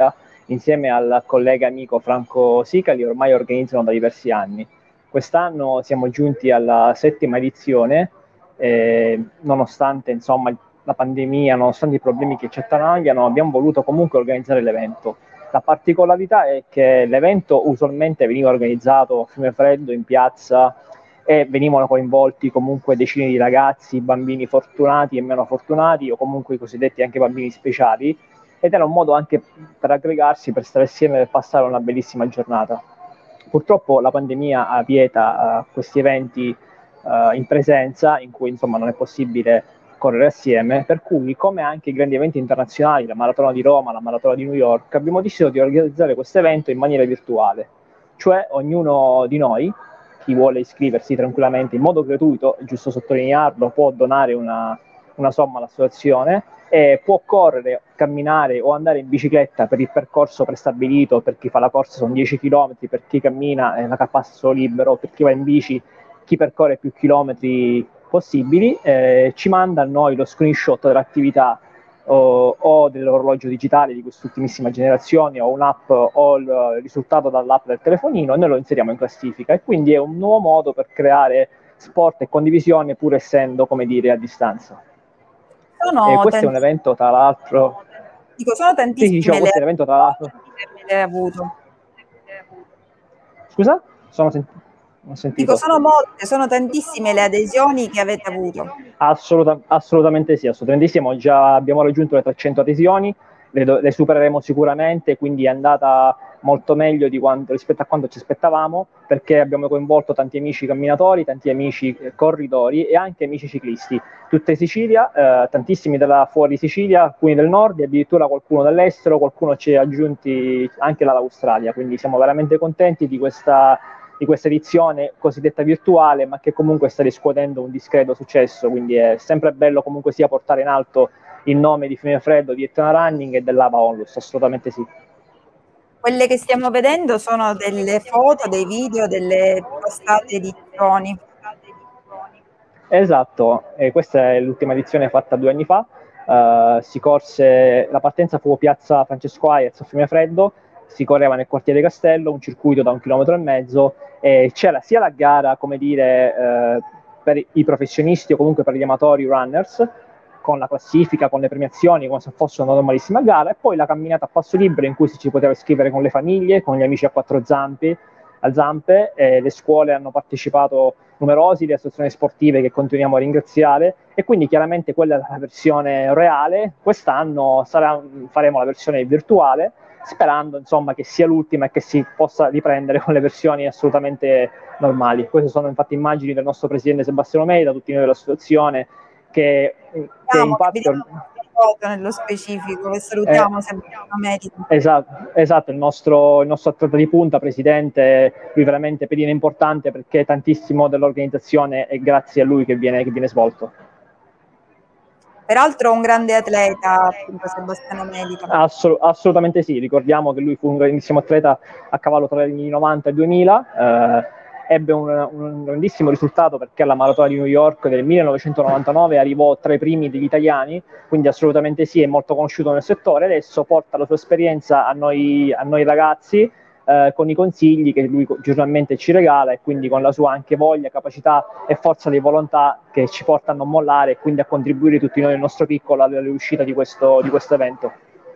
insieme al collega amico Franco Sicali ormai organizzano da diversi anni. Quest'anno siamo giunti alla settima edizione, eh, nonostante insomma la pandemia, nonostante i problemi che ci attanagliano, abbiamo voluto comunque organizzare l'evento. La particolarità è che l'evento usualmente veniva organizzato a Fiumefreddo, in piazza, e venivano coinvolti comunque decine di ragazzi, bambini fortunati e meno fortunati, o comunque i cosiddetti anche bambini speciali, ed era un modo anche per aggregarsi, per stare assieme e passare una bellissima giornata. Purtroppo la pandemia vieta uh, questi eventi uh, in presenza, in cui insomma non è possibile correre assieme, per cui, come anche i grandi eventi internazionali, la Maratona di Roma, la Maratona di New York, abbiamo deciso di organizzare questo evento in maniera virtuale, cioè ognuno di noi, chi vuole iscriversi tranquillamente in modo gratuito, è giusto sottolinearlo, può donare una, una somma all'associazione e può correre, camminare o andare in bicicletta per il percorso prestabilito. Per chi fa la corsa sono dieci chilometri, per chi cammina è una passo libero, per chi va in bici, chi percorre più chilometri possibili, eh, ci manda a noi lo screenshot dell'attività o, o dell'orologio digitale di quest'ultimissima generazione, o un'app o il risultato dall'app del telefonino, e noi lo inseriamo in classifica, e quindi è un nuovo modo per creare sport e condivisione pur essendo, come dire, a distanza. Sono e questo tanti... è un evento tra l'altro Dico, sono tantissime sì, diciamo, questo è un evento tra l'altro le hai avuto. Scusa? Sono sentito Non ho sentito. Dico, sono molte, sono tantissime le adesioni che avete avuto. Assoluta, assolutamente sì, assolutamente sì. Già abbiamo raggiunto le trecento adesioni, le, le supereremo sicuramente, quindi è andata molto meglio di quanto, rispetto a quanto ci aspettavamo, perché abbiamo coinvolto tanti amici camminatori, tanti amici corridori e anche amici ciclisti. Tutta in Sicilia, eh, tantissimi da fuori Sicilia, alcuni del nord e addirittura qualcuno dall'estero, qualcuno ci ha aggiunti anche dall'Australia, quindi siamo veramente contenti di questa di questa edizione cosiddetta virtuale, ma che comunque sta riscuotendo un discreto successo, quindi è sempre bello comunque sia portare in alto il nome di Fiumefreddo, di Etna Running e dell'Ava Onlus, assolutamente sì. Quelle che stiamo vedendo sono delle foto, dei video, delle postate edizioni. Esatto, e questa è l'ultima edizione fatta due anni fa, uh, si corse, la partenza fu piazza Francesco Ayers a Fiumefreddo, si correva nel quartiere Castello, un circuito da un chilometro e mezzo, e c'era sia la gara, come dire, eh, per i professionisti o comunque per gli amatori runners, con la classifica, con le premiazioni, come se fosse una normalissima gara, e poi la camminata a passo libero in cui si ci poteva iscrivere con le famiglie, con gli amici a quattro zampe, a zampe, e le scuole hanno partecipato numerosi, le associazioni sportive che continuiamo a ringraziare, e quindi chiaramente quella è la versione reale. Quest'anno sarà, faremo la versione virtuale, sperando insomma che sia l'ultima e che si possa riprendere con le versioni assolutamente normali. Queste sono infatti immagini del nostro presidente Sebastiano Meida, tutti noi dell'associazione, che, che in parte... nello specifico, e salutiamo eh, Sebastiano Meida. Esatto, esatto, il nostro, il nostro atleta di punta, presidente, lui veramente pedina importante, perché tantissimo dell'organizzazione è grazie a lui che viene, che viene svolto. Peraltro un grande atleta, appunto, Sebastiano Meida. Assolut- assolutamente sì, ricordiamo che lui fu un grandissimo atleta a cavallo tra gli anni novanta e duemila, eh, ebbe un, un grandissimo risultato perché alla Maratona di New York del millenovecentonovantanove arrivò tra i primi degli italiani, quindi assolutamente sì, è molto conosciuto nel settore. Adesso porta la sua esperienza a noi, a noi ragazzi, eh, con i consigli che lui giornalmente ci regala, e quindi con la sua anche voglia, capacità e forza di volontà che ci porta a non mollare e quindi a contribuire tutti noi nel nostro piccolo alla riuscita di questo, di questo evento.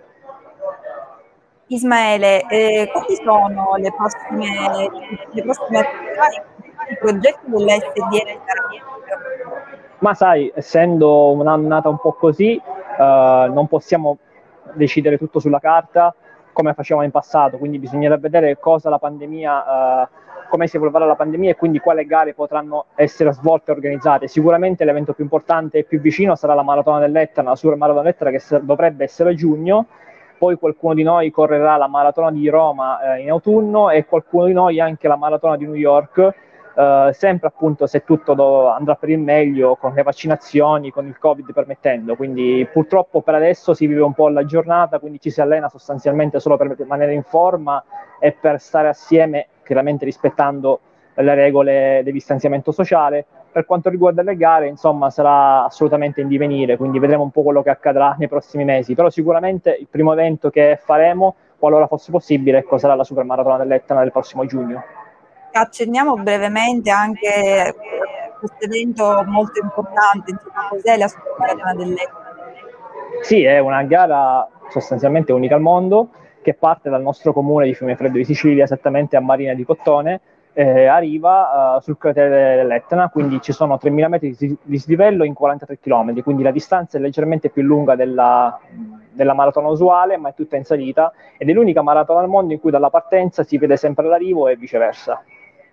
Ismaele, eh, quali sono le prossime, le prossime attività, i progetti dell'S D S? Ma sai, essendo un'annata un po' così, eh, non possiamo decidere tutto sulla carta come facevamo in passato, quindi bisognerà vedere cosa la pandemia, eh, come si evolverà la pandemia e quindi quali gare potranno essere svolte e organizzate. Sicuramente l'evento più importante e più vicino sarà la Maratona dell'Etna, la Super Maratona dell'Etna, che dovrebbe essere a giugno. Poi qualcuno di noi correrà la Maratona di Roma eh, in autunno, e qualcuno di noi anche la Maratona di New York, eh, sempre appunto se tutto do- andrà per il meglio, con le vaccinazioni, con il Covid permettendo. Quindi purtroppo per adesso si vive un po' la giornata, quindi ci si allena sostanzialmente solo per rimanere in forma e per stare assieme, chiaramente rispettando le regole del distanziamento sociale. Per quanto riguarda le gare, insomma, sarà assolutamente in divenire, quindi vedremo un po' quello che accadrà nei prossimi mesi, però sicuramente il primo evento che faremo qualora fosse possibile, ecco, sarà la Super Maratona dell'Etna del prossimo giugno. Accenniamo brevemente anche a questo evento molto importante, insomma, cos'è la Super Maratona dell'Etna? Sì, è una gara sostanzialmente unica al mondo, che parte dal nostro comune di Fiumefreddo di Sicilia, esattamente a Marina di Cottone, eh, arriva uh, sul cratere dell'Etna, quindi ci sono tremila metri di dislivello in quarantatré chilometri, quindi la distanza è leggermente più lunga della, della maratona usuale, ma è tutta in salita, ed è l'unica maratona al mondo in cui dalla partenza si vede sempre l'arrivo e viceversa.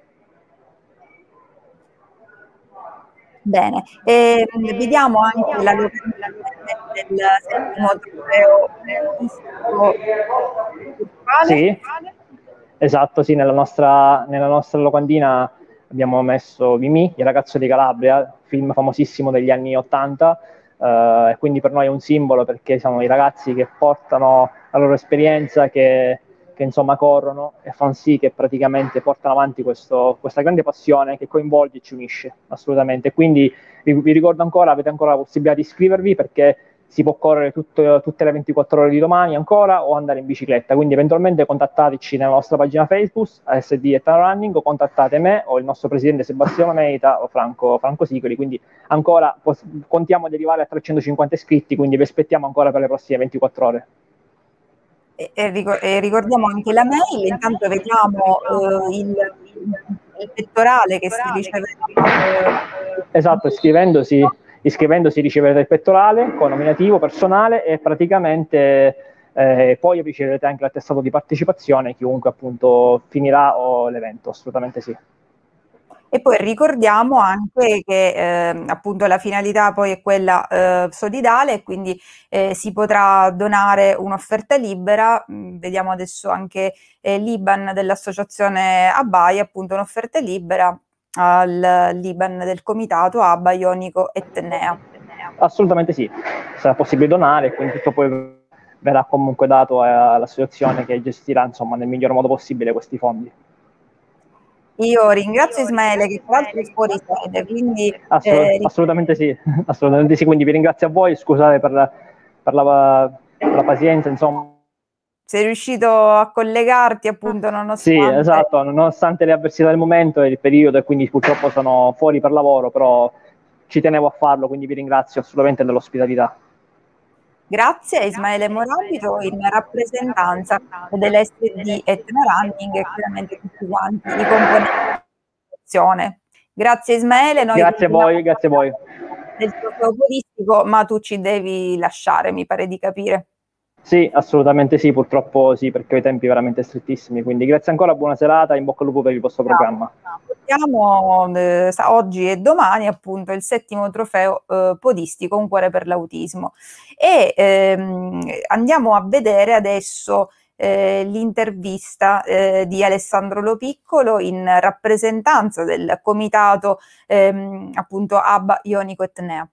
Bene, e vediamo anche la localizzazione del settimo trofeo virtuale. Sì, esatto, sì, nella nostra, nella nostra locandina abbiamo messo Vimì, il ragazzo di Calabria, film famosissimo degli anni ottanta, eh, e quindi per noi è un simbolo perché sono i ragazzi che portano la loro esperienza, che, che insomma corrono e fanno sì che praticamente portano avanti questo, questa grande passione che coinvolge e ci unisce assolutamente. Quindi vi, vi ricordo ancora, avete ancora la possibilità di iscrivervi perché si può correre tutto, tutte le ventiquattro ore di domani ancora o andare in bicicletta, quindi eventualmente contattateci nella nostra pagina Facebook A S D Etna Running, o contattate me o il nostro presidente Sebastiano Meita o Franco, Franco Sicoli, quindi ancora contiamo di arrivare a trecentocinquanta iscritti, quindi vi aspettiamo ancora per le prossime ventiquattro ore. E, e ricordiamo anche la mail, intanto vediamo eh, il, il pettorale che si riceve. Eh, esatto, iscrivendosi, iscrivendosi riceverete il pettorale con nominativo personale e praticamente eh, poi riceverete anche l'attestato di partecipazione chiunque appunto finirà o l'evento, assolutamente sì. E poi ricordiamo anche che eh, appunto la finalità poi è quella eh, solidale e quindi eh, si potrà donare un'offerta libera. Mm, vediamo adesso anche eh, l'I B A N dell'associazione Abbaia, appunto un'offerta libera al l'I B A N del comitato Abba Ionico Etnea. Assolutamente sì, sarà possibile donare, quindi tutto poi verrà comunque dato all'associazione che gestirà insomma nel miglior modo possibile questi fondi. Io ringrazio Ismaele che tra l'altro è fuori sede, quindi Assolut- eh, assolutamente sì, assolutamente sì, quindi vi ringrazio a voi, scusate per la, per la, per la pazienza, insomma. Sei riuscito a collegarti appunto nonostante... Sì, esatto, nonostante le avversità del momento e il periodo, e quindi purtroppo sono fuori per lavoro, però ci tenevo a farlo, quindi vi ringrazio assolutamente dell'ospitalità. Grazie a Ismaele Morabito in rappresentanza dell'S D Etna Running e chiaramente tutti quanti i componenti dell'associazione. Grazie Ismaele. Noi grazie a voi, grazie a voi. Del trofeo podistico, ma tu ci devi lasciare, mi pare di capire. Sì, assolutamente sì, purtroppo sì, perché ho i tempi veramente strettissimi, quindi grazie ancora, buona serata, in bocca al lupo per il vostro programma. Portiamo eh, oggi e domani appunto il settimo trofeo eh, podistico Un cuore per l'autismo e ehm, andiamo a vedere adesso eh, l'intervista eh, di Alessandro Lopiccolo in rappresentanza del comitato ehm, appunto Abba Ionico Etnea.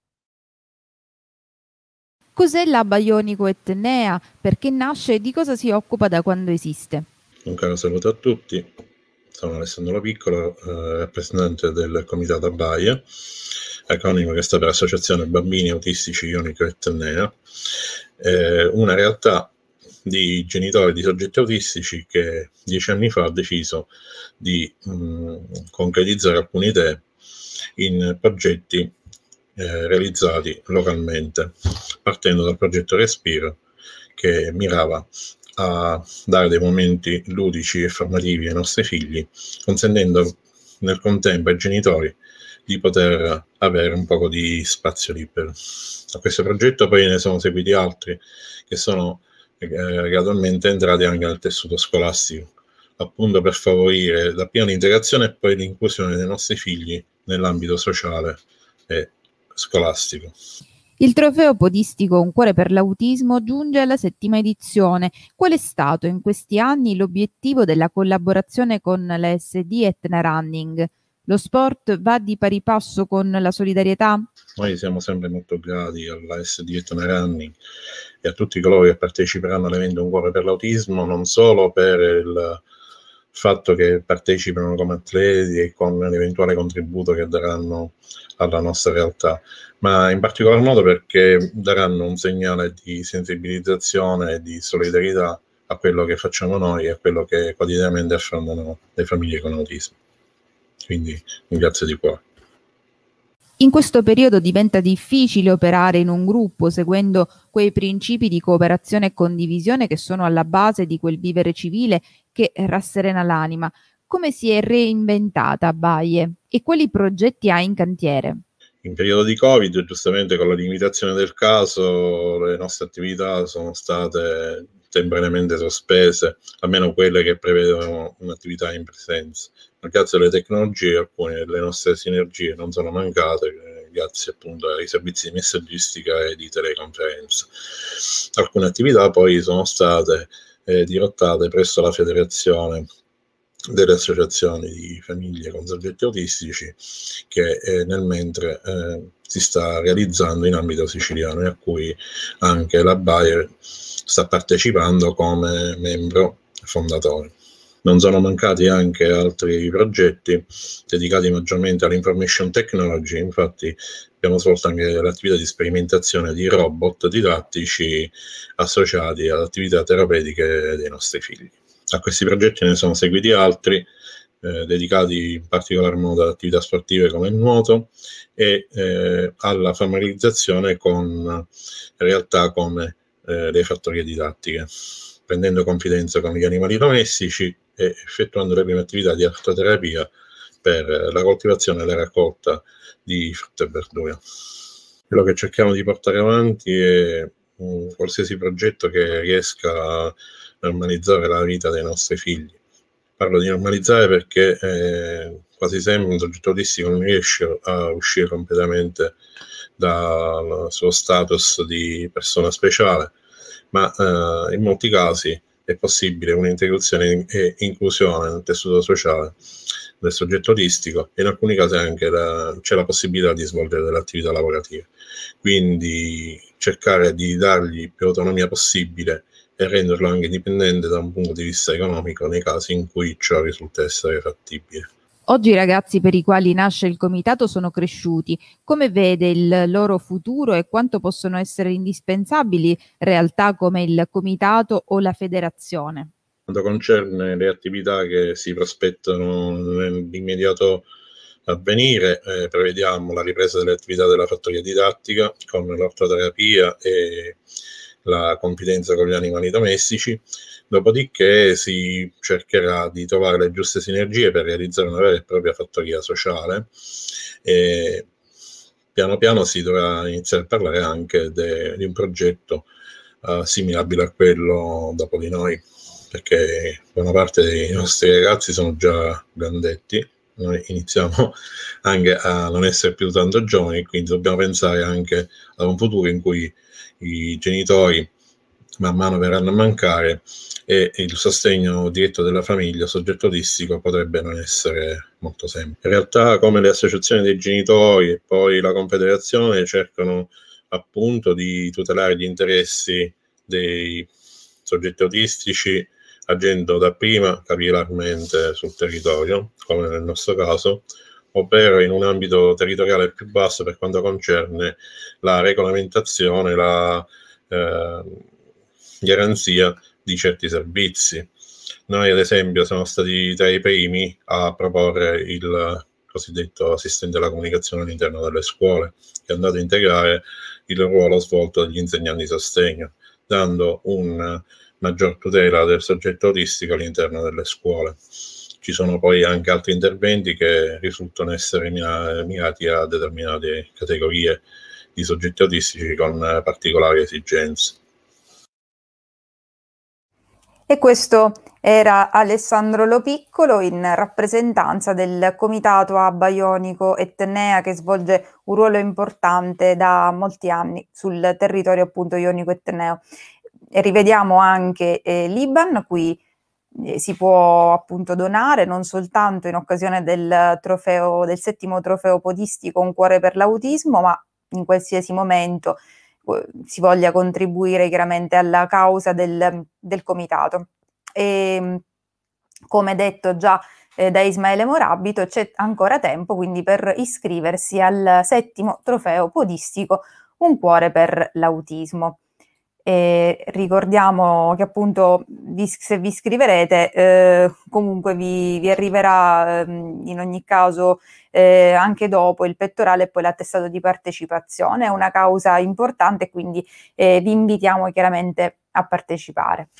Cos'è l'Abba Ionico Etnea? Perché nasce e di cosa si occupa da quando esiste? Un caro saluto a tutti, sono Alessandro Lopiccolo, eh, rappresentante del comitato Abbaia, acronimo che sta per Associazione Bambini Autistici Ionico Etnea, eh, una realtà di genitori di soggetti autistici che dieci anni fa ha deciso di mh, concretizzare alcune idee in progetti Eh, realizzati localmente, partendo dal progetto Respiro, che mirava a dare dei momenti ludici e formativi ai nostri figli, consentendo nel contempo ai genitori di poter avere un poco di spazio libero. A questo progetto poi ne sono seguiti altri che sono eh, gradualmente entrati anche nel tessuto scolastico, appunto per favorire la piena integrazione e poi l'inclusione dei nostri figli nell'ambito sociale e scolastico. Il trofeo podistico Un cuore per l'autismo giunge alla settima edizione. Qual è stato in questi anni l'obiettivo della collaborazione con la S D Etna Running? Lo sport va di pari passo con la solidarietà? Noi siamo sempre molto grati alla S D Etna Running e a tutti coloro che parteciperanno all'evento Un cuore per l'autismo, non solo per il fatto che partecipano come atleti e con l'eventuale contributo che daranno alla nostra realtà, ma in particolar modo perché daranno un segnale di sensibilizzazione e di solidarietà a quello che facciamo noi e a quello che quotidianamente affrontano le famiglie con autismo. Quindi ringrazio di cuore. In questo periodo diventa difficile operare in un gruppo seguendo quei principi di cooperazione e condivisione che sono alla base di quel vivere civile che rasserena l'anima. Come si è reinventata Baie e quali progetti ha in cantiere? In periodo di Covid, giustamente con la limitazione del caso, le nostre attività sono state temporaneamente sospese, almeno quelle che prevedono un'attività in presenza. Ma grazie alle tecnologie, alcune delle nostre sinergie non sono mancate, grazie appunto ai servizi di messaggistica e di teleconferenza. Alcune attività poi sono state eh, dirottate presso la federazione delle associazioni di famiglie con soggetti autistici che eh, nel mentre eh, si sta realizzando in ambito siciliano e a cui anche la Bayer sta partecipando come membro fondatore. Non sono mancati anche altri progetti dedicati maggiormente all'information technology, infatti abbiamo svolto anche l'attività di sperimentazione di robot didattici associati ad attività terapeutiche dei nostri figli. A questi progetti ne sono seguiti altri, eh, dedicati in particolar modo ad attività sportive come il nuoto e eh, alla familiarizzazione con realtà come eh, le fattorie didattiche, prendendo confidenza con gli animali domestici e effettuando le prime attività di artoterapia per la coltivazione e la raccolta di frutta e verdura. Quello che cerchiamo di portare avanti è un qualsiasi progetto che riesca a normalizzare la vita dei nostri figli. Parlo di normalizzare perché eh, quasi sempre un soggetto autistico non riesce a uscire completamente dal suo status di persona speciale, ma eh, in molti casi è possibile un'integrazione e inclusione nel tessuto sociale del soggetto autistico e in alcuni casi anche la, c'è la possibilità di svolgere delle attività lavorative. Quindi cercare di dargli più autonomia possibile e renderlo anche dipendente da un punto di vista economico nei casi in cui ciò risulta essere fattibile. Oggi i ragazzi per i quali nasce il comitato sono cresciuti. Come vede il loro futuro e quanto possono essere indispensabili realtà come il comitato o la federazione? Quanto concerne le attività che si prospettano nell'immediato avvenire, eh, prevediamo la ripresa delle attività della fattoria didattica con l'ortoterapia e la confidenza con gli animali domestici, dopodiché si cercherà di trovare le giuste sinergie per realizzare una vera e propria fattoria sociale e piano piano si dovrà iniziare a parlare anche de, di un progetto uh, assimilabile a quello dopo di noi, perché buona parte dei nostri ragazzi sono già grandetti, noi iniziamo anche a non essere più tanto giovani, quindi dobbiamo pensare anche ad un futuro in cui i genitori man mano verranno a mancare e il sostegno diretto della famiglia soggetto autistico potrebbe non essere molto semplice. In realtà, come le associazioni dei genitori e poi la Confederazione cercano appunto di tutelare gli interessi dei soggetti autistici agendo dapprima capillarmente sul territorio, come nel nostro caso, ovvero in un ambito territoriale più basso per quanto concerne la regolamentazione, la eh, garanzia di certi servizi. Noi ad esempio siamo stati tra i primi a proporre il cosiddetto assistente alla comunicazione all'interno delle scuole, che è andato a integrare il ruolo svolto dagli insegnanti di sostegno, dando un maggior tutela del soggetto autistico all'interno delle scuole. Ci sono poi anche altri interventi che risultano essere mirati a determinate categorie di soggetti autistici con particolari esigenze. E questo era Alessandro Lopiccolo in rappresentanza del Comitato Abba Ionico Etnea, che svolge un ruolo importante da molti anni sul territorio appunto ionico etneo. E rivediamo anche eh, l'I B A N, qui eh, si può appunto donare non soltanto in occasione del trofeo, del settimo trofeo podistico Un cuore per l'autismo, ma in qualsiasi momento eh, si voglia contribuire chiaramente alla causa del, del comitato. E come detto già eh, da Ismaele Morabito, c'è ancora tempo quindi per iscriversi al settimo trofeo podistico Un cuore per l'autismo. E ricordiamo che appunto vi, se vi iscriverete eh, comunque vi, vi arriverà eh, in ogni caso eh, anche dopo il pettorale e poi l'attestato di partecipazione. È una causa importante, quindi eh, vi invitiamo chiaramente a partecipare.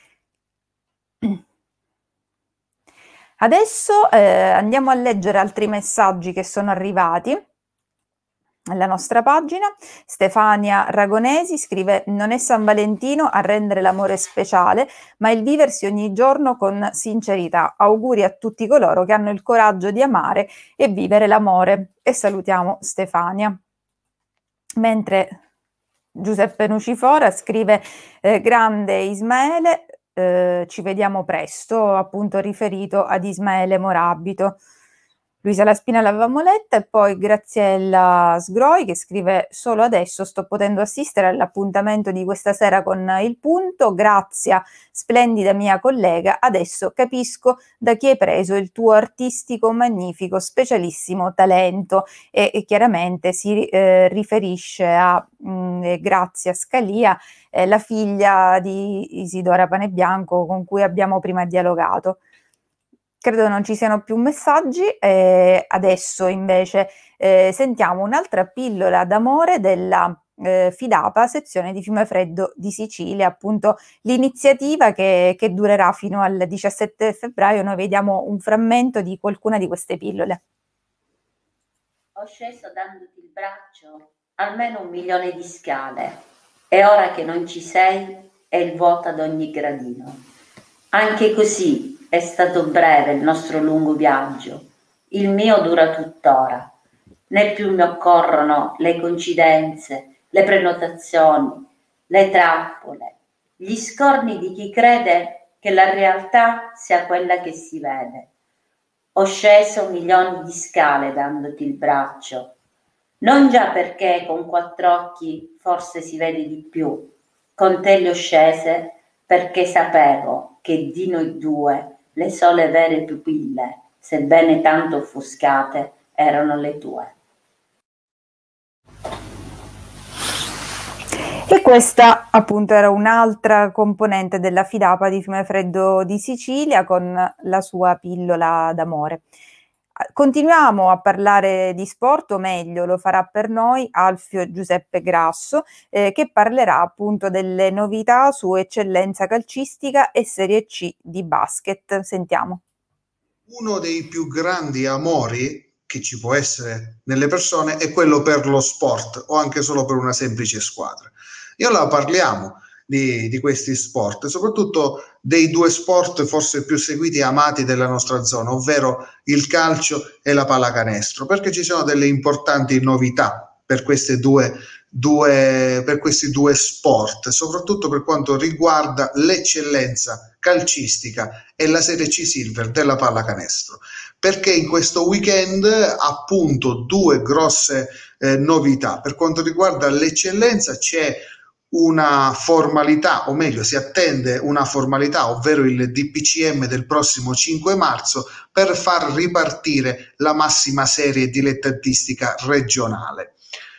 Adesso eh, andiamo a leggere altri messaggi che sono arrivati alla nostra pagina. Stefania Ragonesi scrive: non è San Valentino a rendere l'amore speciale, ma il viversi ogni giorno con sincerità. Auguri a tutti coloro che hanno il coraggio di amare e vivere l'amore. E salutiamo Stefania. Mentre Giuseppe Nucifora scrive eh, grande Ismaele, eh, ci vediamo presto, appunto riferito ad Ismaele Morabito. Luisa Laspina l'avevamo letta, e poi Graziella Sgroi che scrive: solo adesso sto potendo assistere all'appuntamento di questa sera con Il Punto. Grazia, splendida mia collega, adesso capisco da chi hai preso il tuo artistico, magnifico, specialissimo talento. E, e chiaramente si eh, riferisce a mh, Grazia Scalia, eh, la figlia di Isidora Panebianco con cui abbiamo prima dialogato. Credo non ci siano più messaggi, eh, adesso invece eh, sentiamo un'altra pillola d'amore della eh, FIDAPA, sezione di Fiumefreddo di Sicilia, appunto l'iniziativa che, che durerà fino al diciassette febbraio. Noi vediamo un frammento di qualcuna di queste pillole. Ho sceso dandoti il braccio almeno un milione di scale, e ora che non ci sei è il vuoto ad ogni gradino. Anche così è stato breve il nostro lungo viaggio, il mio dura tuttora. Né più mi occorrono le coincidenze, le prenotazioni, le trappole, gli scorni di chi crede che la realtà sia quella che si vede. Ho sceso milioni di scale dandoti il braccio, non già perché con quattro occhi forse si vede di più, con te le ho scese perché sapevo che di noi due le sole vere pupille, sebbene tanto offuscate, erano le tue. E questa appunto era un'altra componente della FIDAPA di Fiumefreddo di Sicilia con la sua pillola d'amore. Continuiamo a parlare di sport, o meglio lo farà per noi Alfio Giuseppe Grasso, eh, che parlerà appunto delle novità su eccellenza calcistica e Serie C di basket. Sentiamo. Uno dei più grandi amori che ci può essere nelle persone è quello per lo sport, o anche solo per una semplice squadra. E allora parliamo di, di questi sport, soprattutto dei due sport forse più seguiti e amati della nostra zona, ovvero il calcio e la pallacanestro, perché ci sono delle importanti novità per queste due, due, per questi due sport, soprattutto per quanto riguarda l'eccellenza calcistica e la Serie C Silver della pallacanestro, perché in questo weekend appunto due grosse eh, novità. Per quanto riguarda l'eccellenza c'è una formalità, o meglio si attende una formalità, ovvero il D P C M del prossimo cinque marzo, per far ripartire la massima serie dilettantistica regionale.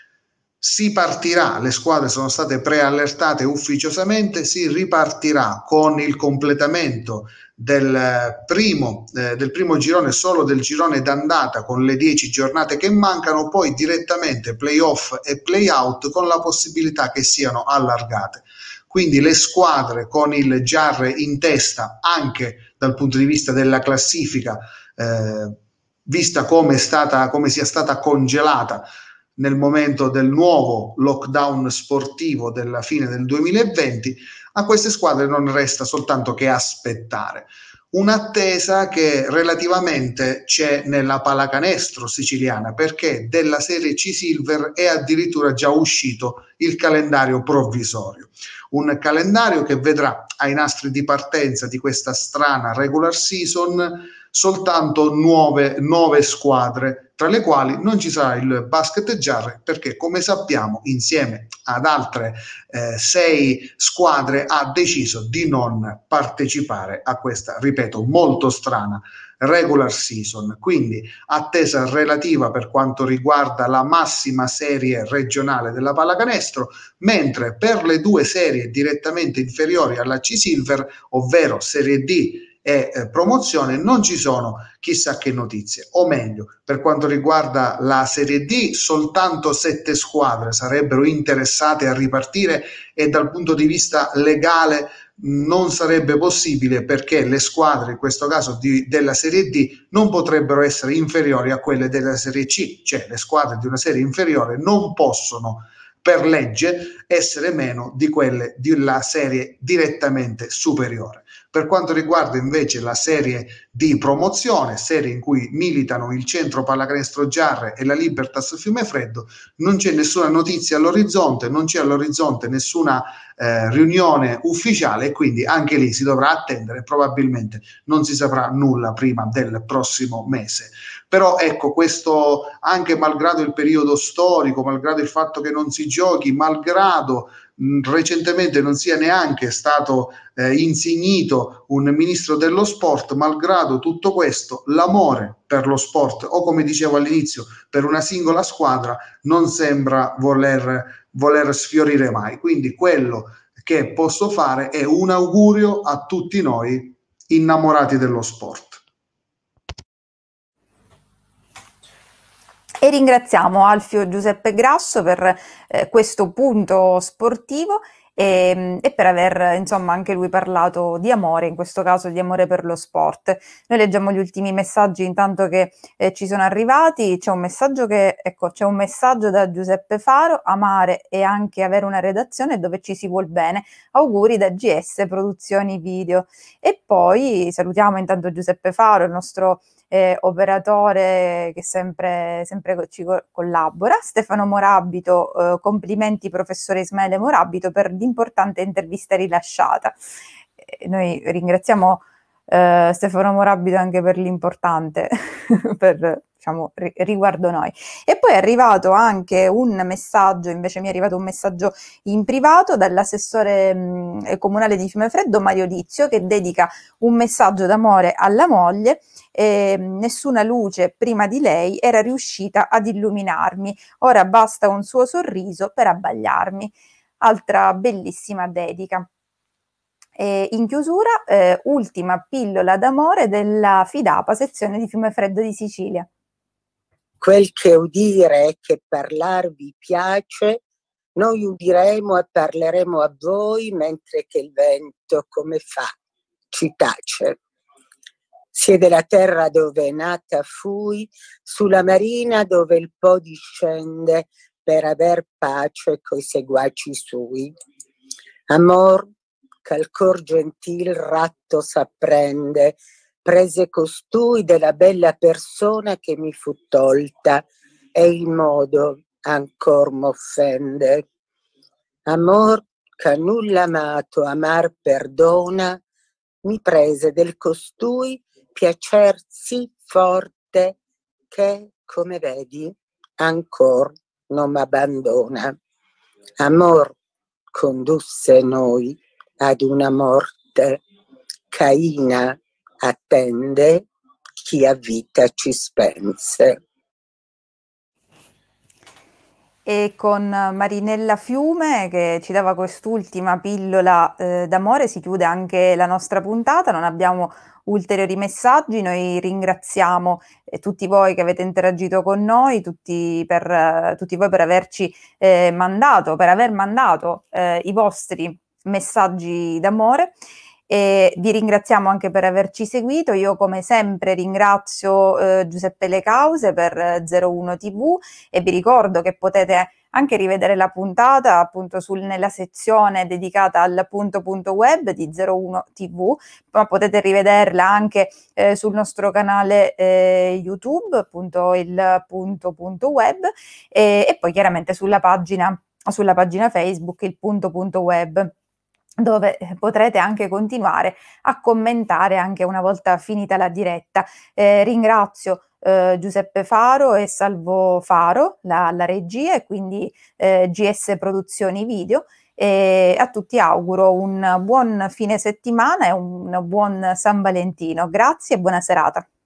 Si partirà, le squadre sono state preallertate ufficiosamente, si ripartirà con il completamento del primo, eh, del primo girone, solo del girone d'andata, con le dieci giornate che mancano, poi direttamente play-off e play-out con la possibilità che siano allargate. Quindi le squadre con il G A R in testa anche dal punto di vista della classifica, eh, vista come è stata, come sia stata congelata nel momento del nuovo lockdown sportivo della fine del duemilaventi, a queste squadre non resta soltanto che aspettare. Un'attesa che relativamente c'è nella pallacanestro siciliana, perché della Serie C Silver è addirittura già uscito il calendario provvisorio. Un calendario che vedrà ai nastri di partenza di questa strana regular season soltanto nuove, nove squadre, tra le quali non ci sarà il Basket G A R, perché come sappiamo insieme ad altre eh, sei squadre ha deciso di non partecipare a questa, ripeto, molto strana regular season, quindi attesa relativa per quanto riguarda la massima serie regionale della pallacanestro, mentre per le due serie direttamente inferiori alla C-Silver, ovvero Serie D e eh, promozione, non ci sono chissà che notizie, o meglio, per quanto riguarda la Serie D soltanto sette squadre sarebbero interessate a ripartire e dal punto di vista legale non sarebbe possibile, perché le squadre in questo caso di, della Serie D non potrebbero essere inferiori a quelle della Serie C, cioè le squadre di una serie inferiore non possono per legge essere meno di quelle della serie direttamente superiore. Per quanto riguarda invece la serie di promozione, serie in cui militano il Centro Pallacanestro Giarre e la Libertas Fiumefreddo, non c'è nessuna notizia all'orizzonte, non c'è all'orizzonte nessuna eh, riunione ufficiale e quindi anche lì si dovrà attendere, probabilmente non si saprà nulla prima del prossimo mese. Però ecco, questo anche malgrado il periodo storico, malgrado il fatto che non si giochi, malgrado mh, recentemente non sia neanche stato eh, insignito un ministro dello sport, malgrado tutto questo, l'amore per lo sport, o come dicevo all'inizio, per una singola squadra, non sembra voler, voler sfiorire mai. Quindi quello che posso fare è un augurio a tutti noi innamorati dello sport. E ringraziamo Alfio Giuseppe Grasso per eh, questo punto sportivo e, e per aver insomma anche lui parlato di amore, in questo caso di amore per lo sport. Noi leggiamo gli ultimi messaggi intanto che eh, ci sono arrivati. C'è un messaggio che ecco c'è un messaggio da Giuseppe Faro: amare e anche avere una redazione dove ci si vuol bene, auguri da G S Produzioni Video. E poi salutiamo intanto Giuseppe Faro, il nostro Eh, operatore che sempre, sempre ci co- collabora, Stefano Morabito, eh, complimenti professore Ismaele Morabito per l'importante intervista rilasciata. Eh, noi ringraziamo eh, Stefano Morabito anche per l'importante per, diciamo, ri- riguardo noi. E poi è arrivato anche un messaggio, invece mi è arrivato un messaggio in privato dall'assessore mh, comunale di Fiumefreddo Mario Lizio, che dedica un messaggio d'amore alla moglie. E nessuna luce prima di lei era riuscita ad illuminarmi, ora basta un suo sorriso per abbagliarmi. Altra bellissima dedica. E in chiusura, eh, ultima pillola d'amore della Fidapa, sezione di Fiumefreddo di Sicilia. Quel che udire e che parlarvi piace, noi udiremo e parleremo a voi, mentre che il vento, come fa, ci tace. Siede la terra dove nata fui, sulla marina dove il Po discende per aver pace coi seguaci sui. Amor, ch'al cor gentil ratto s'apprende, prese costui della bella persona che mi fu tolta, e il modo ancor m'offende. Amor, ch'a nulla amato amar perdona, mi prese del costui piacer sì forte che, come vedi, ancor non m'abbandona. Amor condusse noi ad una morte, Caina attende chi a vita ci spense. E con Marinella Fiume, che ci dava quest'ultima pillola eh, d'amore, si chiude anche la nostra puntata. Non abbiamo ulteriori messaggi. Noi ringraziamo eh, tutti voi che avete interagito con noi, tutti, per, eh, tutti voi per averci eh, mandato, per aver mandato eh, i vostri messaggi d'amore. E vi ringraziamo anche per averci seguito. Io come sempre ringrazio eh, Giuseppe Le Cause per eh, zero uno tivù e vi ricordo che potete anche rivedere la puntata appunto sul, nella sezione dedicata al punto punto web di zero uno tivù, ma potete rivederla anche eh, sul nostro canale eh, YouTube, appunto il punto punto web, e, e poi chiaramente sulla pagina, sulla pagina Facebook il punto punto web, dove potrete anche continuare a commentare anche una volta finita la diretta. Eh, ringrazio eh, Giuseppe Faro e Salvo Faro, la, la regia, e quindi eh, G S Produzioni Video, e a tutti auguro un buon fine settimana e un buon San Valentino. Grazie e buona serata.